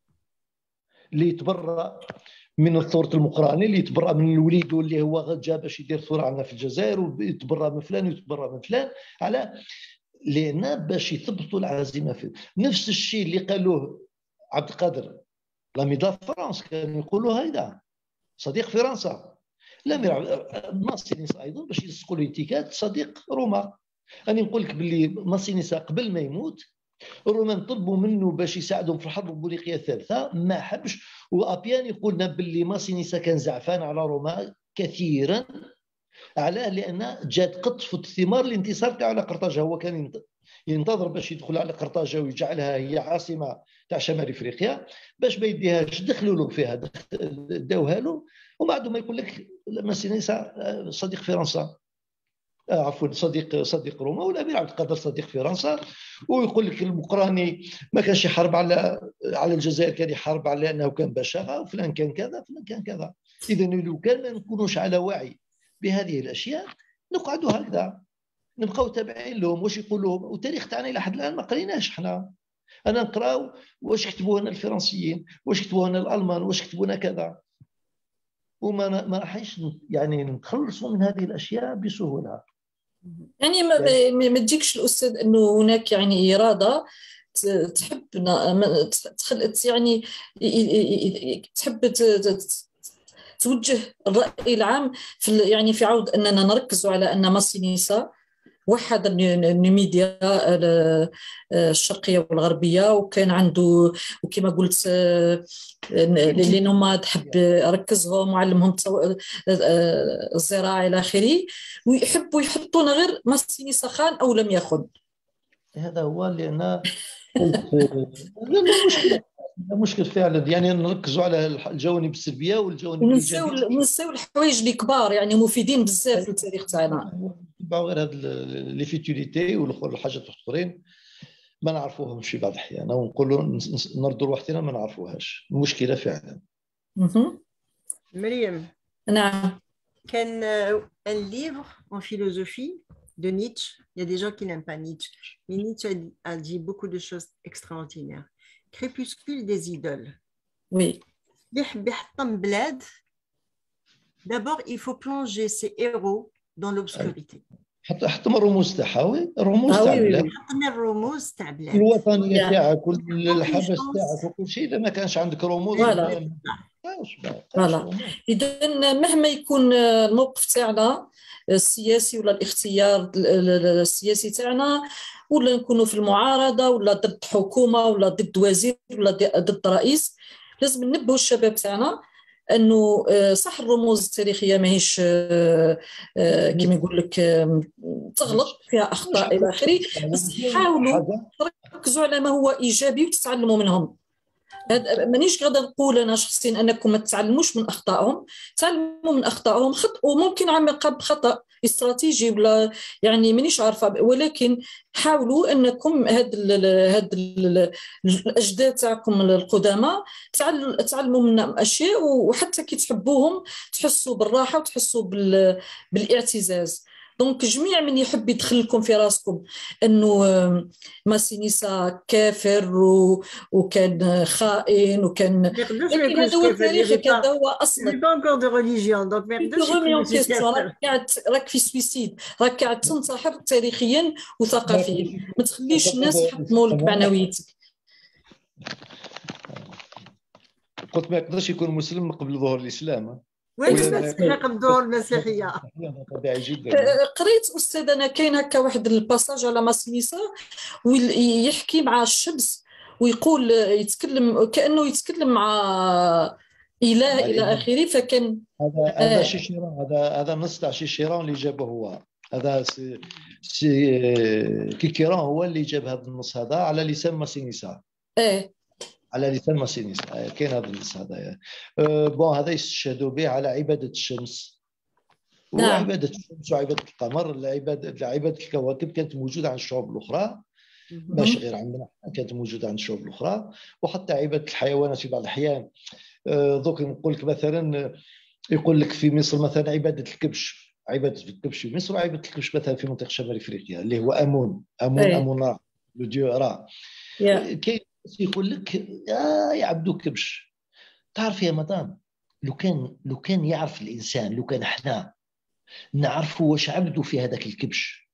اللي يتبرأ من الثورة المقراني، اللي يتبرأ من وليده اللي هو جا باش يدير ثورة عندنا في الجزائر، ويتبرأ من فلان ويتبرأ من فلان، على لأن باش يثبتوا العزيمة في نفس الشيء اللي قالوه عبد القادر لامي دا فرنسا، كانوا يقولوا هيدا صديق فرنسا. الأمير ماسينيسا أيضا باش يلصقوا له تيكات صديق روما. أنا نقول لك باللي ماسينيسا قبل ما يموت الرومان طلبوا منه باش يساعدهم في الحرب البوليقيه الثالثه، ما حبش. وابيان يقولنا باللي ماسينيسا كان زعفان على روما كثيرا، علاه لان جات قطف الثمار الانتصار تاعو على قرطاجه. هو كان ينتظر باش يدخل على قرطاجه ويجعلها هي عاصمه تاع شمال افريقيا، باش ما يديهاش دخلوا له فيها داوها له، ومن بعد ما يقول لك ماسينيسا صديق فرنسا، عفوا صديق صديق روما، والامير عبد القادر صديق فرنسا. ويقول لك المقراني ما كانش يحارب على على الجزائر، كان يحارب على انه كان بشاغه، وفلان كان كذا فلان كان كذا. اذا لو كان ما نكونوش على وعي بهذه الاشياء نقعدوا هكذا نبقاو تابعين لهم واش يقولوا. والتاريخ تاعنا الى حد الان ما قريناش احنا. انا نقراو واش كتبوا لنا الفرنسيين، واش كتبوا لنا الالمان، واش كتبوا لنا كذا، وما ما راحش يعني نتخلصوا من هذه الاشياء بسهوله. يعني ما, يعني ما تجيكش الاستاذ انه هناك يعني اراده تحب يعني تحب توجه الراي العام في يعني في عود اننا نركزوا على ان ماسينيسا وحد الميديا الشرقيه والغربيه، وكان عنده وكما قلت لان هما تحب ركزهم وعلمهم الزراعه الى اخره، ويحبوا يحطون غير ماسينيسا خان او لم يخن. هذا هو لان قلت لا لا مشكل، لا مشكل فعلا، يعني نركزوا على الجوانب السلبيه والجوانب ونساو الايجابيه. نساو الحوايج اللي كبار يعني مفيدين بزاف في التاريخ تاعنا. نتبعوا غير هاد لي فيتوريتي والحاجات الاخرين ما نعرفوهمش في بعض الاحيان، ونقولوا نردوا لوحدنا ما نعرفوهاش، المشكله فعلا. مريم، نعم. كان un livre en philosophie de Nietzsche. Il y a des gens qui n'aiment pas Nietzsche, mais Nietzsche a dit, a dit beaucoup de choses extraordinaires. Crépuscule des idoles. Oui. D'abord, il faut plonger ses héros dans l'obscurité. حتى حتى من الرموز تاعها، وي الرموز تاع البلاد، حتى من الرموز تاع بلاد الوطنيه تاعك والحبس تاعك وكل شيء. اذا ما كانش عندك رموز فوالا فوالا. اذا مهما يكون الموقف تاعنا السياسي ولا الاختيار السياسي تاعنا، ولا نكونوا في المعارضه ولا ضد حكومه ولا ضد وزير ولا ضد رئيس، لازم ننبهوا الشباب تاعنا انه صح الرموز التاريخيه ماهيش كما يقول لك تغلط فيها اخطاء الى اخره، بس حاولوا تركزوا على ما هو ايجابي وتتعلموا منهم. مانيش غادا نقول انا شخصيا انكم ما تتعلموش من اخطائهم، تعلموا من اخطائهم، خطئوا ممكن عم خطا استراتيجي ولا يعني مانيش عارفه، ولكن حاولوا انكم هاد هاد الاجداد تاعكم القدامى تعلموا منهم اشياء، وحتى كي تحبوهم تحسوا بالراحه وتحسوا بالاعتزاز. دونك جميع من يحب يدخل لكم في راسكم انه ماسينيسا كافر وكان خائن وكان، لكن هذا هو التاريخ، هذا هو اصلا راك في سويسيد، راك قاعد تنتحر تاريخيا وثقافيا، ما تخليش الناس يحطموا لك معنويتك. قلت ما يقدرش يكون مسلم قبل ظهور الاسلام، والمسيحية قبل ظهور المسيحية. طبيعي جدا. قريت استاذ انا كاين هكا واحد الباساج على ماسينيسا ويحكي مع الشمس ويقول يتكلم كانه يتكلم مع اله الى اخره، فكان هذا هذا آه. شيشيران، هذا هذا النص تاع شيشيران اللي جابه هو، هذا سي, سي كيكيران هو اللي جاب هذا النص هذا على لسان ماسينيسا. ايه على لسان ماسينيسا كاين هذا النص هذا. أه بون هذا يستشهدوا به على عباده الشمس. نعم. وعباده الشمس وعباده القمر، العباده عباده الكواكب كانت موجوده عند الشعوب الاخرى، ماشي غير عندنا، كانت موجوده عند الشعوب الاخرى، وحتى عباده الحيوانات في بعض الاحيان. دوك نقول لك مثلا، يقول لك في مصر مثلا عباده الكبش، عباده الكبش في مصر، وعباده الكبش مثلا في منطقه شمال افريقيا اللي هو امون امون أي. امون را لو ديو را. كاين يقول لك آه يعبدوا كبش. تعرف يا مدام، لو كان لو كان يعرف الانسان، لو كان احنا نعرفوا واش عبدوا في هذاك الكبش،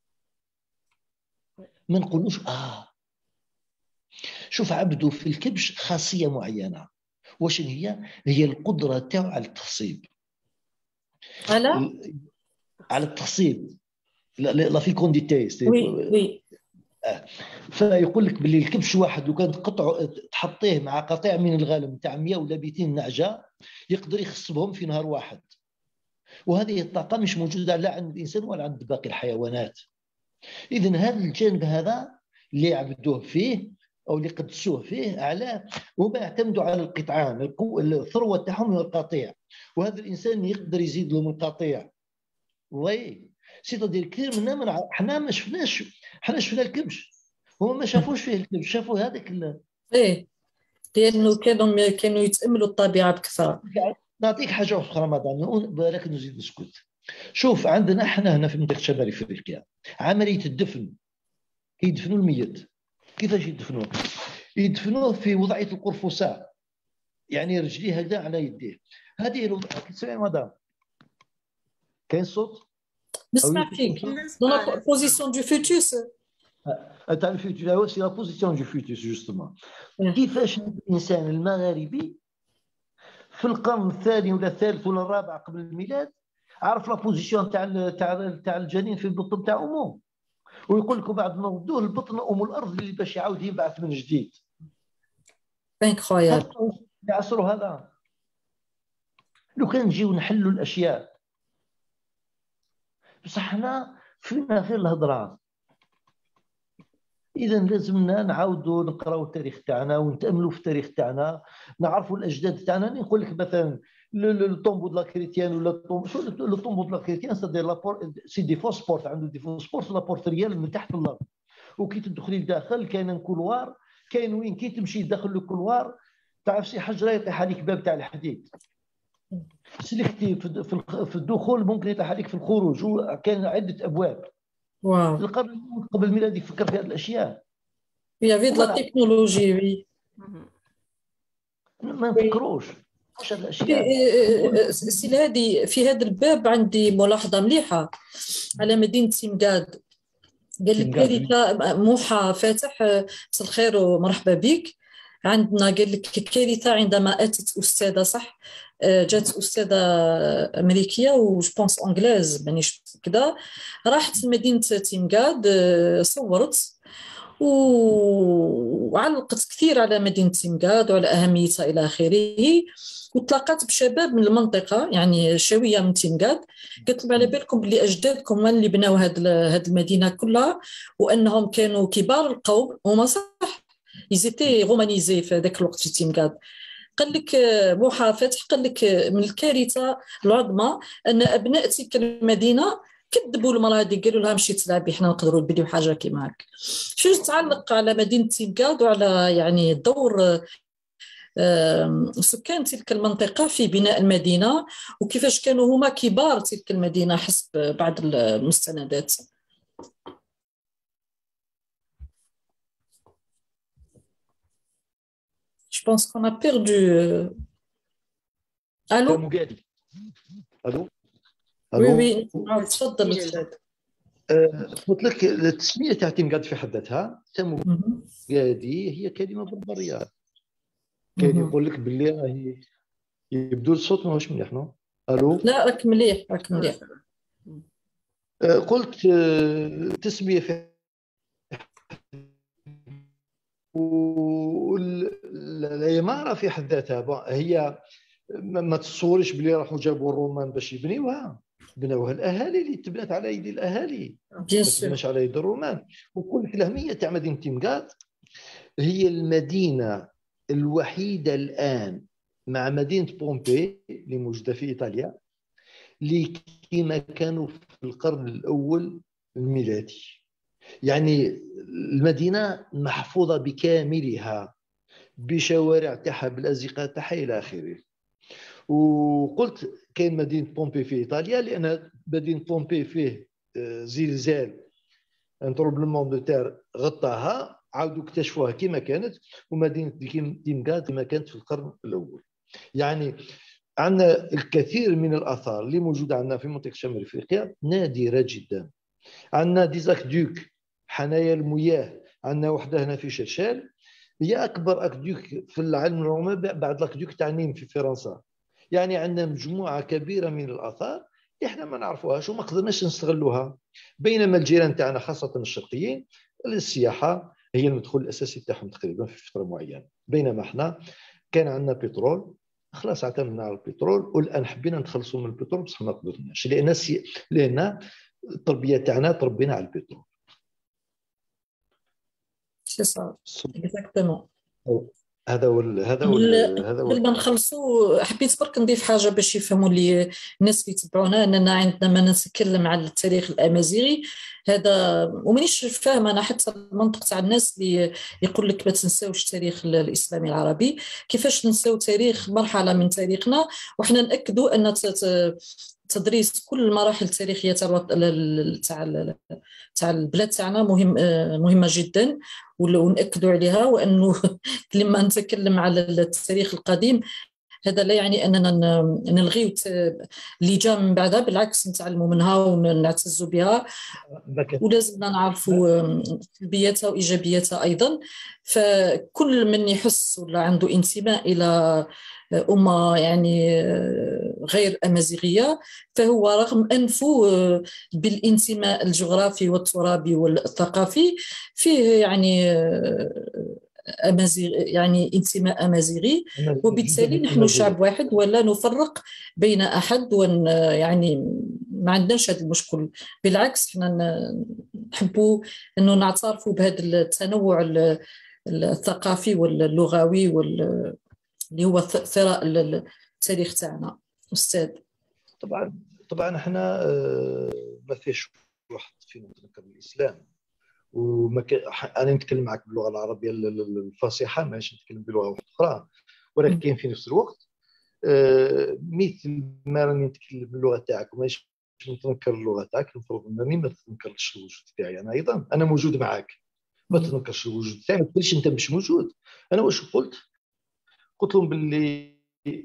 ما نقولوش اه شوف عبدوا في الكبش خاصيه معينه. واش هي؟ هي القدره تاعو على التخصيب، على على التخصيب، لا في كونديتي وي وي. آه. فيقول لك باللي الكبش واحد لو كان تقطعه تحطيه مع قطيع من الغنم تاع مية ولا مئتين نعجه يقدر يخصبهم في نهار واحد، وهذه الطاقه مش موجوده لا عند الانسان ولا عند باقي الحيوانات. اذن هذا الجانب هذا اللي يعبدوه فيه او اللي قدسوه فيه اعلاه، وما يعتمدوا على القطعان، الثروه تاعهم هي القطيع، وهذا الانسان يقدر يزيد له من القطيع. وي سيتادير كثير منا من حنا ما شفناش، حنا شفنا الكبش، هما ما شافوش فيه الكبش، شافوا هذاك ال... ايه لانه كانوا كانوا يتاملوا الطبيعه بكثره. نعطيك حاجه اخرى مدام ولكن نزيد نسكت. شوف عندنا احنا هنا في منطقه شمال افريقيا عمليه الدفن، كيدفنوا الميت. كيفاش يدفنوه؟ يدفنوه في وضعيه القرفصاء، يعني رجليه هكذا على يديه. هذه الوضعيه كتسمعي مدام؟ كاين صوت؟ نسمع فيك. دون لا بوزيسيون دو فوتوس. تاع الفوتوس سي لا بوزيسيون دو فوتوس جوستومون. كيفاش الانسان المغاربي في القرن الثاني ولا الثالث ولا الرابع قبل الميلاد عرف لا بوزيسيون تاع تاع تاع الجنين في البطن تاع امه، ويقول لكم بعد ما ردوه البطن ام الارض اللي باش يعاود ينبعث من جديد. انكرويابل. في عصر هذا لو كان نجيو نحلوا الاشياء، بصح حنا فينا غير الهضره. اذا لازمنا نعاودوا نقراو التاريخ تاعنا ونتاملوا في التاريخ تاعنا، نعرفوا الاجداد تاعنا. نقول لك مثلا لو طومبو دو لا كريتيان ولا لو طومبو دو لا كريتيان سي لابور سي دي فوس بورت، عنده دي فوس بورت، لابورت ريال من تحت الارض، وكي تدخلي لداخل كاين كولوار، كاين وين كي تمشي داخل الكولوار تعرف شي حجره يطيح عليك باب تاع الحديد، سلكتي في الدخول ممكن يطيح عليك في الخروج، وكان عده ابواب. واو القرن قبل الميلاد يفكر في هذه الاشياء. Il y avait de la technologie, oui. ما نفكروش واش هذه الاشياء. سي هذه في هذا الباب عندي ملاحظه مليحه على مدينه تيمغاد. قال لك كارثه موحى فاتح، مساء الخير ومرحبا بك. عندنا قال لك كارثه عندما اتت استاذه، صح، جات استاذه امريكيه وج بونس انجلاز مانيش كذا، راحت لمدينه تيمغاد، صورت وعلقت كثير على مدينه تيمغاد وعلى اهميتها الى اخره، وتلاقات بشباب من المنطقه يعني شويه من تيمغاد. قلت لهم على بالكم بلي اجدادكم من اللي بناو هذه هذه المدينه كلها، وانهم كانوا كبار القوم، هما صح يزيتي رومانيزي في ذاك الوقت في تيمغاد. قال لك موحى فتح، قال لك من الكارثه العظمى ان ابناء تلك المدينه كذبوا المراه هذه، قالوا لها مشي تلعبي، حنا نقدروا نبديو حاجه كيما هكا. شنو تعلق على مدينه تيمغاد وعلى يعني دور سكان تلك المنطقه في بناء المدينه، وكيفاش كانوا هما كبار تلك المدينه حسب بعض المستندات. Je pense qu'on a perdu. Allô? Allô? Oui, oui. تفضل أستاذ. قلت لك التسمية تاع تيمغاد في حد ذاتها تمغادي هي كلمة بربرية. كاين يقول لك باللي راهي يبدو الصوت ماهوش مليح. نو الو؟ لا راك مليح، راك مليح. قلت تسمية في والعمارة في حد ذاتها هي ما تصورش بلي راحوا جابوا الرومان باش يبنيوها، بناوها الاهالي اللي تبنات على ايدي الاهالي، ما تبناش على يد الرومان. وكل الاهميه تاع مدينه تيمغاد هي المدينه الوحيده الان مع مدينه بومبي اللي موجوده في ايطاليا اللي كما كانوا في القرن الاول الميلادي. يعني المدينه محفوظه بكاملها بشوارع تاعها بالازقه تاعها الى اخره. وقلت كاين مدينه بومبي في ايطاليا لان مدينه بومبي فيه زلزال، ان تروبلمون دو تير غطاها، عاودوا اكتشفوها كما كانت، ومدينه تيمغاد كما كانت في القرن الاول. يعني عندنا الكثير من الاثار اللي موجوده عندنا في منطقه شمال افريقيا نادره جدا. عندنا ديزاك دوك حنايا المياه، عندنا وحده هنا في شرشال هي اكبر اكدوك في العالم الروماني بعد الاكدوك تاع نيم في فرنسا. يعني عندنا مجموعه كبيره من الاثار احنا ما نعرفوهاش وما قدرناش نستغلوها، بينما الجيران تاعنا خاصه الشرقيين السياحه هي المدخول الاساسي تاعهم تقريبا في فتره معينه، بينما احنا كان عندنا بترول خلاص اعتمدنا على البترول، والان حبينا نتخلصوا من البترول بصح ما قدرناش لان سي... لان التربيه تاعنا تربينا على البترول. سي صا اكزاكتومون. هذا هو هذا هو هذا هو قبل ما نخلصوا حبيت برك نضيف حاجه باش يفهموا لي الناس اللي يتبعونا اننا عندما نتكلم على التاريخ الامازيغي هذا ومانيش فاهمه انا حتى المنطق تاع الناس اللي يقول لك ما تنساوش التاريخ الاسلامي العربي، كيفاش ننساو تاريخ مرحله من تاريخنا، وحنا ناكدوا ان تدريس كل المراحل التاريخيه تاع تاع البلاد تاعنا مهم مهمه جدا ونأكدوا عليها، وانه لما نتكلم على التاريخ القديم هذا لا يعني اننا نلغي اللي جاء من بعدها، بالعكس نتعلموا منها ونعتزوا بها ولازمنا نعرفوا سلبياتها وايجابياتها ايضا. فكل من يحس ولا عنده انتماء الى أمة يعني غير أمازيغية فهو رغم أنفه بالانتماء الجغرافي والترابي والثقافي فيه يعني أمازيغ يعني انتماء أمازيغي، وبالتالي نحن شعب واحد ولا نفرق بين أحد، ون يعني ما عندناش هذا المشكل. بالعكس حنا نحبوا أنه نعترفوا بهذا التنوع الثقافي واللغوي واللي هو ثراء التاريخ تاعنا. أستاذ طبعا طبعا احنا ما فيش واحد فينا نتنكر الإسلام، وما ك... انا نتكلم معك باللغه العربيه الفصيحه، ماشي نتكلم بلغه اخرى، ولكن في نفس الوقت آه مثل ما راني نتكلم باللغه تاعك وماشي نتنكر اللغه تاعك، المفروض انني ما تنكرش الوجود تاعي. انا ايضا انا موجود معك، ما تنكرش الوجود تاعي، ما تقولش انت مش موجود. انا واش قلت؟ قلت لهم باللي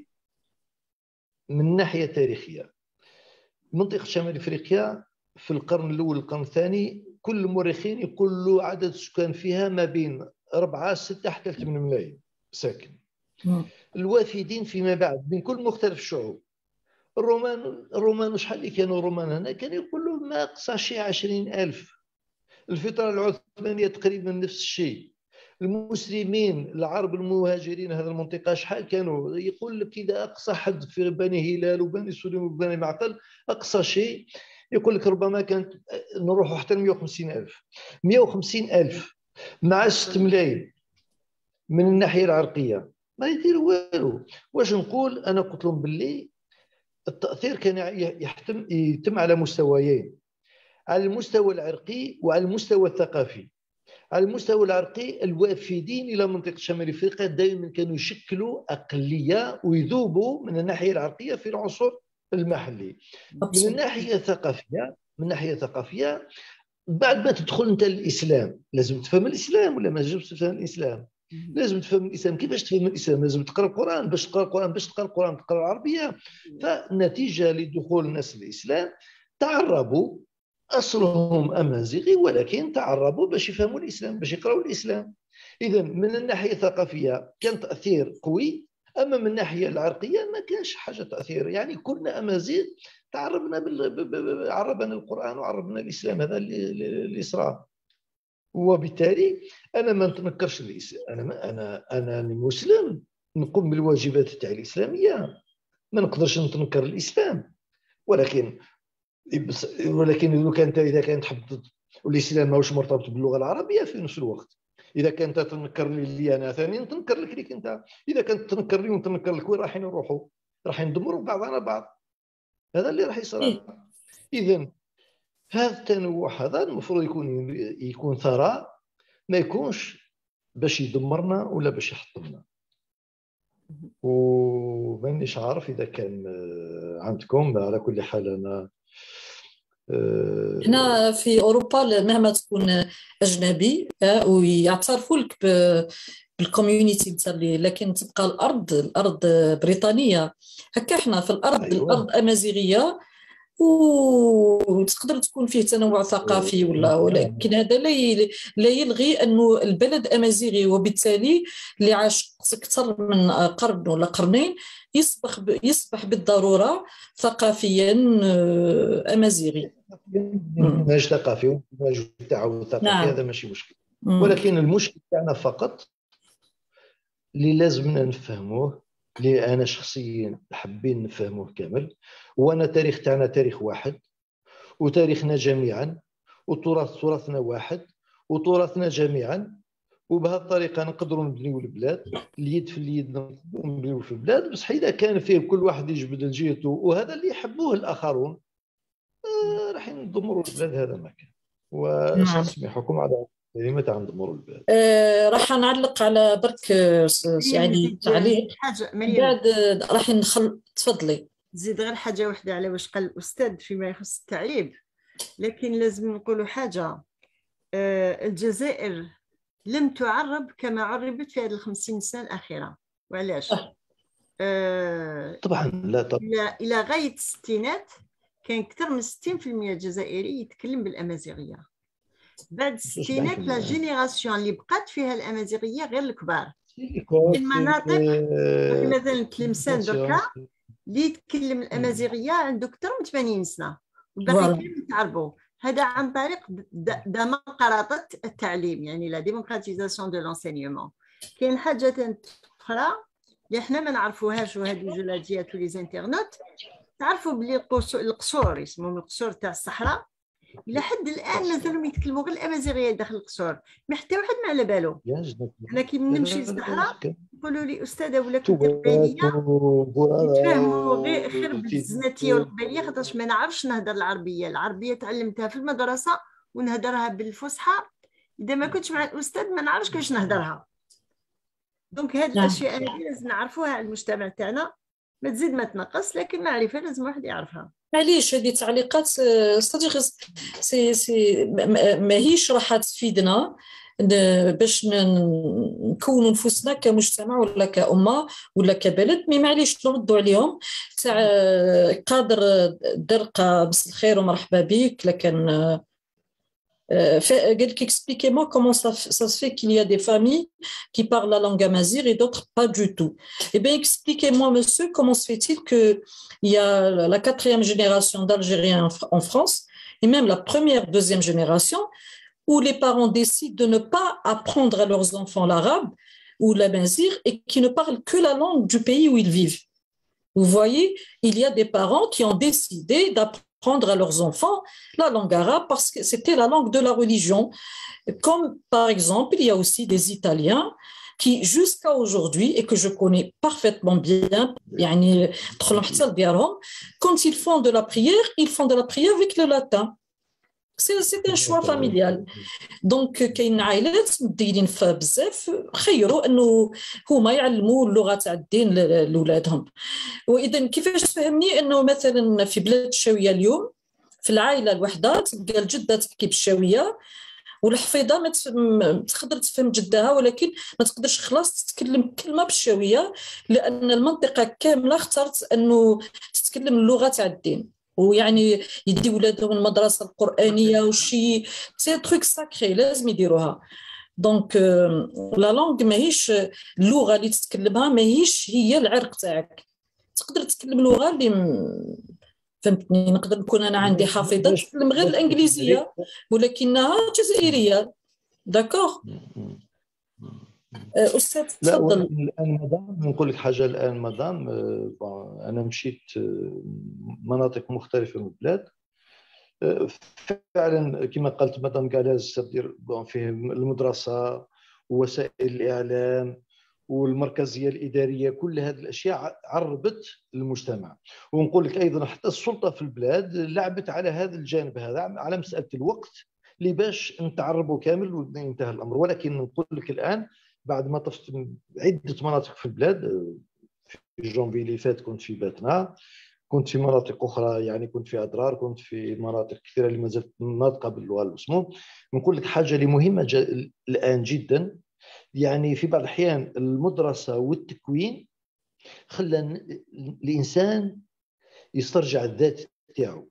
من ناحيه تاريخيه منطقه شمال افريقيا في القرن الاول القرن الثاني كل المؤرخين يقول له عدد السكان فيها ما بين أربعة ستة حتى ثمانية ملايين ساكن. الوافدين فيما بعد من كل مختلف الشعوب، الرومان الرومان شحال اللي كانوا رومان هنا، كانوا يقولوا ما اقصى شيء عشرين ألف. الفترة العثمانية تقريبا نفس الشيء. المسلمين العرب المهاجرين هذه المنطقة شحال كانوا؟ يقول لك إذا أقصى حد في بني هلال وبني سليم وبني معقل أقصى شيء يقول لك ربما كانت نروحوا حتى مئة وخمسين ألف. مئة وخمسين ألف مع ستة ملايين من الناحية العرقية ما يدير والو. واش نقول؟ أنا قلت لهم باللي التأثير كان يحتم يتم على مستويين، على المستوى العرقي وعلى المستوى الثقافي. على المستوى العرقي الوافدين إلى منطقة شمال أفريقيا دائما كانوا يشكلوا أقلية ويذوبوا من الناحية العرقية في العنصر المحلي. من الناحية الثقافية من الناحية الثقافية بعد ما تدخل أنت الإسلام لازم تفهم الإسلام، ولا ما لازمش تفهم الإسلام؟ لازم تفهم الإسلام. كيفاش تفهم الإسلام؟ لازم تقرأ القرآن. باش تقرأ القرآن باش تقرأ القرآن تقرأ العربية. فنتيجة لدخول الناس الإسلام تعربوا، أصلهم أمازيغي ولكن تعربوا باش يفهموا الإسلام، باش يقرأوا الإسلام. إذا من الناحية الثقافية كان تأثير قوي، أما من الناحية العرقية ما كانش حاجة تأثير. يعني كلنا أمازيغ تعربنا بال... عربنا القرآن وعربنا الإسلام، هذا اللي صرا. وبالتالي أنا ما نتنكرش الإسلام. أنا أنا أنا مسلم نقوم بالواجبات تاعي الإسلامية، ما نقدرش نتنكر الإسلام. ولكن ولكن لو كانت اذا كانت تحب والاسلام ماهوش مرتبط باللغه العربيه في نفس الوقت، اذا كانت تنكر لي انا ثاني نتنكر لك ليك انت، اذا كانت تنكر لي ونتنكر لك وين رايحين نروحوا؟ راح ندمروا بعضنا بعض. هذا اللي راح يصير. اذا هذا التنوع هذا المفروض يكون يكون ثراء، ما يكونش باش يدمرنا ولا باش يحطمنا. ومانيش عارف اذا كان عندكم. على كل حال انا هنا في أوروبا مهما تكون أجنبي ويعترفوا لك بالكوميونيتي نتاع، لكن تبقى الأرض الأرض بريطانية. هكا احنا في الأرض أيوة. الأرض أمازيغية وتقدر تكون فيه تنوع ثقافي ولا، ولكن هذا لا يلغي أنه البلد أمازيغي، وبالتالي اللي عاش أكثر من قرن ولا قرنين يصبح يصبح بالضرورة ثقافيا أمازيغي. ماهيش ثقافي وماهيش تعاون ثقافي. نعم. هذا ماشي مشكل. ولكن المشكل تاعنا فقط اللي لازمنا نفهموه، اللي أنا شخصيا حابين نفهموه كامل، وأنا تاريخ تاعنا تاريخ واحد، وتاريخنا جميعا، وتراث تراثنا واحد، وتراثنا جميعا، وبهذه الطريقة نقدروا نبنيو البلاد اليد في اليد، نبنيو في البلاد. بصح إذا كان فيه كل واحد يجبد لجهته وهذا اللي يحبوه الآخرون آه راح ندمروا البلاد. هذا ما كان. ونسمحكم على كلمة عن دمر البلاد. آه راح نعلق على برك يعني تعليق حاجة بعد راح نخل. تفضلي. زيد غير حاجة واحدة على واش قال الأستاذ فيما يخص التعريب، لكن لازم نقولوا حاجة. آه الجزائر لم تعرب كما عربت في هذه الخمسين سنة الأخيرة. وعلاش؟ آه طبعا لا طبعا. إلى إلى غاية الستينات كان أكثر من ستين بالمئة جزائري يتكلم بالأمازيغية. بعد الستينات لا جينيراسيون اللي بقات فيها الأمازيغية غير الكبار. المناطق مثلا تلمسان دركا اللي يتكلم الأمازيغية عنده أكثر من ثمانين سنة والباقي كلهم يتعربوا. هذا عن طريق ديمقراطية التعليم، يعني لا ديمقراطيزاسيون دو لونسينيومون. كاين حاجه اخرى اللي حنا ما نعرفوهاش، وهاد الجولاتيات ولي زانترنت تعرفوا بلي القصور اسمهم القصور تاع الصحراء الى حد الان مازالوا يتكلموا غير الامازيغيه داخل القصور، ما حتى واحد ما على بالو. انا كي نمشي للصحراء يقولوا لي استاذه ولا كنت قباليه نتفاهموا غير خير بالزناتيه والقباليه، خاطرش ما نعرفش نهضر العربيه. العربيه تعلمتها في المدرسه ونهضرها بالفصحى، اذا ما كنتش مع الاستاذ ما نعرفش كيفاش نهضرها. دونك هاد الاشياء هذه لازم نعرفوها على المجتمع تاعنا، ما تزيد ما تنقص، لكن معرفه لازم واحد يعرفها. معليش هذه تعليقات صديقي سي سي ماهيش راح تفيدنا باش نكونوا نفوسنا كمجتمع ولا كأمة ولا كبلد. مي معليش نردوا عليهم. تاع قادر درقة بس الخير ومرحبا بك، لكن expliquez-moi comment ça, ça se fait qu'il y a des familles qui parlent la langue amazigh et d'autres pas du tout. Eh bien, expliquez-moi, monsieur, comment se fait-il qu'il y a la quatrième génération d'Algériens en France, et même la première, deuxième génération, où les parents décident de ne pas apprendre à leurs enfants l'arabe ou l'amazigh et qui ne parlent que la langue du pays où ils vivent. Vous voyez, il y a des parents qui ont décidé d'apprendre apprendre à leurs enfants la langue arabe parce que c'était la langue de la religion. Comme par exemple, il y a aussi des Italiens qui jusqu'à aujourd'hui, et que je connais parfaitement bien, quand ils font de la prière, ils font de la prière avec le latin. C'est, c'est un choix familial. Donc كاين عائلات مديرين بزاف خيروا انه هما يعلموا اللغه تاع الدين لاولادهم. واذا كيفاش تفهمني انه مثلا في بلاد الشاويه اليوم في العائله الوحده تلقى الجده تحكي بالشاويه والحفيظه ما تقدر تفهم جدها، ولكن ما تقدرش خلاص تتكلم كلمه بالشاويه لان المنطقه كامله اختارت انه تتكلم اللغه تاع الدين. ويعني يدي ولادهم المدرسه القرانيه وشي سي تروك ساكري لازم يديروها. دونك لا لونغ ماهيش اللغه اللي تتكلمها ماهيش هي العرق تاعك. تقدر تتكلم لغه اللي فهمتني. نقدر نكون انا عندي حافظه تتكلم غير الانجليزيه ولكنها جزائريه. داكوغ استاذ تفضل. الان مدام نقول لك حاجه. الان مدام انا مشيت مناطق مختلفه من البلاد فعلا كما قالت مدام كالاز تدير فيه المدرسه ووسائل الاعلام والمركزيه الاداريه، كل هذه الاشياء عربت المجتمع. ونقول لك ايضا حتى السلطه في البلاد لعبت على هذا الجانب هذا على مساله الوقت اللي باش نتعربوا كامل وينتهي الامر. ولكن نقول لك الان بعد ما طفت عده مناطق في البلاد، في جونفي اللي فات كنت في باتنا، كنت في مناطق اخرى يعني كنت في اضرار، كنت في مناطق كثيره اللي مازالت ناطقه باللغه الاسمو. نقول لك حاجه اللي مهمه الان جدا، يعني في بعض الاحيان المدرسه والتكوين خلى الانسان يسترجع الذات تاعو،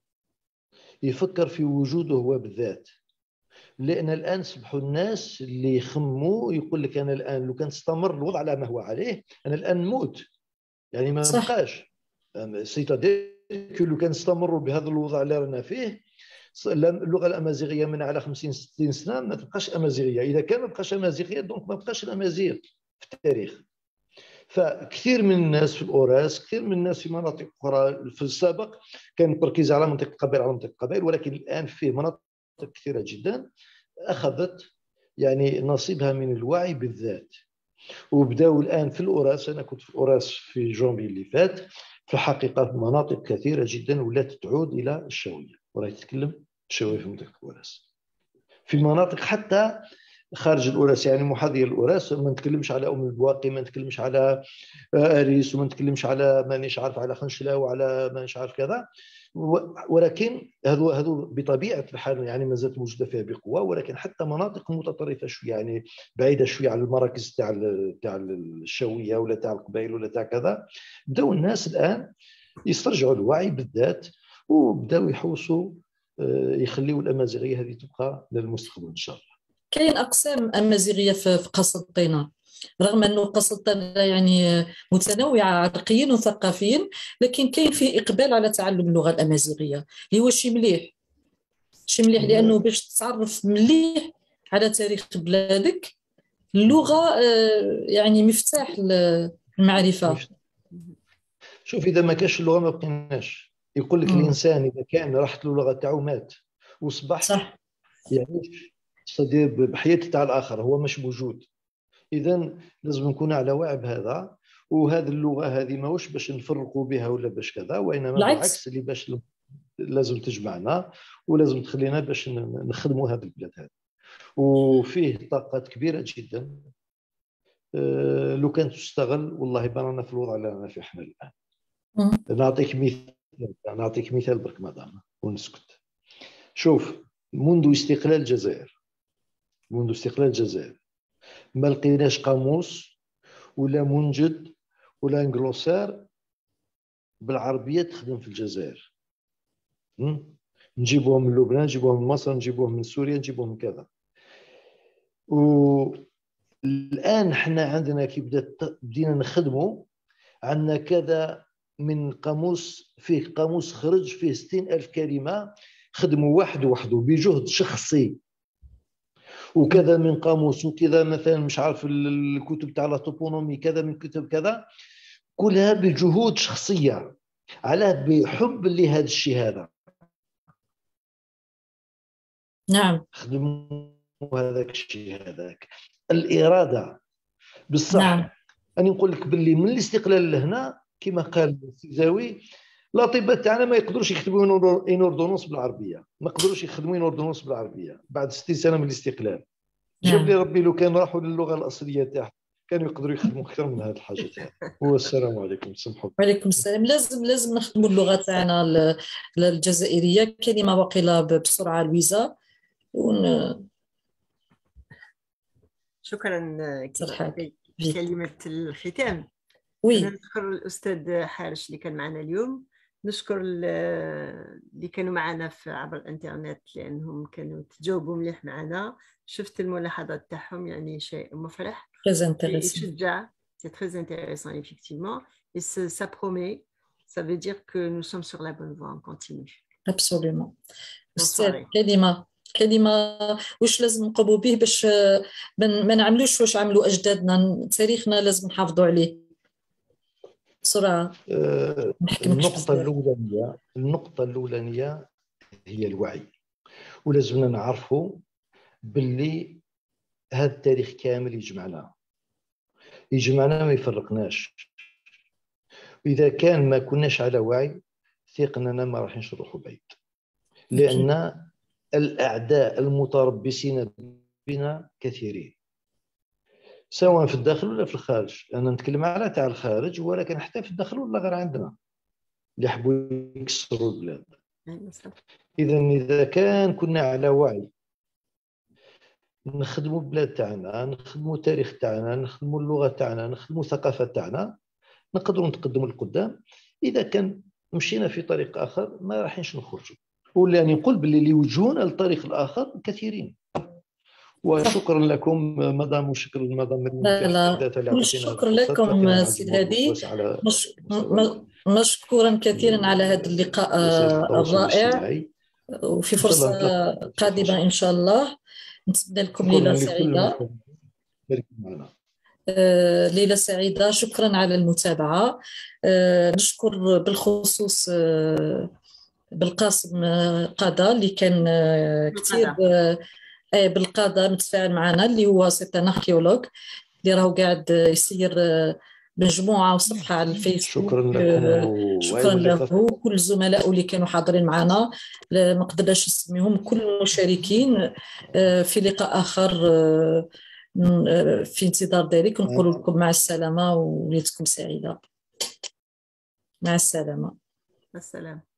يفكر في وجوده هو بالذات. لان الان صبحوا الناس اللي يخموا يقول لك انا الان لو كان استمر الوضع على ما هو عليه انا الان نموت، يعني ما نبقاش. سيتادير لو كان استمروا بهذا الوضع اللي رانا فيه اللغه الامازيغيه من على خمسين ستين سنه ما تبقاش امازيغيه. اذا كان ما بقاش امازيغيه دونك ما بقاش الامازيغ في التاريخ. فكثير من الناس في الاوراس، كثير من الناس في مناطق اخرى في السابق كان التركيز على منطقه القبائل على منطقه القبائل، ولكن الان في مناطق كثيره جدا اخذت يعني نصيبها من الوعي بالذات. وبداوا الان في الاوراس، انا كنت في الاوراس في جونفي اللي فات، في الحقيقه في مناطق كثيره جدا ولات تعود الى الشاويه وراهي تتكلم الشاويه في منطقه الاوراس. في مناطق حتى خارج الاوراس يعني محاذيه الاوراس ما نتكلمش على ام البواقي، ما نتكلمش على اريس، وما نتكلمش على مانيش عارف على خنشله وعلى مانيش عارف كذا، ولكن هذو هذو بطبيعه الحال يعني ما زالت موجوده فيها بقوه. ولكن حتى مناطق متطرفه شويه يعني بعيده شويه عن المراكز تاع تاع الشاويه ولا تاع القبائل ولا تاع كذا، بداوا الناس الان يسترجعوا الوعي بالذات وبداوا يحوسوا يخليوا الامازيغيه هذه تبقى للمستقبل ان شاء الله. كاين اقسام امازيغيه في قسنطينه، رغم انه قسنطينه يعني متنوعه عرقيا وثقافيا، لكن كاين فيه اقبال على تعلم اللغه الامازيغيه اللي هو شي مليح شي مليح لانه باش تتعرف مليح على تاريخ بلادك اللغة يعني مفتاح المعرفة. شوف اذا ما كانش اللغه ما بقيناش. يقول لك الانسان اذا كان راحت له اللغه تاعو مات وصبح صح يعيش صديق بحياة تاع الاخر، هو مش موجود. اذا لازم نكون على وعي بهذا. وهذه اللغه هذه ماهوش باش نفرقوا بها ولا باش كذا، وانما بالعكس اللي باش لازم تجمعنا ولازم تخلينا باش نخدموا هذا البلاد هذا. وفيه طاقات كبيره جدا أه لو كانت تستغل والله برانا في الوضع اللي رانا فيه احنا الان. نعطيك مثال نعطيك مثال برك مدام ونسكت. شوف، منذ استقلال الجزائر منذ استقلال الجزائر ما لقيناش قاموس ولا منجد ولا انجلوسار بالعربيه تخدم في الجزائر. نجيبوهم من لبنان، نجيبوهم من مصر، نجيبوهم من سوريا، نجيبوهم من كذا. والان احنا عندنا كي بدات بدينا نخدموا عندنا كذا من قاموس، فيه قاموس خرج فيه ستين ألف كلمة خدموا واحد وحده بجهد شخصي، وكذا من قاموس، وكذا مثلا مش عارف الكتب تاع التوبونومي كذا من كتب كذا، كلها بجهود شخصية على بحب لهذا الشيء هذا. نعم خدموا هذاك الشيء هذاك الإرادة بالصح. نعم. أنا نقول لك باللي من الاستقلال لهنا كما قال السيزاوي الأطباء تاعنا ما يقدروش يكتبوا ان اوردونونس بالعربيه، ما يقدروش يخدموا ان اوردونونس بالعربيه بعد ستين سنه من الاستقلال. جاب لي ربي لو كان راحوا للغه الاصليه تاعهم كانوا يقدروا يخدموا اكثر من هذه الحاجات هذه. والسلام عليكم. سمحوا. وعليكم السلام. لازم لازم نخدموا اللغه تاعنا الجزائريه. كلمه وقيله بسرعه لويزا ون... شكرا كلمه الختام. وي. نشكر الاستاذ حارش اللي كان معنا اليوم، نشكر اللي كانوا معنا في عبر الانترنت لانهم كانوا تجاوبوا مليح معنا. شفت الملاحظات تاعهم، يعني شيء مفرح يشجع. C'est très intéressant effectivement et ça promet, ça veut dire que nous sommes sur la bonne voie. On continue. Absolument. أستاذ كلمة كلمة واش لازم نقوموا به باش ما نعملوش واش عملوا أجدادنا. تاريخنا لازم نحافظوا عليه بسرعة. أه النقطة الأولانية النقطة الأولانية هي الوعي، ولازمنا نعرفوا باللي هذا التاريخ كامل يجمعنا يجمعنا ما يفرقناش. إذا كان ما كناش على وعي ثق أننا ما راح نروحوا بعيد، لأن الأعداء المتربصين بنا كثيرين سواء في الداخل ولا في الخارج. أنا نتكلم على تاع الخارج ولكن حتى في الداخل ولا غير عندنا اللي يحبوا يكسروا البلاد. إذا إذا كان كنا على وعي نخدموا البلاد تاعنا، نخدموا التاريخ تاعنا، نخدموا اللغة تاعنا، نخدموا الثقافة تاعنا، نقدروا نتقدموا للقدام. إذا كان مشينا في طريق آخر ما راحينش نخرجوا. ولا نقول باللي اللي يوجهون الطريق الآخر كثيرين. وشكرا لكم مدام، وشكرا لمدام مريم. شكرا لكم سيد هادي، مش... مشكورا كثيرا على هذا اللقاء الرائع، وفي فرصة قادمة إن شاء الله. نتمنى لكم ليلة سعيدة. آه، ليلة سعيدة. شكرا على المتابعة. آه، نشكر بالخصوص آه، بالقاسم قادة اللي كان آه، كثير آه، بالقادة متفاعل معنا، اللي هو سيتان أركيولوج اللي راهو قاعد يسير آه، مجموعة وصفحة على الفيسبوك. شكرا لكم. شكرا له كل زملائه اللي كانوا حاضرين معنا، ما قدرناش نسميهم، كل المشاركين. في لقاء آخر في انتظار ذلك، نقول لكم مع السلامة وليلتكم سعيدة. مع السلامة. السلام.